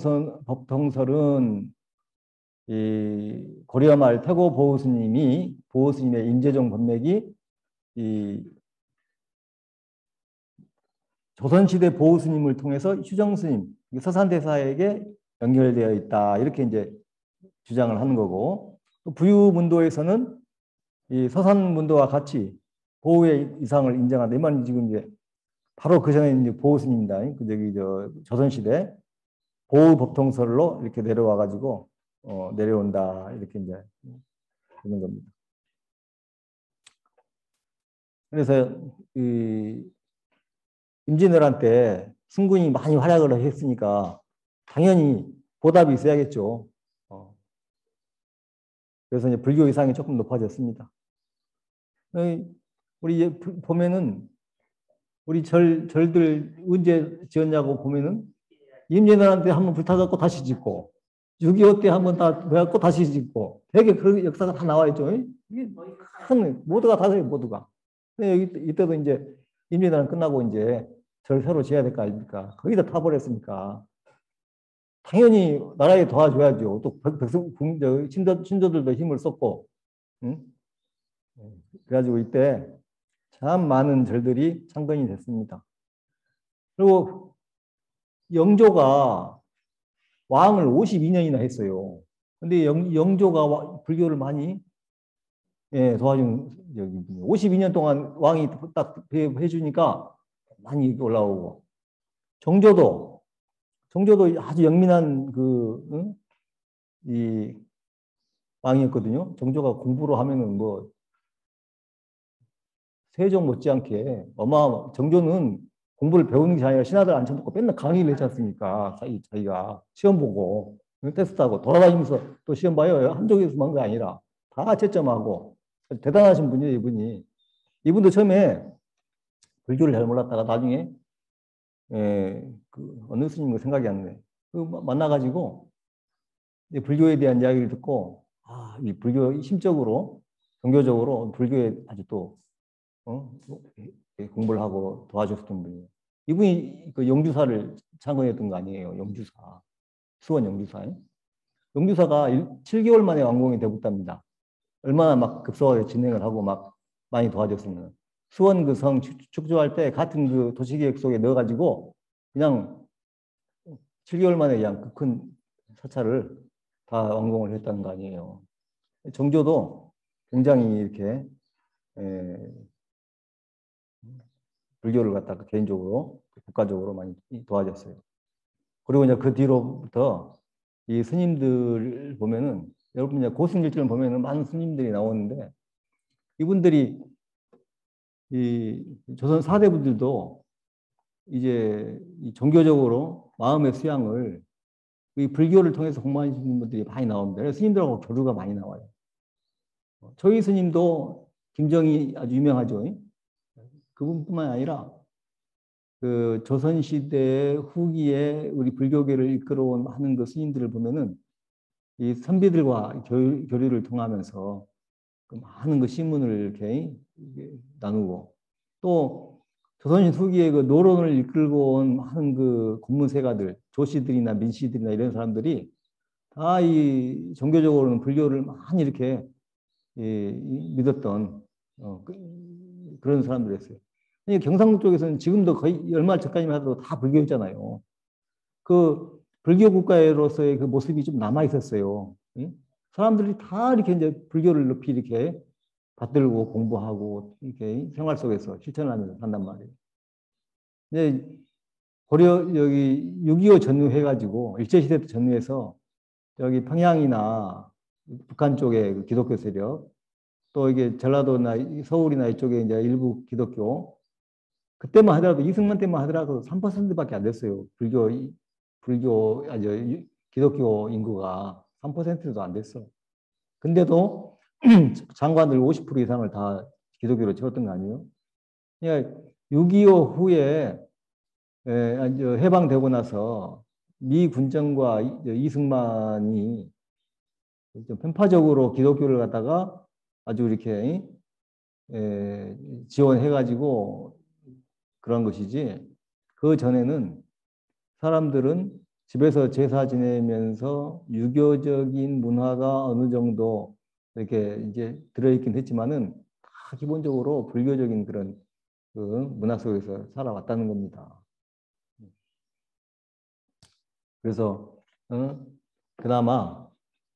법통설은 이 고려 말 태고 보호스님의 임재종 법맥이 이 조선시대 보호스님을 통해서 휴정스님, 서산대사에게 연결되어 있다. 이렇게 이제 주장을 하는 거고, 또 부유문도에서는 이 서산문도와 같이 보호의 이상을 인정한다. 이 말은 지금 이제 바로 그 전에 이제 보호스님입니다. 그 저기 조선시대 보호법통설로 이렇게 내려와가지고 내려온다. 이렇게 이제 되는 겁니다. 그래서 이 임진왜란 때 승군이 많이 활약을 했으니까 당연히 보답이 있어야겠죠. 그래서 이제 불교 이상이 조금 높아졌습니다. 우리 보면은 우리 절들 언제 지었냐고 보면은 임진왜란 때 한번 불타갖고 다시 짓고 6.25 때 한번 다 해갖고 다시 짓고 되게 그런 역사가 다 나와 있죠. 이게 큰 모두가 다돼요 모두가. 이때도 이제 임진왜란 끝나고 이제 절 새로 지어야 될 거 아닙니까? 거기다 타버렸으니까 당연히 나라에 도와줘야죠. 또 백성 신도들도 힘을 썼고, 응? 그래가지고 이때 참 많은 절들이 창건이 됐습니다. 그리고 영조가 왕을 52년이나 했어요. 근데 영조가 불교를 많이 도와준 여기 52년 동안 왕이 딱 해주니까 많이 올라오고 정조도 아주 영민한 이 왕이었거든요. 정조가 공부를 하면은 뭐 세종 못지않게 정조는 공부를 배우는 게 아니라 신하들 앉혀놓고 맨날 강의를 했지 않습니까? 자기가 시험 보고 테스트하고 돌아다니면서 또 시험 봐요. 한쪽에서만 게 아니라 다 채점하고 대단하신 분이에요, 이분이. 이분도 처음에 불교를 잘 몰랐다가 나중에 어느 스님인가 생각이 안 나네. 만나가지고 불교에 대한 이야기를 듣고 이 불교 심적으로 종교적으로 불교에 아주 또 공부를 하고 도와줬던 분이에요. 이분이 그 영주사를 창건했던 거 아니에요. 영주사. 수원 영주사. 영주사가 7개월 만에 완공이 되었답니다. 얼마나 막 급속하게 진행을 하고 막 많이 도와줬으면. 수원 그 성 축조할 때 같은 그 도시계획 속에 넣어가지고 그냥 7개월 만에 그냥 그 큰 사찰을 다 완공을 했다는 거 아니에요. 정조도 굉장히 이렇게 불교를 갖다가 개인적으로 국가적으로 많이 도와줬어요. 그리고 이제 그 뒤로부터 이 스님들 보면은 여러분 이제 고승일지를 보면은 많은 스님들이 나오는데 이분들이 이 조선 사대부들도 이제 이 종교적으로 마음의 수양을 이 불교를 통해서 공부하시는 분들이 많이 나옵니다. 그래서 스님들하고 교류가 많이 나와요. 저희 스님도 김정희 아주 유명하죠. 그분뿐만 아니라 그 조선시대 후기에 우리 불교계를 이끌어온 하는 그 스님들을 보면은 이 선비들과 교류를 통하면서 그 많은 그 신문을 이렇게 나누고 또 조선시 후기에 그 노론을 이끌고 온 하는 그 고문세가들, 조씨들이나 민씨들이나 이런 사람들이 다 이 종교적으로는 불교를 많이 이렇게 믿었던 그런 사람들이었어요. 경상도 쪽에서는 지금도 거의 얼마 전까지만 해도 다 불교였잖아요. 그 불교 국가로서의 그 모습이 좀 남아 있었어요. 사람들이 다 이렇게 이제 불교를 높이 이렇게 받들고 공부하고 이렇게 생활 속에서 실천하면서 산단 말이에요. 근데 고려 여기 6.25 전후해가지고 일제시대 때 전후해서 여기 평양이나 북한 쪽에 그 기독교 세력 또 이게 전라도나 서울이나 이쪽에 이제 일부 기독교 그때만 하더라도 이승만 때만 하더라도 3%밖에 안 됐어요. 기독교 인구가 3%도 안 됐어. 근데도 장관들 50% 이상을 다 기독교로 채웠던 거 아니에요? 그러니까 6.25 후에 해방되고 나서 미 군정과 이승만이 좀 편파적으로 기독교를 갖다가 아주 이렇게 지원해가지고 그런 것이지 그 전에는 사람들은 집에서 제사 지내면서 유교적인 문화가 어느 정도 이렇게 이제 들어있긴 했지만은 다 기본적으로 불교적인 그런 그 문화 속에서 살아왔다는 겁니다. 그래서 그나마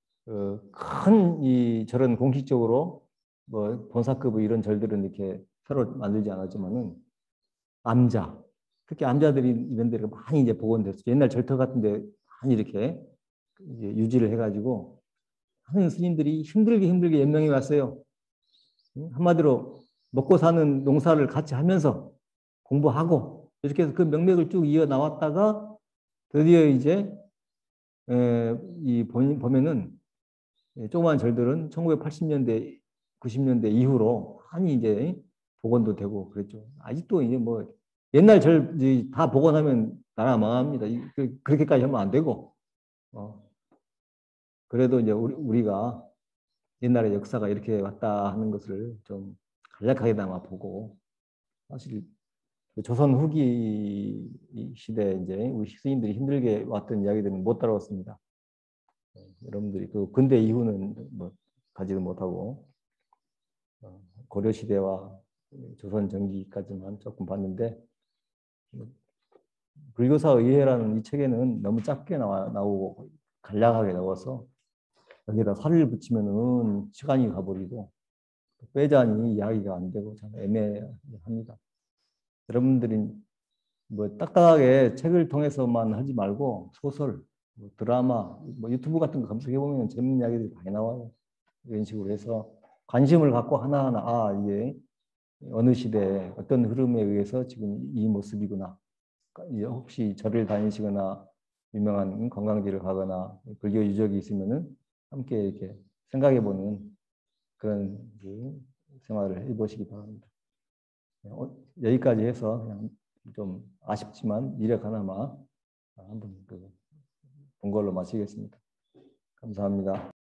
큰 이 절은 공식적으로 뭐 본사급의 이런 절들은 이렇게 새로 만들지 않았지만은 암자 특히 암자들이 이런 데가 많이 이제 복원됐어요. 옛날 절터 같은데 많이 이렇게 이제 유지를 해가지고 하는 스님들이 힘들게 연명해 왔어요. 한마디로 먹고 사는 농사를 같이 하면서 공부하고 이렇게 해서 그 명맥을 쭉 이어 나왔다가 드디어 이제 보면은 조그만 절들은 1980년대, 90년대 이후로 많이 이제 복원도 되고 그랬죠. 아직도 이제 뭐 옛날 절 다 복원하면 나라 망합니다. 그렇게까지 하면 안 되고. 그래도 이제 우리가 옛날의 역사가 이렇게 왔다 하는 것을 좀 간략하게나마 보고, 사실 그 조선 후기 시대 이제 우리 스님들이 힘들게 왔던 이야기들은 못 다뤘습니다. 여러분들이 그 근대 이후는 뭐 가지도 못하고 고려 시대와 조선 전기까지만 조금 봤는데, 불교사 의회라는 이 책에는 너무 짧게 나오고 간략하게 나와서 여기다 살을 붙이면은 시간이 가버리고 빼자니 이야기가 안 되고 참 애매합니다. 여러분들이 뭐 딱딱하게 책을 통해서만 하지 말고 소설, 뭐 드라마, 뭐 유튜브 같은 거 검색해 보면 재밌는 이야기들이 많이 나와요. 이런 식으로 해서 관심을 갖고 하나하나 이게 어느 시대에 어떤 흐름에 의해서 지금 이 모습이구나. 혹시 절을 다니시거나 유명한 관광지를 가거나 불교 유적이 있으면은 함께 이렇게 생각해보는 그런 생활을 해보시기 바랍니다. 여기까지 해서 그냥 좀 아쉽지만 이력 하나만 한번 본 걸로 마치겠습니다. 감사합니다.